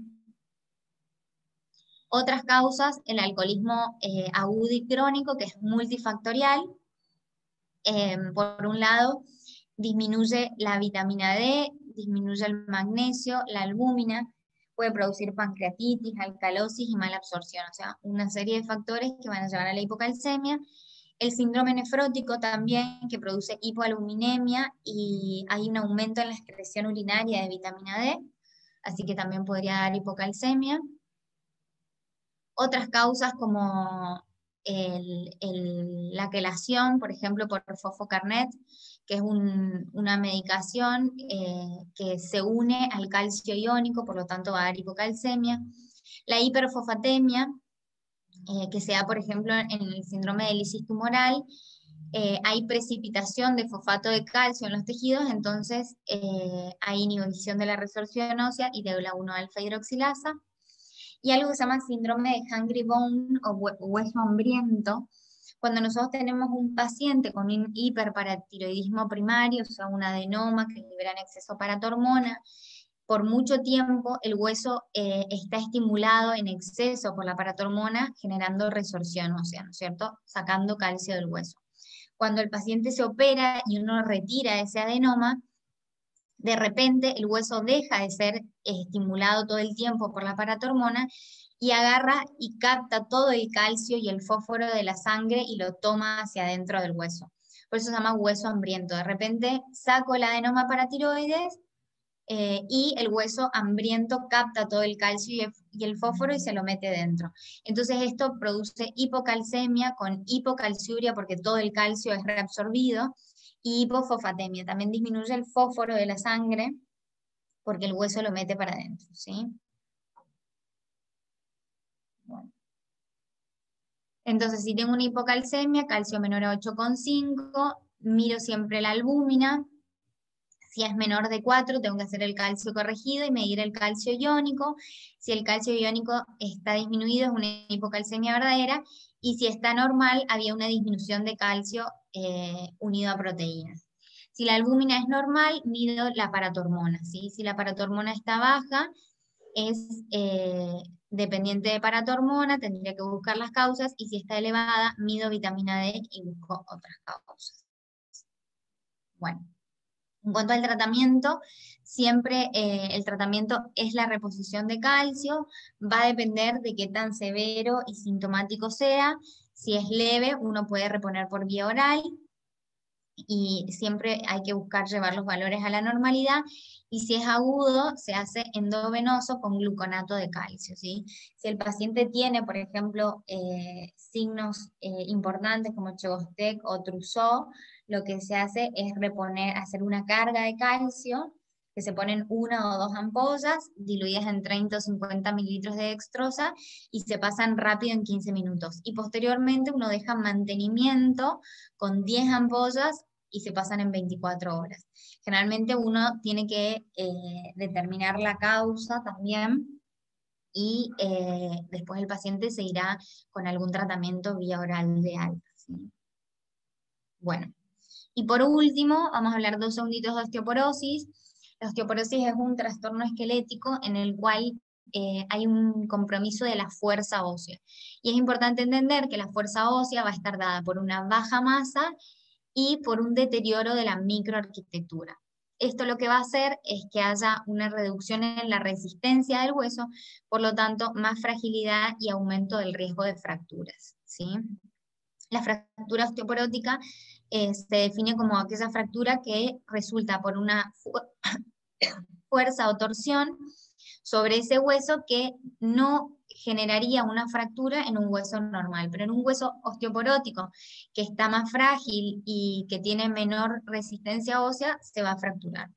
Otras causas, el alcoholismo eh, agudo y crónico, que es multifactorial. Eh, por un lado, disminuye la vitamina D, disminuye el magnesio, la albúmina, puede producir pancreatitis, alcalosis y mala absorción, o sea, una serie de factores que van a llevar a la hipocalcemia. El síndrome nefrótico también, que produce hipoalbuminemia y hay un aumento en la excreción urinaria de vitamina D, así que también podría dar hipocalcemia. Otras causas como el, el, la quelación, por ejemplo, por Fosfocarnet, que es un, una medicación eh, que se une al calcio iónico, por lo tanto va a dar hipocalcemia. La hiperfosfatemia, eh, que se da, por ejemplo, en el síndrome de lisis tumoral, eh, hay precipitación de fosfato de calcio en los tejidos, entonces eh, hay inhibición de la resorción ósea y de la uno alfa hidroxilasa. Y algo que se llama síndrome de hungry bone o hueso hambriento, cuando nosotros tenemos un paciente con un hiperparatiroidismo primario, o sea, un adenoma que libera en exceso paratormona, por mucho tiempo el hueso eh, está estimulado en exceso por la paratormona, generando resorción ósea, ¿no es cierto? Sacando calcio del hueso. Cuando el paciente se opera y uno retira ese adenoma, de repente el hueso deja de ser estimulado todo el tiempo por la paratormona y agarra y capta todo el calcio y el fósforo de la sangre y lo toma hacia adentro del hueso. Por eso se llama hueso hambriento. De repente saco el adenoma paratiroides eh, y el hueso hambriento capta todo el calcio y el, y el fósforo y se lo mete dentro. Entonces esto produce hipocalcemia con hipocalciuria porque todo el calcio es reabsorbido, y hipofosfatemia. También disminuye el fósforo de la sangre porque el hueso lo mete para adentro, ¿sí? Bueno. Entonces, si tengo una hipocalcemia, calcio menor a ocho coma cinco, miro siempre la albúmina. Si es menor de cuatro, tengo que hacer el calcio corregido y medir el calcio iónico. Si el calcio iónico está disminuido, es una hipocalcemia verdadera. Y si está normal, había una disminución de calcio eh, unido a proteínas. Si la albúmina es normal, mido la paratormona, ¿sí? Si la paratormona está baja, es eh, dependiente de paratormona, tendría que buscar las causas, y si está elevada, mido vitamina D y busco otras causas. Bueno, en cuanto al tratamiento, siempre eh, el tratamiento es la reposición de calcio, va a depender de qué tan severo y sintomático sea. Si es leve, uno puede reponer por vía oral, y siempre hay que buscar llevar los valores a la normalidad, y si es agudo, se hace endovenoso con gluconato de calcio, ¿sí? Si el paciente tiene, por ejemplo, eh, signos eh, importantes como Chegostec o Trousseau, lo que se hace es reponer, hacer una carga de calcio, que se ponen una o dos ampollas, diluidas en treinta o cincuenta mililitros de dextrosa, y se pasan rápido en quince minutos. Y posteriormente uno deja mantenimiento con diez ampollas y se pasan en veinticuatro horas. Generalmente uno tiene que eh, determinar la causa también, y eh, después el paciente se irá con algún tratamiento vía oral de alta, ¿sí? Bueno, y por último, vamos a hablar dos segunditos de osteoporosis. La osteoporosis es un trastorno esquelético en el cual eh, hay un compromiso de la fuerza ósea. Y es importante entender que la fuerza ósea va a estar dada por una baja masa y por un deterioro de la microarquitectura. Esto lo que va a hacer es que haya una reducción en la resistencia del hueso, por lo tanto, más fragilidad y aumento del riesgo de fracturas, ¿sí? La fractura osteoporótica eh, se define como aquella fractura que resulta por una fu fuerza o torsión sobre ese hueso que no generaría una fractura en un hueso normal, pero en un hueso osteoporótico que está más frágil y que tiene menor resistencia ósea, se va a fracturar.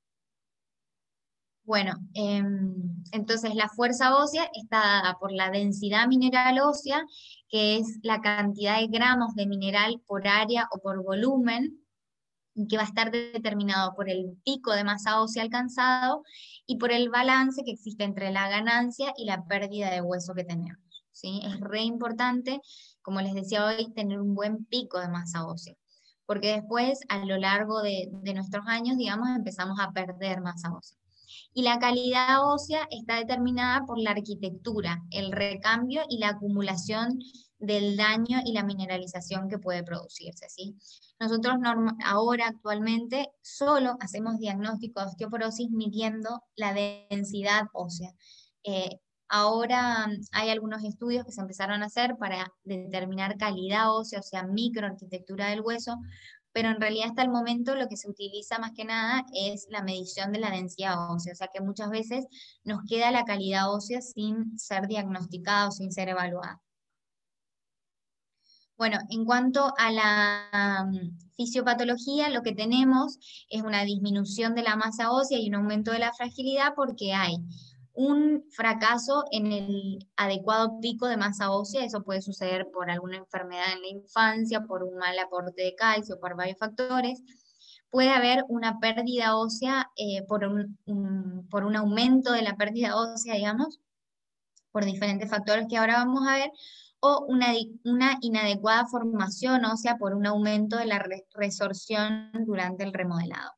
Bueno, eh, entonces la fuerza ósea está dada por la densidad mineral ósea, que es la cantidad de gramos de mineral por área o por volumen, que va a estar determinado por el pico de masa ósea alcanzado y por el balance que existe entre la ganancia y la pérdida de hueso que tenemos, ¿sí? Es re importante, como les decía hoy, tener un buen pico de masa ósea, porque después, a lo largo de, de nuestros años, digamos, empezamos a perder masa ósea. Y la calidad ósea está determinada por la arquitectura, el recambio y la acumulación del daño y la mineralización que puede producirse, ¿sí? Nosotros ahora actualmente solo hacemos diagnóstico de osteoporosis midiendo la densidad ósea. Eh, ahora hay algunos estudios que se empezaron a hacer para determinar calidad ósea, o sea, microarquitectura del hueso, pero en realidad hasta el momento lo que se utiliza más que nada es la medición de la densidad ósea, o sea que muchas veces nos queda la calidad ósea sin ser diagnosticada o sin ser evaluada. Bueno, en cuanto a la um, fisiopatología, lo que tenemos es una disminución de la masa ósea y un aumento de la fragilidad porque hay un fracaso en el adecuado pico de masa ósea. Eso puede suceder por alguna enfermedad en la infancia, por un mal aporte de calcio, por varios factores. Puede haber una pérdida ósea eh, por, un, un, por un aumento de la pérdida ósea, digamos, por diferentes factores que ahora vamos a ver, o una, una inadecuada formación ósea por un aumento de la re resorción durante el remodelado.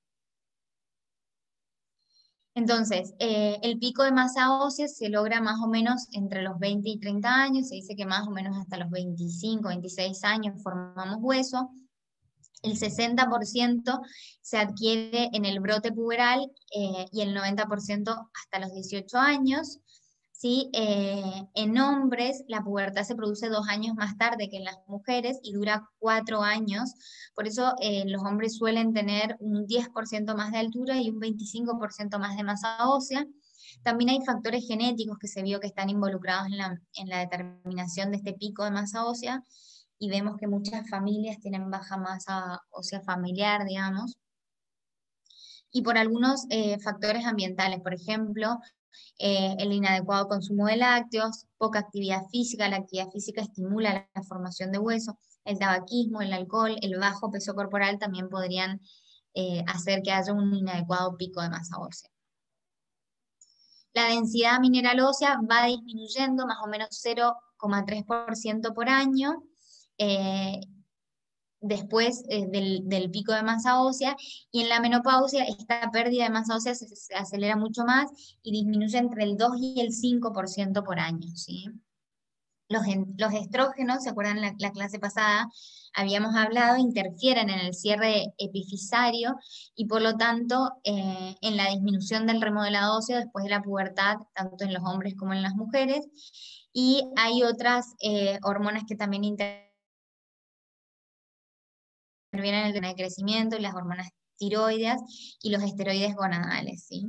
Entonces, eh, el pico de masa ósea se logra más o menos entre los veinte y treinta años, se dice que más o menos hasta los veinticinco, veintiséis años formamos hueso. El sesenta por ciento se adquiere en el brote puberal eh, y el noventa por ciento hasta los dieciocho años. ¿Sí? Eh, en hombres la pubertad se produce dos años más tarde que en las mujeres y dura cuatro años, por eso eh, los hombres suelen tener un diez por ciento más de altura y un veinticinco por ciento más de masa ósea. También hay factores genéticos que se vio que están involucrados en la, en la determinación de este pico de masa ósea, y vemos que muchas familias tienen baja masa ósea familiar, digamos, y por algunos eh, factores ambientales, por ejemplo, Eh, el inadecuado consumo de lácteos, poca actividad física. La actividad física estimula la, la formación de hueso, el tabaquismo, el alcohol, el bajo peso corporal también podrían eh, hacer que haya un inadecuado pico de masa ósea. La densidad mineral ósea va disminuyendo más o menos cero coma tres por ciento por año, eh, después eh, del, del pico de masa ósea, y en la menopausia esta pérdida de masa ósea se, se acelera mucho más y disminuye entre el dos y el cinco por ciento por año, ¿sí? Los, los estrógenos, ¿se acuerdan la, la clase pasada? Habíamos hablado, interfieren en el cierre epifisario y por lo tanto eh, en la disminución del remodelado óseo después de la pubertad, tanto en los hombres como en las mujeres, y hay otras eh, hormonas que también interfieren intervienen en el tema de crecimiento, las hormonas tiroideas y los esteroides gonadales, ¿sí?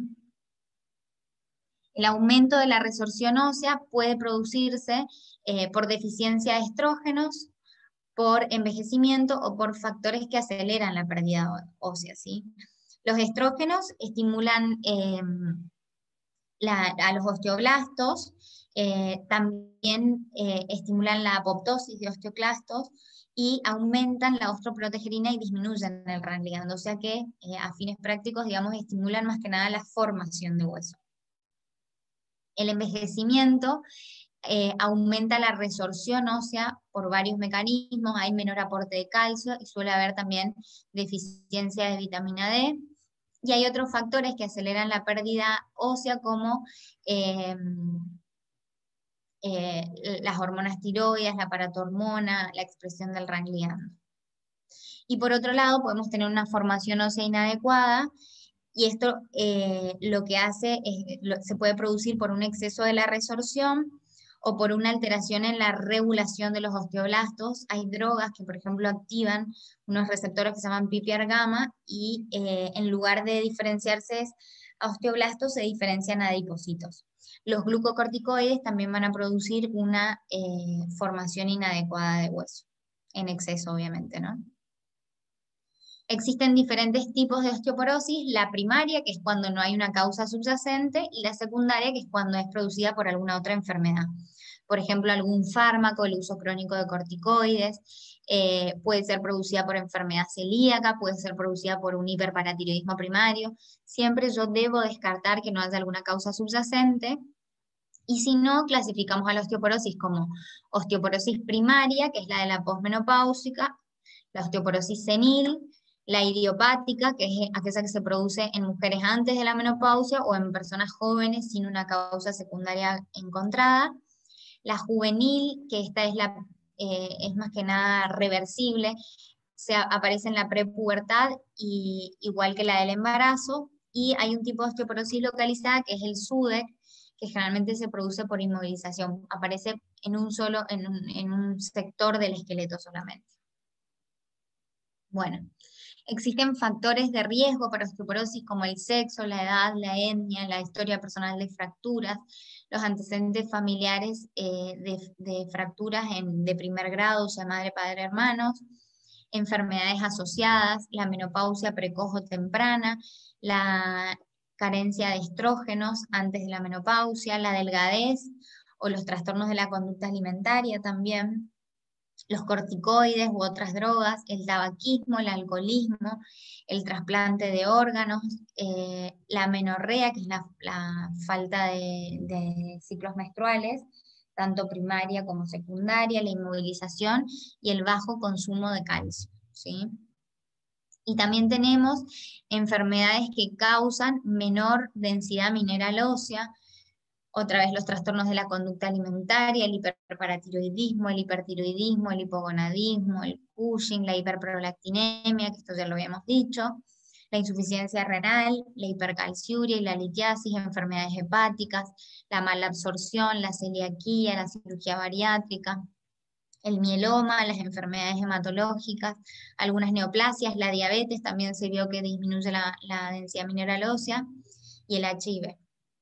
El aumento de la resorción ósea puede producirse eh, por deficiencia de estrógenos, por envejecimiento o por factores que aceleran la pérdida ósea, ¿sí? Los estrógenos estimulan eh, la, a los osteoblastos, eh, también eh, estimulan la apoptosis de osteoclastos, y aumentan la ostroprotegerina y disminuyen el R A N ligando, o sea que eh, a fines prácticos, digamos, estimulan más que nada la formación de hueso. El envejecimiento eh, aumenta la resorción ósea por varios mecanismos, hay menor aporte de calcio y suele haber también deficiencia de vitamina D, y hay otros factores que aceleran la pérdida ósea como eh, Eh, las hormonas tiroides, la paratormona, la expresión del R A N ligando. Y por otro lado, podemos tener una formación ósea inadecuada, y esto eh, lo que hace es, lo, se puede producir por un exceso de la resorción o por una alteración en la regulación de los osteoblastos. Hay drogas que, por ejemplo, activan unos receptores que se llaman P P R gamma, y eh, en lugar de diferenciarse a osteoblastos, se diferencian a adipocitos. Los glucocorticoides también van a producir una eh, formación inadecuada de hueso, en exceso obviamente, ¿no? Existen diferentes tipos de osteoporosis, la primaria, que es cuando no hay una causa subyacente, y la secundaria, que es cuando es producida por alguna otra enfermedad. Por ejemplo, algún fármaco, el uso crónico de corticoides, eh, puede ser producida por enfermedad celíaca, puede ser producida por un hiperparatiroidismo primario. Siempre yo debo descartar que no haya alguna causa subyacente, y si no, clasificamos a la osteoporosis como osteoporosis primaria, que es la de la posmenopáusica, la osteoporosis senil, la idiopática, que es aquella que se produce en mujeres antes de la menopausia o en personas jóvenes sin una causa secundaria encontrada, la juvenil, que esta es, la, eh, es más que nada reversible, se aparece en la prepubertad y, igual que la del embarazo, y hay un tipo de osteoporosis localizada que es el SUDEC, que generalmente se produce por inmovilización, aparece en un solo, en un, en un sector del esqueleto solamente. Bueno, Existen factores de riesgo para osteoporosis como el sexo, la edad, la etnia, la historia personal de fracturas, los antecedentes familiares eh, de, de fracturas en, de primer grado, o sea, madre, padre, hermanos, enfermedades asociadas, la menopausia precoz o temprana, la carencia de estrógenos antes de la menopausia, la delgadez o los trastornos de la conducta alimentaria también, los corticoides u otras drogas, el tabaquismo, el alcoholismo, el trasplante de órganos, eh, la menorrea, que es la, la falta de, de ciclos menstruales, tanto primaria como secundaria, la inmovilización y el bajo consumo de calcio, ¿sí? Y también tenemos enfermedades que causan menor densidad mineral ósea, otra vez los trastornos de la conducta alimentaria, el hiperparatiroidismo, el hipertiroidismo, el hipogonadismo, el Cushing, la hiperprolactinemia, que esto ya lo habíamos dicho, la insuficiencia renal, la hipercalciuria y la litiasis, enfermedades hepáticas, la malabsorción, la celiaquía, la cirugía bariátrica, el mieloma, las enfermedades hematológicas, algunas neoplasias, la diabetes también se vio que disminuye la, la densidad mineral ósea, y el H I V.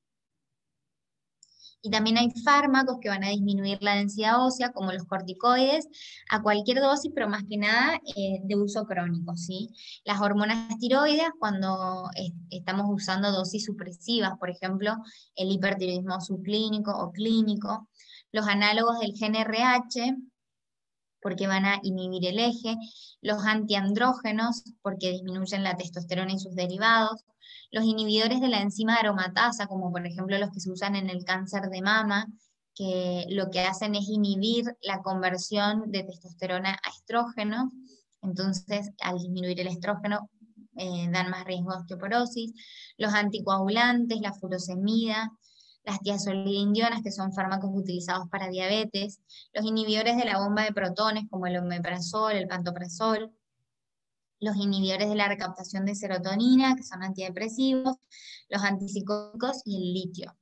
Y también hay fármacos que van a disminuir la densidad ósea, como los corticoides, a cualquier dosis, pero más que nada eh, de uso crónico, ¿sí? Las hormonas tiroides, cuando est estamos usando dosis supresivas, por ejemplo, el hipertiroidismo subclínico o clínico, los análogos del G N R H, porque van a inhibir el eje, los antiandrógenos, porque disminuyen la testosterona y sus derivados, los inhibidores de la enzima aromatasa, como por ejemplo los que se usan en el cáncer de mama, que lo que hacen es inhibir la conversión de testosterona a estrógeno, entonces al disminuir el estrógeno eh, dan más riesgo de osteoporosis, los anticoagulantes, la furosemida, las tiazolidindionas, que son fármacos utilizados para diabetes, los inhibidores de la bomba de protones, como el omeprazol, el pantoprazol, los inhibidores de la recaptación de serotonina, que son antidepresivos, los antipsicóticos y el litio.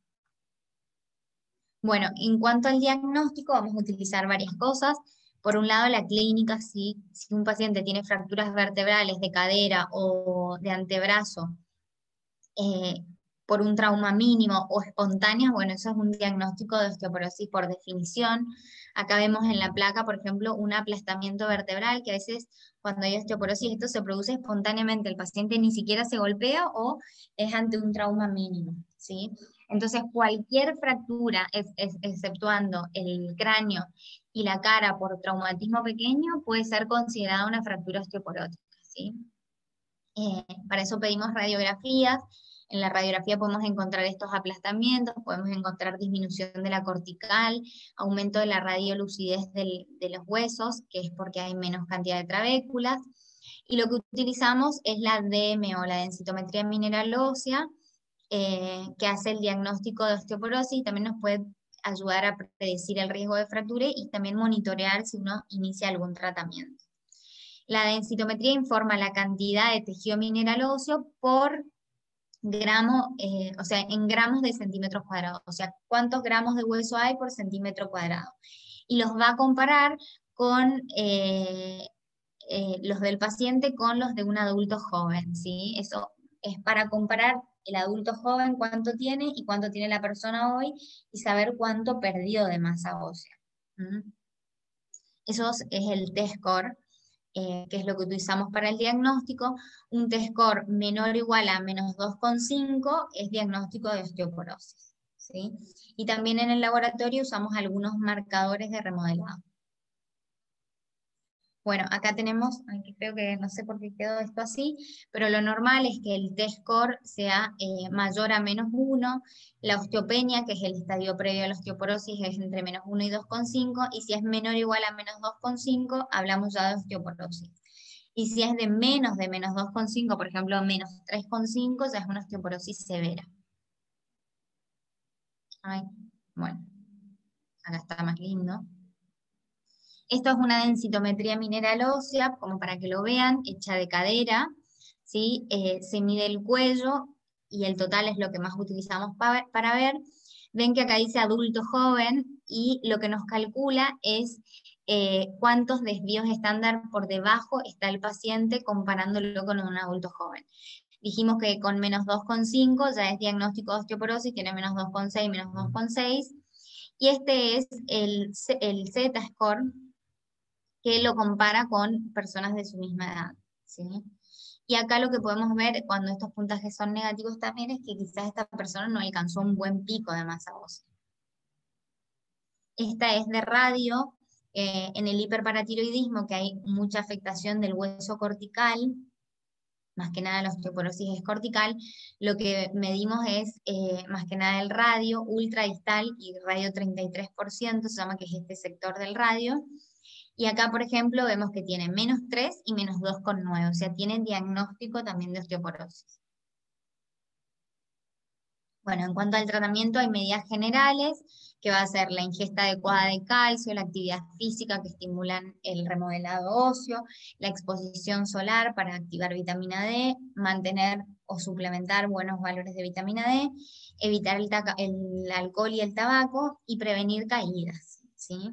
Bueno, en cuanto al diagnóstico, vamos a utilizar varias cosas. Por un lado, la clínica, si, si un paciente tiene fracturas vertebrales de cadera o de antebrazo, eh, por un trauma mínimo o espontáneo, bueno, eso es un diagnóstico de osteoporosis por definición. Acá vemos en la placa, por ejemplo, un aplastamiento vertebral, que a veces cuando hay osteoporosis esto se produce espontáneamente, el paciente ni siquiera se golpea o es ante un trauma mínimo, ¿sí? Entonces cualquier fractura, es, es, exceptuando el cráneo y la cara por traumatismo pequeño, puede ser considerada una fractura osteoporótica, ¿sí? Eh, para eso pedimos radiografías. En la radiografía podemos encontrar estos aplastamientos, podemos encontrar disminución de la cortical, aumento de la radiolucidez del, de los huesos, que es porque hay menos cantidad de trabéculas, y lo que utilizamos es la D M O, la densitometría mineral ósea, eh, que hace el diagnóstico de osteoporosis y también nos puede ayudar a predecir el riesgo de fractura y también monitorear si uno inicia algún tratamiento. La densitometría informa la cantidad de tejido mineral óseo por gramo, eh, o sea, en gramos de centímetros cuadrados, o sea, cuántos gramos de hueso hay por centímetro cuadrado. Y los va a comparar con eh, eh, los del paciente con los de un adulto joven, ¿sí? Eso es para comparar el adulto joven cuánto tiene y cuánto tiene la persona hoy y saber cuánto perdió de masa ósea. ¿Mm? Eso es el T-score. Eh, que es lo que utilizamos para el diagnóstico. Un T-score menor o igual a menos dos coma cinco es diagnóstico de osteoporosis, ¿sí? Y también en el laboratorio usamos algunos marcadores de remodelado. Bueno, acá tenemos, aquí creo que no sé por qué quedó esto así, pero lo normal es que el T-score sea eh, mayor a menos uno, la osteopenia, que es el estadio previo a la osteoporosis, es entre menos uno y dos coma cinco, y si es menor o igual a menos dos coma cinco, hablamos ya de osteoporosis. Y si es de menos de menos dos coma cinco, por ejemplo, menos tres coma cinco, ya es una osteoporosis severa. Ay, bueno, acá está más lindo. Esto es una densitometría mineral ósea, como para que lo vean, hecha de cadera, ¿sí? Eh, se mide el cuello y el total es lo que más utilizamos pa para ver. Ven que acá dice adulto joven y lo que nos calcula es eh, cuántos desvíos estándar por debajo está el paciente comparándolo con un adulto joven. Dijimos que con menos dos coma cinco ya es diagnóstico de osteoporosis, tiene menos dos coma seis, menos dos coma seis, y este es el, el Z-score, que lo compara con personas de su misma edad, ¿sí? Y acá lo que podemos ver cuando estos puntajes son negativos también es que quizás esta persona no alcanzó un buen pico de masa ósea. Esta es de radio, eh, en el hiperparatiroidismo, que hay mucha afectación del hueso cortical, más que nada la osteoporosis es cortical, lo que medimos es eh, más que nada el radio, ultradistal y radio treinta y tres por ciento, se llama que es este sector del radio. Y acá, por ejemplo, vemos que tiene menos tres y menos dos coma nueve, o sea, tiene diagnóstico también de osteoporosis. Bueno, en cuanto al tratamiento hay medidas generales, que va a ser la ingesta adecuada de calcio, la actividad física que estimulan el remodelado óseo, la exposición solar para activar vitamina D, mantener o suplementar buenos valores de vitamina D, evitar el, el alcohol y el tabaco y prevenir caídas, ¿sí?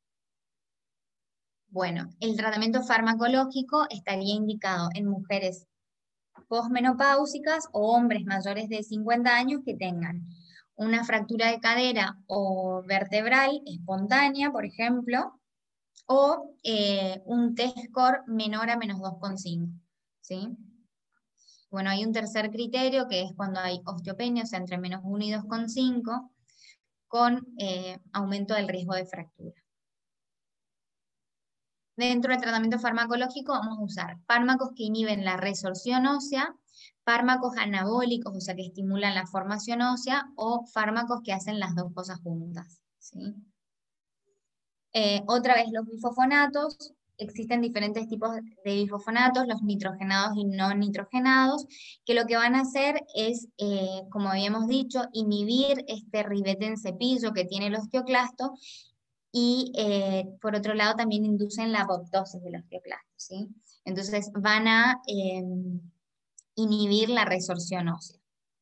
Bueno, el tratamiento farmacológico estaría indicado en mujeres posmenopáusicas o hombres mayores de cincuenta años que tengan una fractura de cadera o vertebral espontánea, por ejemplo, o eh, un T-score menor a menos dos coma cinco, ¿sí? Bueno, hay un tercer criterio que es cuando hay osteopenia, o sea, entre menos uno y dos coma cinco, con eh, aumento del riesgo de fractura. Dentro del tratamiento farmacológico vamos a usar fármacos que inhiben la resorción ósea, fármacos anabólicos, o sea, que estimulan la formación ósea, o fármacos que hacen las dos cosas juntas, ¿sí? Eh, otra vez los bifosfonatos, existen diferentes tipos de bifosfonatos, los nitrogenados y no nitrogenados, que lo que van a hacer es, eh, como habíamos dicho, inhibir este ribete en cepillo que tiene el osteoclasto, y eh, por otro lado también inducen la apoptosis del osteoclasto, ¿sí? Entonces van a eh, inhibir la resorción ósea.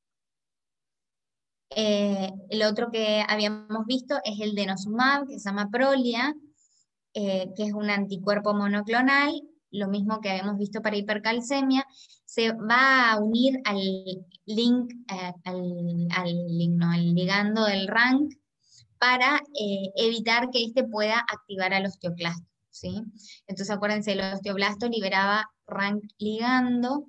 Eh, el otro que habíamos visto es el denosumab, que se llama Prolia, eh, que es un anticuerpo monoclonal, lo mismo que habíamos visto para hipercalcemia, se va a unir al link, eh, al, al, link no, al ligando del R A N C, para eh, evitar que éste pueda activar al osteoclasto, ¿sí? Entonces acuérdense, el osteoblasto liberaba R A N C ligando,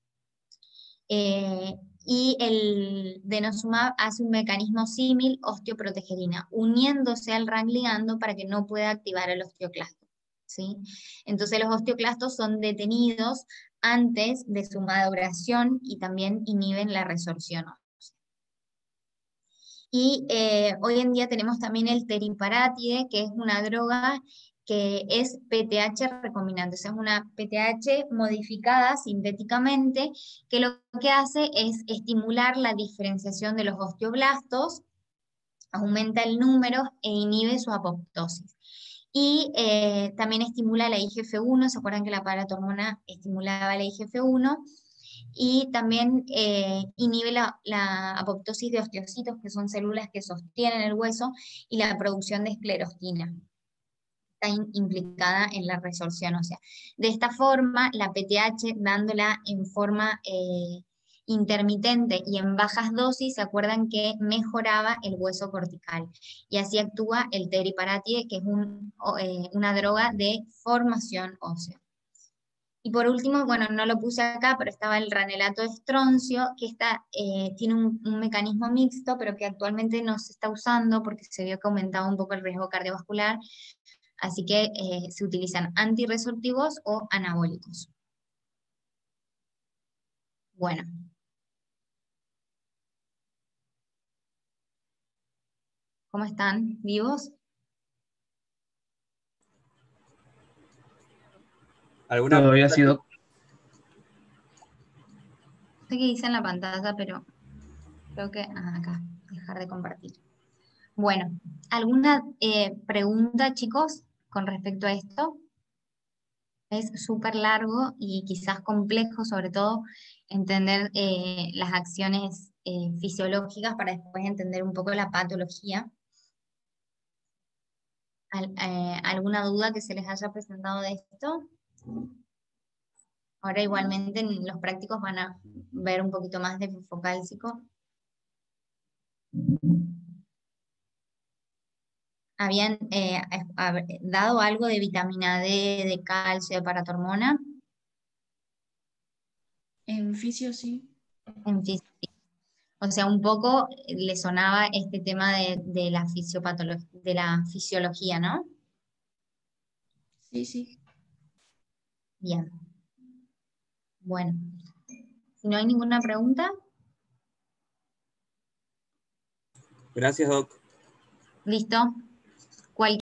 eh, y el denosumab hace un mecanismo símil osteoprotegerina, uniéndose al R A N C ligando para que no pueda activar el osteoclasto, ¿sí? Entonces los osteoclastos son detenidos antes de su maduración y también inhiben la resorción. Y eh, hoy en día tenemos también el teriparatide, que es una droga que es P T H recombinante, o sea, es una P T H modificada sintéticamente, que lo que hace es estimular la diferenciación de los osteoblastos, aumenta el número e inhibe su apoptosis. Y eh, también estimula la I G F uno, ¿se acuerdan que la paratormona estimulaba la I G F uno? Y también eh, inhibe la, la apoptosis de osteocitos, que son células que sostienen el hueso, y la producción de esclerostina. Está in, implicada en la resorción ósea. De esta forma, la P T H, dándola en forma eh, intermitente y en bajas dosis, se acuerdan que mejoraba el hueso cortical. Y así actúa el teriparatide, que es un, eh, una droga de formación ósea. Y por último, bueno, no lo puse acá, pero estaba el ranelato de estroncio, que está, eh, tiene un, un mecanismo mixto, pero que actualmente no se está usando porque se vio que aumentaba un poco el riesgo cardiovascular, así que eh, se utilizan antirresortivos o anabólicos. Bueno. ¿Cómo están? ¿Vivos? ¿Alguna Todo había sido... No sé qué dice en la pantalla, pero creo que... Ah, acá, dejar de compartir. Bueno, ¿alguna eh, pregunta, chicos, con respecto a esto? Es súper largo y quizás complejo, sobre todo, entender eh, las acciones eh, fisiológicas para después entender un poco la patología. Al- eh, ¿Alguna duda que se les haya presentado de esto? Ahora igualmente en los prácticos van a ver un poquito más de focálcico. ¿Habían eh, hab- dado algo de vitamina D, de calcio, de paratormona? En fisio sí. En fis- O sea, un poco le sonaba este tema de, de la fisiopatolo- de la fisiología, ¿no? Sí, sí. Bien. Bueno, si no hay ninguna pregunta, Gracias, Doc. listo. Cualquier